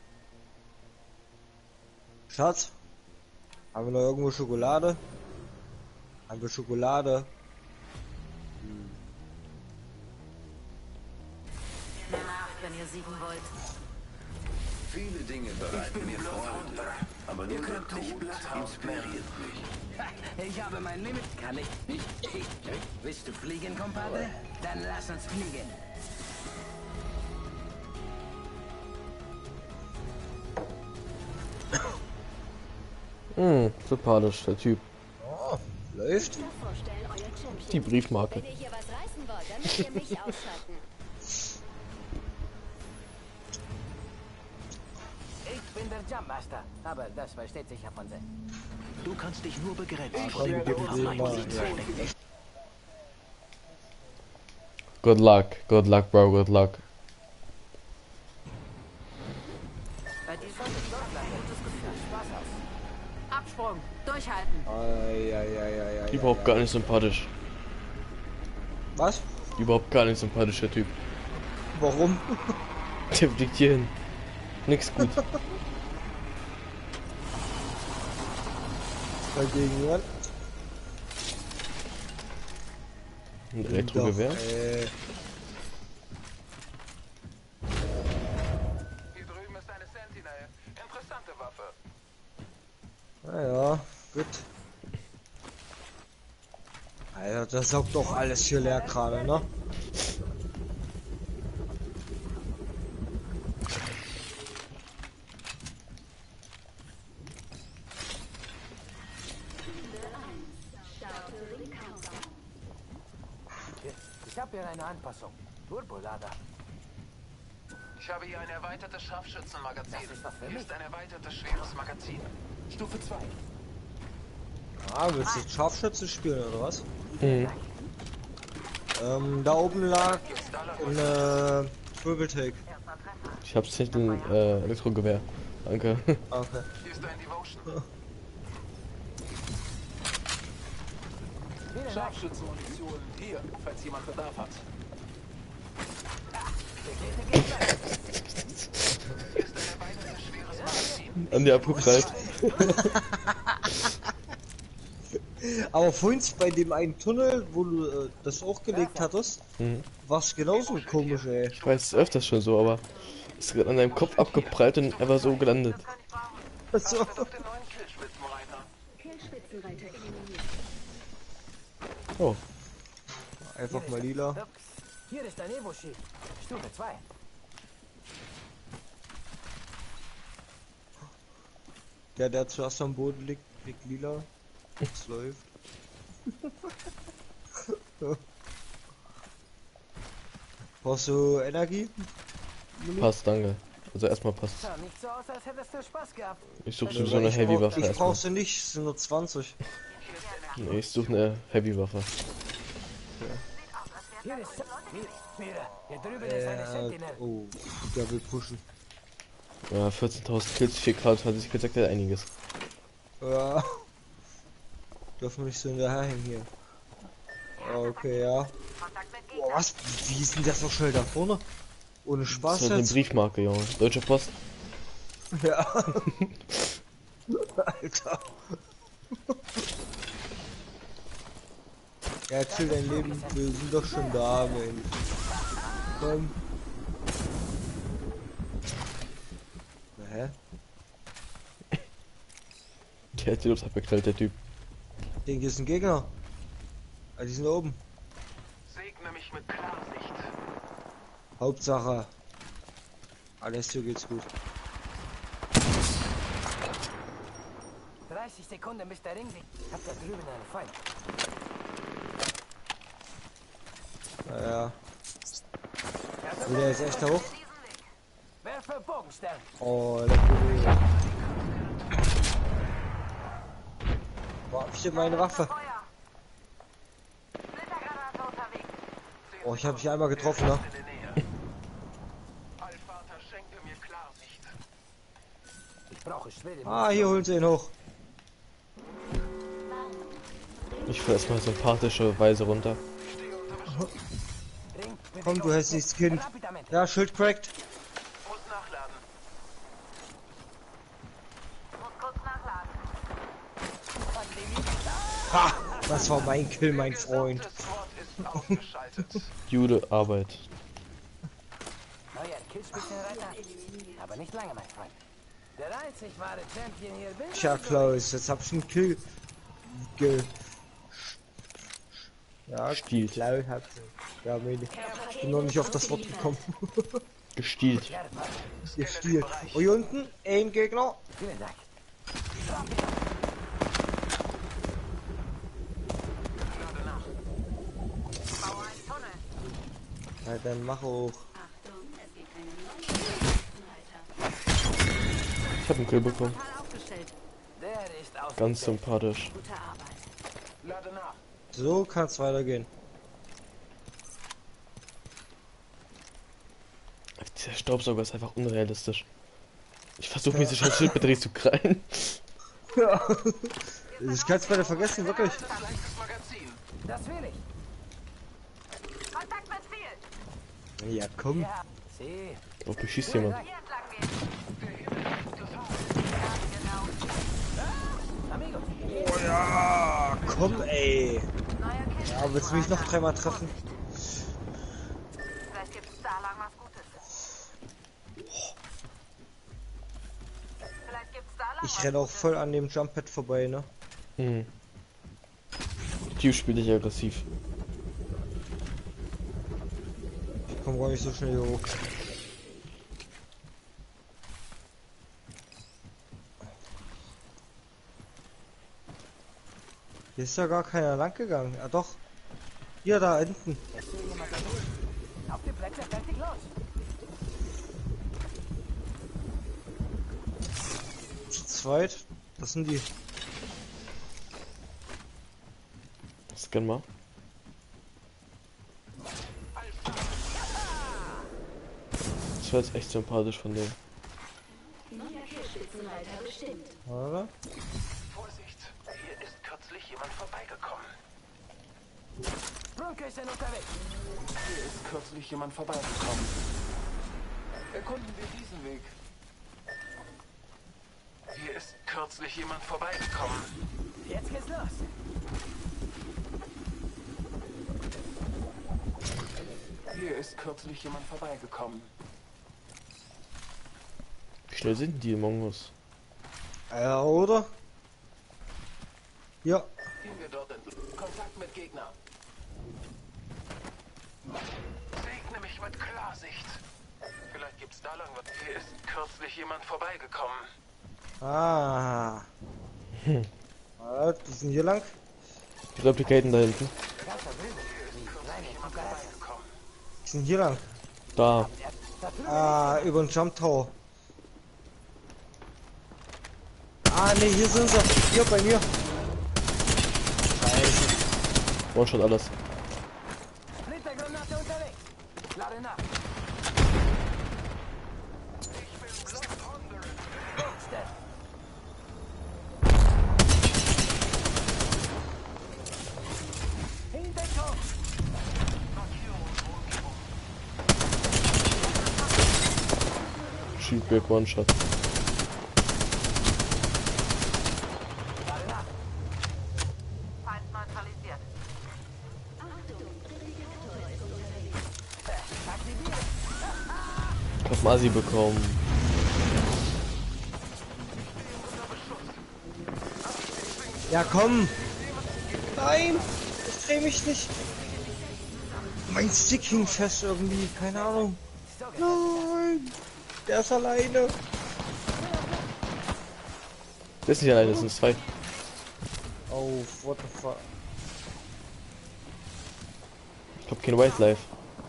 Schatz? Haben wir noch irgendwo Schokolade? Haben wir Schokolade? Nach, wenn ihr siegen wollt. Viele Dinge bereiten mir Freude, aber nur der Tod inspiriert mich. Ich habe mein Limit. Kann ich nicht. Willst du fliegen, Kompadre? Dann lass uns fliegen. Sympathisch, der Typ. Oh, läuft. Die Briefmarke. Wenn ihr hier was reißen wollt, dann müsst ihr mich ausschalten. Ich bin der Jumpmaster, aber das versteht sich ja von selbst. Du kannst dich nur begrenzt Komm, wir geben mal. Good luck, bro, good luck. Bei dir sollte ich dort bleiben. Gutes Gefühl. Spaß aus. Absprung. Durchhalten. Ei. Überhaupt gar nicht sympathisch. Was? Überhaupt gar nicht sympathisch, der Typ. Warum? Der fliegt hier hin. Nix gut. Dagegen, ja. Ein Elektrogewehr. Hier drüben ist eine Sentinel. Interessante Waffe. Naja, gut. Alter, das saugt doch alles hier leer gerade, ne? Ich habe hier eine Anpassung. Turbolader. Ich habe hier ein erweitertes Scharfschützenmagazin. Das ist was für Hier mich. ist ein erweitertes schweres Magazin. Stufe 2. Ah, willst du Scharfschütze spielen oder was? Mhm. Da oben lag eine Triple Take. Ich hab's nicht ein Elektrogewehr. Danke. Okay. Hier ist ein Devotion. Scharfschützenmunition. Hier, falls jemand Bedarf hat. Hier ist ein erweitertes schweres Magazin. An die abgeprallt. Aber vorhin bei dem einen Tunnel, wo du das hochgelegt hattest, war's genauso komisch, ey. Ich weiß, es ist öfters schon so, aber ist gerade an deinem Kopf abgeprallt und einfach so gelandet. So. Auf den neuen Killspitzenreiter. Oh, Einfach mal lila. Hier ist ein Evo-Shield. Stufe 2. Der zuerst am Boden liegt lila. Es läuft. Brauchst du Energie? passt, danke. Also erstmal passt. Sah nicht so aus, als hättest du Spaß gehabt. Ich suche sowieso eine Heavy-Waffe Ich erstmal. brauch sie nicht, es sind nur 20. Nee, ich suche eine Heavy-Waffe. Hier ist... Mira, hier drüben ist eine Sentinel. Oh, der will pushen. Ja, 14.000 Kills, 4K, 20 gesagt, ja einiges. Ja. Dürfen wir nicht so hinterherhängen hier. Okay, ja. Boah, was? Wie ist denn das so schnell da vorne? Ohne Das Spaß ist halt eine jetzt? Briefmarke, Junge. Deutsche Post. Ja. Alter. Ja, chill dein Leben. Wir sind doch schon da, Mensch. Komm. Hä? Der hat die Luft abgeknallt, der Typ. Denke, ist ein Gegner. Ah, die sind da oben. Segne mich mit Klarsicht. Hauptsache. Alessio geht's gut. 30 Sekunden bis der Ring liegt. Habt da drüben einen Feind. Naja. Will der jetzt echt da hoch? Werfe Bogenstern. Oh, lecker. Boah, steht meine Waffe. Oh, ich habe dich einmal getroffen, ne? Allvater, schenke mir Klarsicht. Ich brauche schwere Ah, hier holen sie ihn hoch. Ich fahr erstmal sympathische Weise runter. Ring. Komm, du hässliches Kind. Ja, Schild cracked. Muss nachladen. Muss kurz nachladen. Ha! Das war mein Kill, mein Freund. Das Wort ist ausgeschaltet. Jude Arbeit. Neuer Killspitzenreiter. Aber nicht lange, mein Freund. Der einzig wahre Champion hier bin Tja, Klaus, jetzt hab ich einen Kill. Ja, Gestielt. Klaus hat. Ja, meine. Ich bin noch nicht auf das Wort gekommen. Gestielt. Gestielt. Oh, hier unten, ein Gegner. Vielen Dank. Baue einen Tunnel. Ja, dann mach hoch. Ich hab einen Kill bekommen. Total aufgestellt. Der ist aus. Ganz sympathisch. Gute Arbeit. Lade nach. So kann's weitergehen. Der Staubsauger ist einfach unrealistisch. Ich versuche mir diese scheiß Schildbatterie zu krallen. Ja. Ich kann's beide vergessen, wirklich. Leichtes Magazin. Das will ich. Kontakt mit Ziel. Ja, komm. Ja. Sie. Oh, mich schießt jemand. Hier entlang gehen. Amigo. Oh ja, komm ey. Ja, willst du mich noch dreimal treffen? Vielleicht gibt's da lang was Gutes. Vielleicht gibt's da lang Ich renne auch voll an dem Jumppad vorbei, ne? Mhm. Typ spielt dich aggressiv. Ich komm gar nicht so schnell hier hoch. Hier ist ja gar keiner lang gegangen. Ah doch. Hier da hinten. Auf die Plätze, fertig, los! Zu zweit. Das sind die. Scan mal. Das war jetzt echt sympathisch von dem. Oder? Vorsicht, hier ist kürzlich jemand vorbeigekommen. Brunke sind unterwegs! Hier ist kürzlich jemand vorbeigekommen. Erkunden wir diesen Weg. Hier ist kürzlich jemand vorbeigekommen. Jetzt geht's los! Hier ist kürzlich jemand vorbeigekommen. Wie schnell sind die Mongos? Ja, oder? Ja. Gehen wir dort entlang. Kontakt mit Gegner. Segne mich mit Klarsicht. Vielleicht gibt's da lang was. Hier ist kürzlich jemand vorbeigekommen. Ah. Ah, die sind hier lang. Die Replikaten da hinten. Die sind hier lang. Da. Ah, über den Jump Tower. Ah, ne, hier sind sie. Hier bei mir. Scheiße. One-Shot alles. Splittergranate unterwegs! Lade nach! Hinterkopf! Shieldback One-Shot. Feind neutralisiert. Ich hab Masi bekommen. Ja, komm. Nein. Ich dreh mich nicht. Mein Stick hing fest irgendwie. Keine Ahnung. Nein. Der ist alleine. Der ist nicht alleine, das sind zwei. Oh, what the fuck. Ich hab kein Wildlife.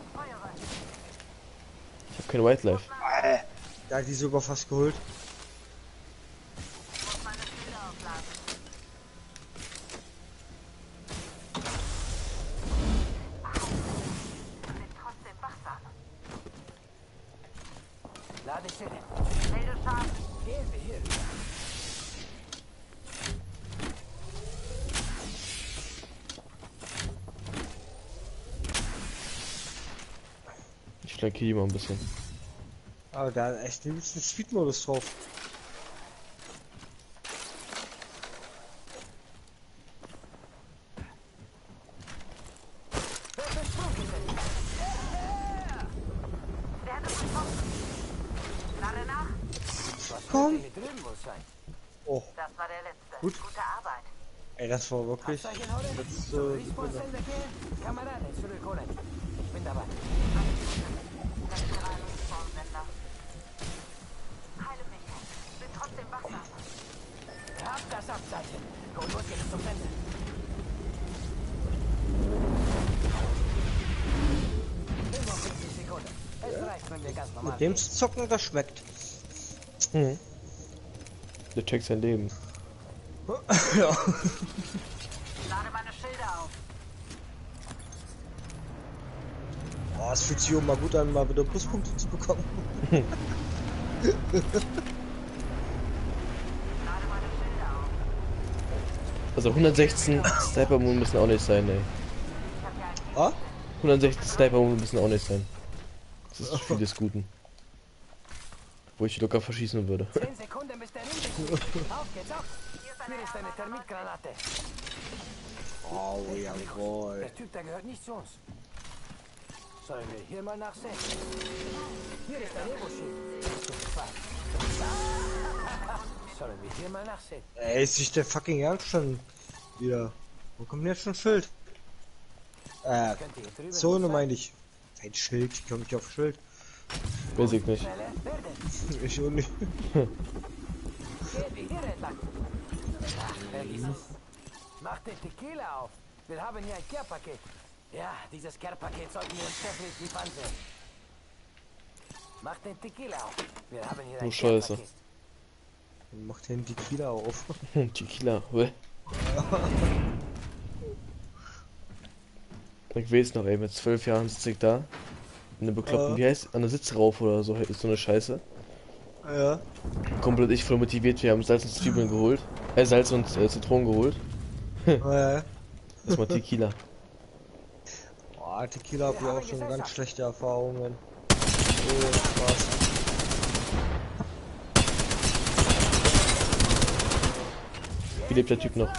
Ich hab kein Wildlife. Der hat die sogar fast geholt. Lade ich hin. Melde Schaden. Gehen wir hier. Ich flankiere die mal ein bisschen. Aber da hat echt den Speed-Modus drauf. Der hat uns getroffen. Lade nach. Komm. Hier drüben muss sein. Oh, Das war der letzte. Gut. Gute Arbeit. ey, das war wirklich Abzeichen holen. letzte Sekunde. Respawn-Sender gehen. Kameraden zurückholen. Ich bin dabei. Respawn-Sender. Heile mich. Bin trotzdem wachsam. Hab das Abzeichen. Go, los geht es zum Sender. Immer 50 Sekunden. Es reicht, wenn wir ganz normal Mit dem zu zocken, das schmeckt. Mhm. Der checkt sein Leben. Ja. Lade meine Schilder auf. Oh, es fühlt sich auch mal gut an, mal wieder Pluspunkte zu bekommen. Lade meine Schilder auf. Also 116 Sniper Moon müssen auch nicht sein, ey. Ah? 116 Sniper Moon müssen auch nicht sein. Das ist zu viel des Guten. Wo ich locker verschießen würde. 10 Sekunden bis der Ring. Auf geht's, auf. Hier ist Hier ist eine Thermitgranate. Oh, jawohl. Der Typ, der gehört nicht zu uns. Sollen wir hier mal nachsehen? Hier ist ein Evo-Schild. Sollen wir hier mal nachsehen? Ey, ist sich der fucking Ernst schon wieder? Wo kommt denn jetzt schon Schild? Zone meine ich. Ein Schild, ich komme nicht auf Schild. Weiß ich nicht. Ich auch nicht. Mach den Tequila auf. Wir haben hier ein Care-Paket. Ja, dieses Care-Paket sollten wir uns definitiv ansehen. Mach den Tequila auf. Wir haben hier ein Scheiße. Care-Paket. Mach den Tequila auf. Tequila, hä? Ich weiß noch, ey, mit 12 Jahren sitze ich da. In der bekloppten, wie heißt, an der Sitzraufe oder so, ist so eine Scheiße. Ja. Kumpel und ich voll motiviert, wir haben Salz und Zwiebeln geholt. Salz und Zitronen geholt. Ja. Das war Tequila. Boah, Tequila hab ich auch schon ganz schlechte Erfahrungen. Oh, Spaß. Wie lebt der Typ noch?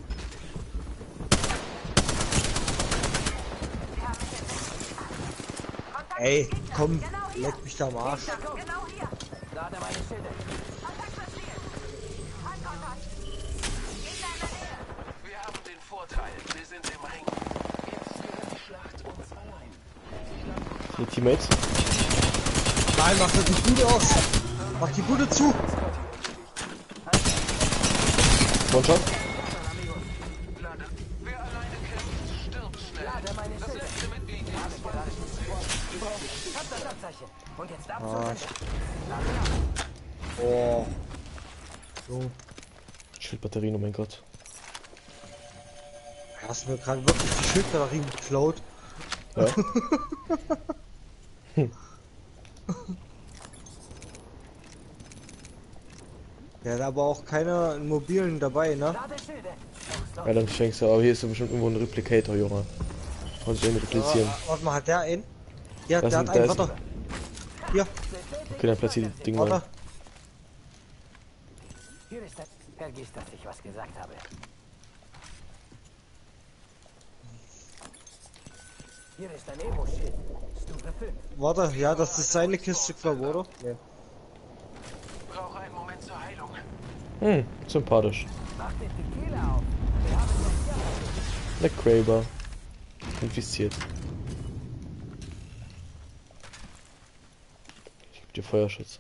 Ey, komm, leck mich da am Arsch. Lade meine Schilde. Wir haben den Vorteil, wir sind im Ring. Jetzt führt die Schlacht uns allein. Die Teammates? Nein, mach doch die Bude aus. Mach die Bude zu. One-Shot? Wer alleine kämpft, stirbt schnell. Das letzte Mitglied ist Hab das Abzeichen. Und jetzt ab Ah. Oh. So. Schildbatterien, oh mein Gott. Hast du mir gerade wirklich die Schildbatterien geklaut? Ja. Der hat aber auch keiner einen mobilen dabei, ne? Ja, dann schenkst du, aber hier ist ja bestimmt irgendwo ein Replicator, Junge. Kann sich irgendwie replizieren. Warte mal, hat der einen? Ja, Das der sind- hat einen, da ist- warte. Hier, Okay, dann platziert die Ding warte. mal. Hier ist das. Vergiss, dass ich was gesagt habe. Hier ist ein Evo-Schild. Stufe 5. Warte, ja, das ist seine Kiste, glaube ich, oder? Nee. brauche einen Moment zur Heilung. Sympathisch. Mach den Tequila auf. Wir haben Der Kraber. Infiziert. Ich geb dir Feuerschutz.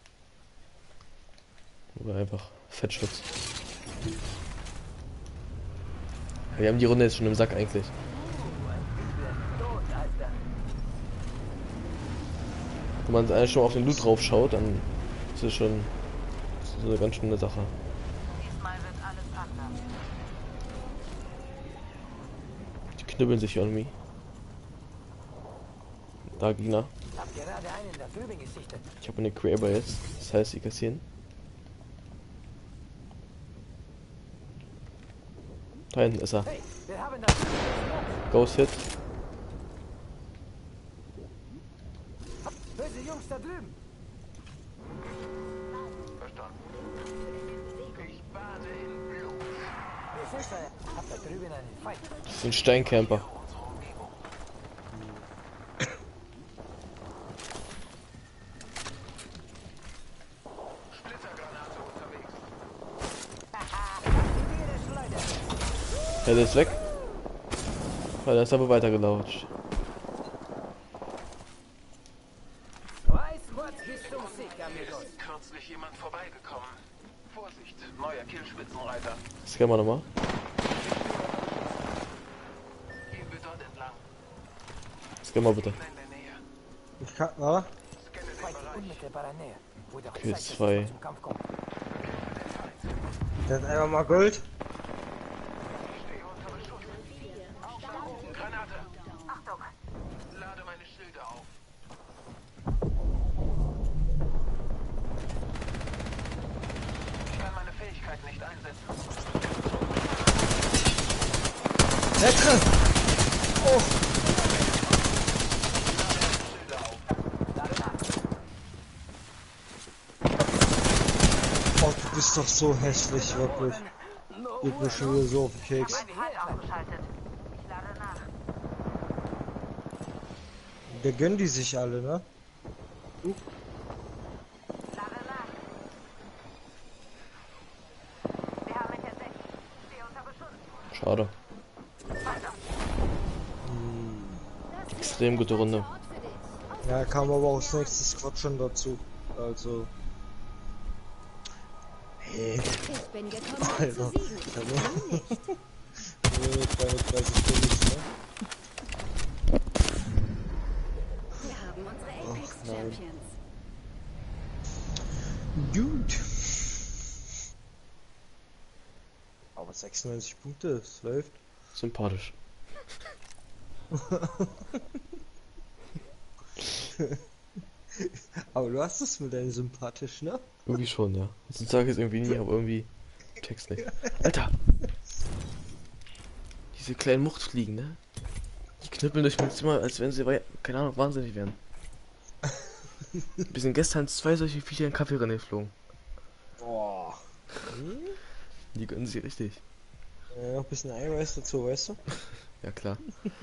Oder einfach Fettschutz. Ja, wir haben die Runde jetzt schon im Sack eigentlich. Wenn man eigentlich schon auf den Loot drauf schaut, dann ist es schon so eine ganz schöne Sache. Diesmal wird alles anders. Die knüppeln sich irgendwie. Da Gegner. Hab gerade einen da drüben gesichtet. Ich habe eine Kraber jetzt. Das heißt, sie kassieren. Da hinten ist er. Hey, wir haben das. Ghost Hit. Böse Jungs da drüben. Verstanden. Ich bade in Blut. Wir sind da. Hab da drüben einen Feind. Das ist ein Steincamper. Unsere Umgebung. Splittergranate unterwegs. Ja, der ist weg. Ja, der ist aber weitergelaufen. Kürzlich jemand vorbeigekommen. Vorsicht, neuer Killspitzenreiter. Scannen wir nochmal. Gehen wir dort entlang. Scannen wir bitte. In der Nähe. Ich kann, warte. Scanne den Feind Bereich. unmittelbarer Nähe. Wo doch Okay, Zeit ist, zwei. dass wir zum Kampf kommen. Der hat einfach mal Gold. Ich stehe unter Beschuss. Granate. Achtung! Lade meine Schilde auf. Ich kann meine Fähigkeit nicht einsetzen. Lettre! Oh, Schilde auf. oh, du bist doch so hässlich, wirklich. Geht mir schon wieder so auf den Keks. Ausgeschaltet. Ich lade nach. Der gönnen die sich alle, ne? Lade nach. Wir haben mich entdeckt. Stehe unter Beschuss. Schade. Extrem gute Runde. Ja, kam aber auch das nächste Squad schon dazu. Also. Hey. Ich bin gekommen, Alter. um zu siegen. Wir haben unsere Apex Champions. Gut. Aber 96 Punkte, es läuft. Sympathisch. Aber du hast es mit deinem sympathisch, ne? Irgendwie schon, ja. Heutzutage ist irgendwie nie, aber irgendwie Text nicht. Alter! Diese kleinen Muchtfliegen, ne? Die knüppeln durch mein Zimmer, als wenn sie, keine Ahnung, wahnsinnig wären. Wir sind gestern 2 solche Viecher in den Kaffee reingeflogen. Boah. Die gönnen sie richtig. Noch ein bisschen Eiweiß dazu, weißt du? Ja, klar.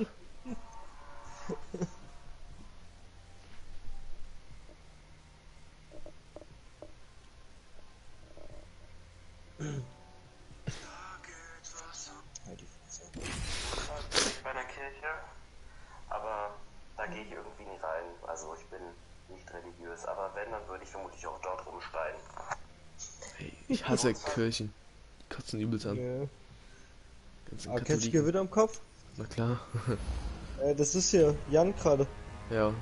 Bei einer Kirche, aber da gehe ich irgendwie nie rein. Also ich bin nicht religiös, aber wenn, dann würde ich vermutlich auch dort rumschreien. Hey, ich hasse Kirchen. Die kotzen übelst an. Ja. Ganzen Aber kennst du Katholiken. Gewitter am Kopf? Na klar. Das ist hier Jan gerade. Ja.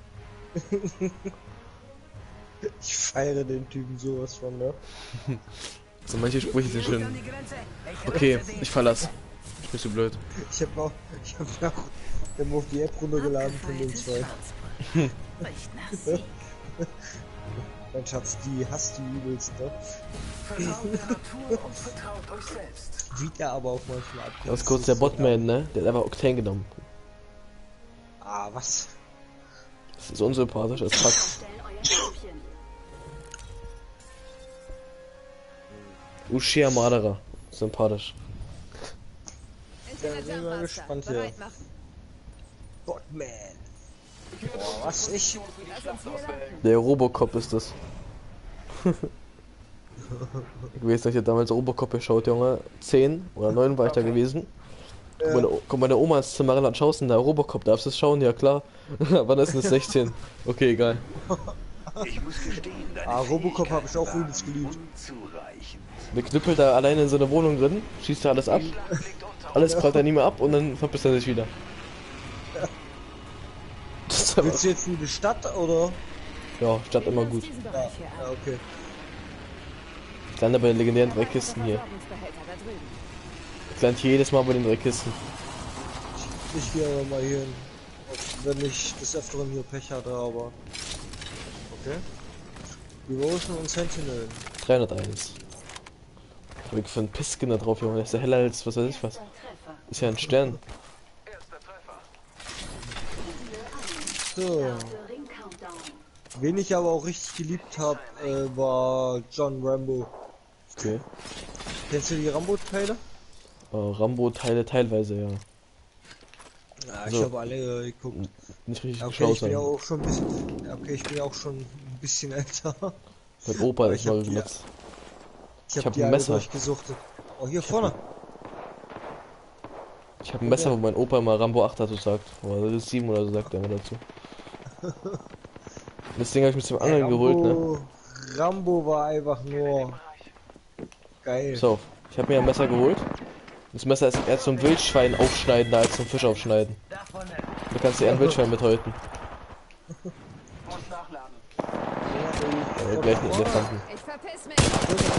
Ich feiere den Typen sowas von, ne? So manche Sprüche sind schön. Okay, ich verlass. Ich bin zu blöd. Ich hab auch die App runtergeladen von den zwei. Mein Schatz, die hasst die übelst, ne? Vertraut der Natur und vertraut euch selbst. Wie der aber auch manchmal ab. Das ist kurz der Botman, ne? Der hat einfach Octane genommen. Ah, was? Das ist unsympathisch als Fuck. Ushia Madara. Sympathisch. Da bin ich mal gespannt hier. Botman. Boah, was ich? Der Robocop ist das. Ich weiß nicht, ich hab damals Robocop geschaut, Junge. 10 oder 9 war ich da gewesen. Komm meine Oma ins Zimmer rein und schaust du da Robocop, darfst du es schauen? Ja klar. Wann ist denn das 16? Okay, egal. Ich muss gestehen, Robocop habe ich auch übelst geliebt. Der knüppelt da alleine in so einer Wohnung drin, schießt da alles ab. Alles prallt er nie mehr ab und dann verpisst er sich wieder. Willst du jetzt in die Stadt oder? Ja, Stadt immer gut. Ja, okay. Ich lande bei den legendären 3 Kisten hier. Ich lande jedes Mal bei den 3 Kisten. Ich gehe aber mal hier hin. Wenn ich des Öfteren hier Pech hatte, aber. Okay. Devotion und Sentinel. 301. Hab ich für einen Pissskin da drauf, Junge. Der ist ja heller als was weiß ich was. Ist ja ein Stern. So. Wen ich aber auch richtig geliebt habe, war John Rambo. Okay. Kennst du die Rambo-Teile? Rambo-Teile teilweise, ja. Ja, Also, ich habe alle geguckt. Nicht richtig Okay, geschaut ich bin ja haben. auch schon ein bisschen. Okay, ich bin ja auch schon ein bisschen älter. Mein Opa Aber ist ich hab mal die- benutzt. Ich hab habe die ein alle Messer. durchgesuchtet. Oh, hier vorne. Ich habe ein Messer, wo mein Opa immer Rambo 8 dazu sagt. Oder das ist 7 oder so sagt er immer dazu. Das Ding habe ich mir zum Angeln geholt, ne? Rambo war einfach nur geil. Pass auf, ich habe mir ein Messer geholt. Das Messer ist eher zum Wildschwein aufschneiden als zum Fisch aufschneiden. Du kannst dir eher ein Wildschwein mithäuten. Gleich einen Elefanten. Ich verpiss mich.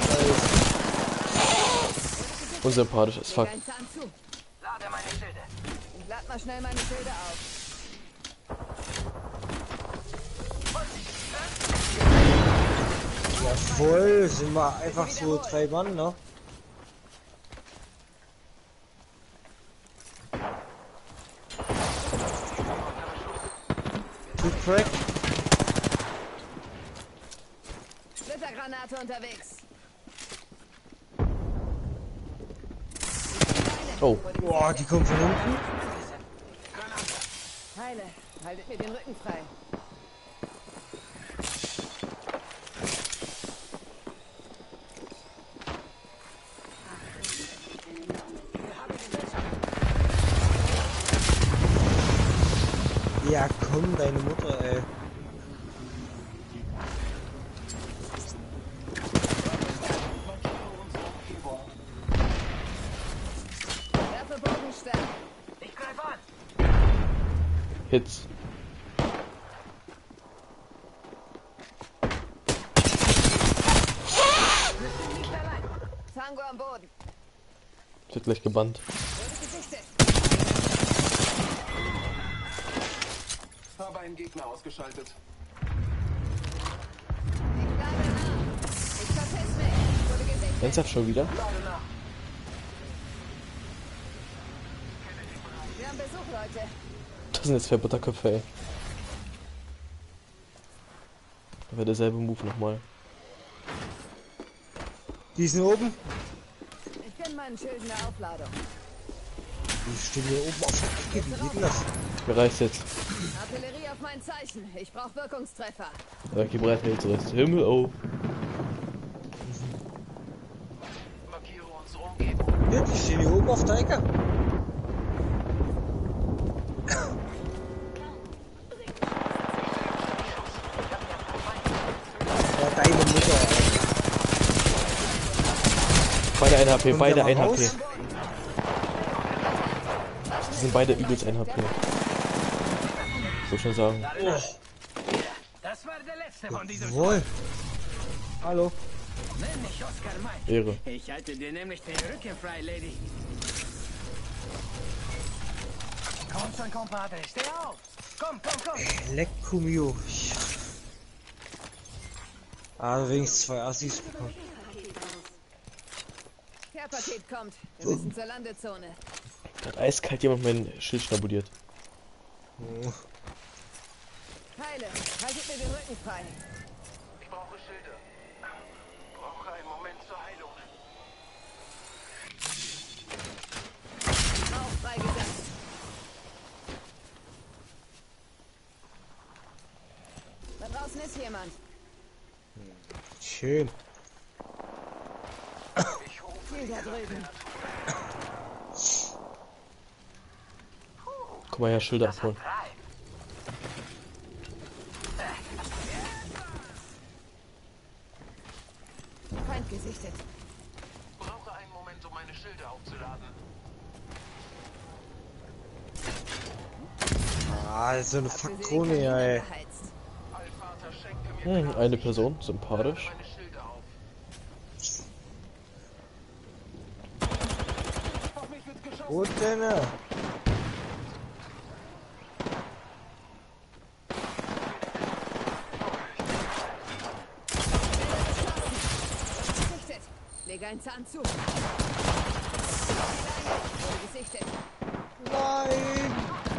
Unsympathisch as fuck. Grenze an zu. Lade meine Schilde. Ich lad mal schnell meine Schilde auf. Ja voll, sind wir einfach so 3 Mann, ne? Good crack. Splittergranate unterwegs. Oh. Boah, die kommen von unten. Heile, haltet mir den Rücken frei. Ja, komm, deine Mutter, ey. Werfe Bogenstern. Ich greif an. Hits. Nicht allein. Tango am Boden. Wird gleich gebannt. Wurde gesichtet. Habe einen Gegner ausgeschaltet. Ich lade nach. Ich verpiss mich. Wurde gesichtet. Ernsthaft schon wieder? Wir haben Besuch, Leute. Das sind jetzt 2 Butterköpfe, ey. Da wäre derselbe Move nochmal. Die sind oben. Ich gönn meinen Schilden eine Aufladung. Die stehen hier oben auf der Ecke. Wie geht denn das? Mir reicht's jetzt. Artillerie auf mein Zeichen. Ich brauche Wirkungstreffer. Da geh bereit, Hits. Himmel auf. Markiere unsere Umgebung. Ja, die stehen hier oben auf der Ecke. Ja, deine Mutter. Beide 1 HP, Kommt beide der mal 1 HP. raus? Die sind beide übelst 1 HP. So schon sagen. Das war der letzte von diesem Jawohl. Hallo. Nenn mich Oscar Mike. Ehre. Ich halte dir nämlich den Rücken frei, Lady. Komm schon, Compadre. Steh auf. Komm, komm, komm. Lecco mio. Ah, wenigstens 2 Assis bekommen. Care-Paket kommt. Wir müssen zur Landezone. Da hat eiskalt jemand mein Schild schnabuliert. Oh. Heile, haltet mir den Rücken frei. Ich brauche Schilde. Brauche einen Moment zur Heilung. Auch freigesetzt. Da draußen ist jemand. Schön. Ziel da drüben. Guck mal her, Schilder abholen. Feind gesichtet. Brauche einen Moment, um meine Schilde aufzuladen. Ah, so eine Fakrone, ja, ey. Allvater, schenke mir Eine Person, sympathisch. meine Schilde auf. Auf mich wird geschossen. Wo denn? Gesichtet. Lege einen Zahn zu. Wurde gesichtet. Nein!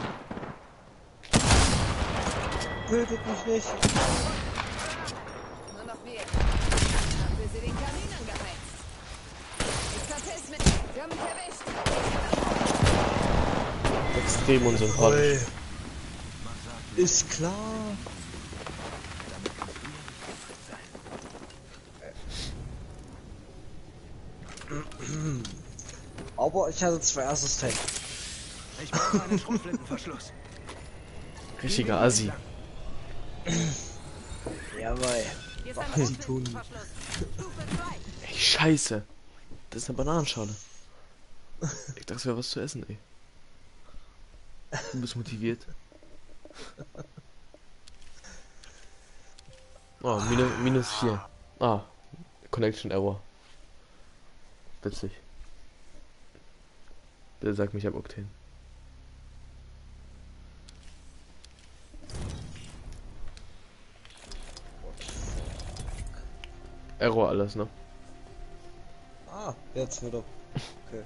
Tötet mich nicht. Nur noch wir. Haben wir sie den Kamin angeheizt. Ich verpiss mich. Sie haben mich erwischt. Extrem unsympathisch. Ist klar. Aber ich hatte 2 Assistenten. Ich brauche einen Schrotflintenverschluss. Richtiger Assi. Jawohl. Was sie tun. Ey, scheiße. Das ist eine Bananenschale. Ich dachte, es wäre was zu essen, ey. Du bist motiviert. Oh, minus 4. Ah, Connection Error. Witzig. Bitte sag mich ab Octane. Error alles, ne? Ah, jetzt wieder. Okay.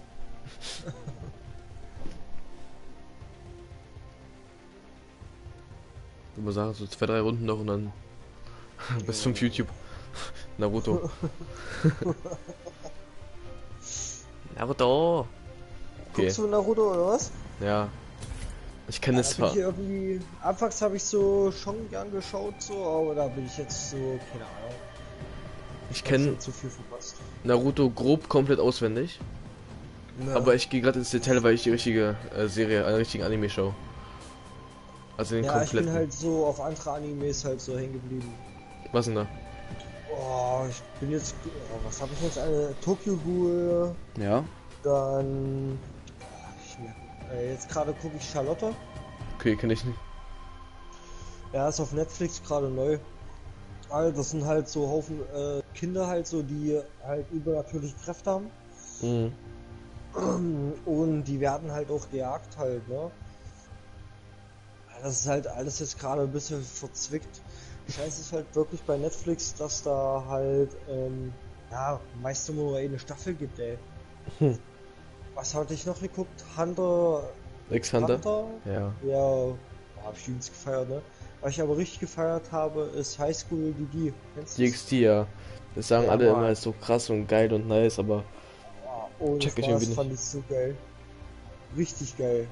Immer sagen, so 2, 3 Runden noch und dann bis 5 YouTube. Naruto. Naruto! Okay. Guckst du Naruto oder was? Ja. Ich kenne es zwar. Irgendwie, anfangs habe ich so schon gern geschaut, so, aber da bin ich jetzt so, keine Ahnung. Ich kenne zu viel verpasst. Naruto grob komplett auswendig. Ja. Aber ich gehe gerade ins Detail, weil ich die richtige Serie, einen richtigen Anime schaue. Also den Ja, kompletten. ich bin halt so auf andere Animes halt so hängen geblieben. Was denn da? Oh, ich bin jetzt, was habe ich jetzt? Eine Tokyo Ghoul. Ja. Dann, jetzt gerade gucke ich Charlotte. Okay, kenne ich nicht. Ja, ist auf Netflix gerade neu. Also das sind halt so Haufen Kinder halt so, die halt übernatürliche Kräfte haben. Mhm. Und die werden halt auch gejagt halt, ne? Das ist halt alles jetzt gerade ein bisschen verzwickt. Scheiße ist halt wirklich bei Netflix, dass da halt, ja, meist nur eine Staffel gibt, ey. Was hatte ich noch geguckt? Hunter X Hunter? Ja. Ja, hab ich übelst gefeiert, ne? Was ich aber richtig gefeiert habe, ist High School DD. Kennst du das? DxD, ja. Das sagen Ja, alle aber- immer, ist so krass und geil und nice, aber Oh, check ich das irgendwie nicht. fand ich so geil. Richtig geil.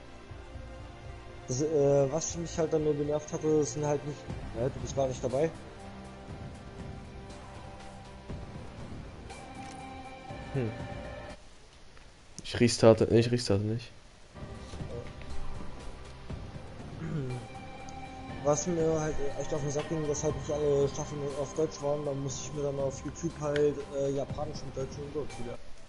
Das, was mich halt dann nur genervt hatte, das sind halt nicht... Ja, du bist gar nicht dabei. ich restarte nicht. Was mir halt echt auf den Sack ging, dass halt nicht alle Staffeln auf Deutsch waren, dann musste ich mir dann auf YouTube halt Japanisch und Deutsch und Deutsch wieder.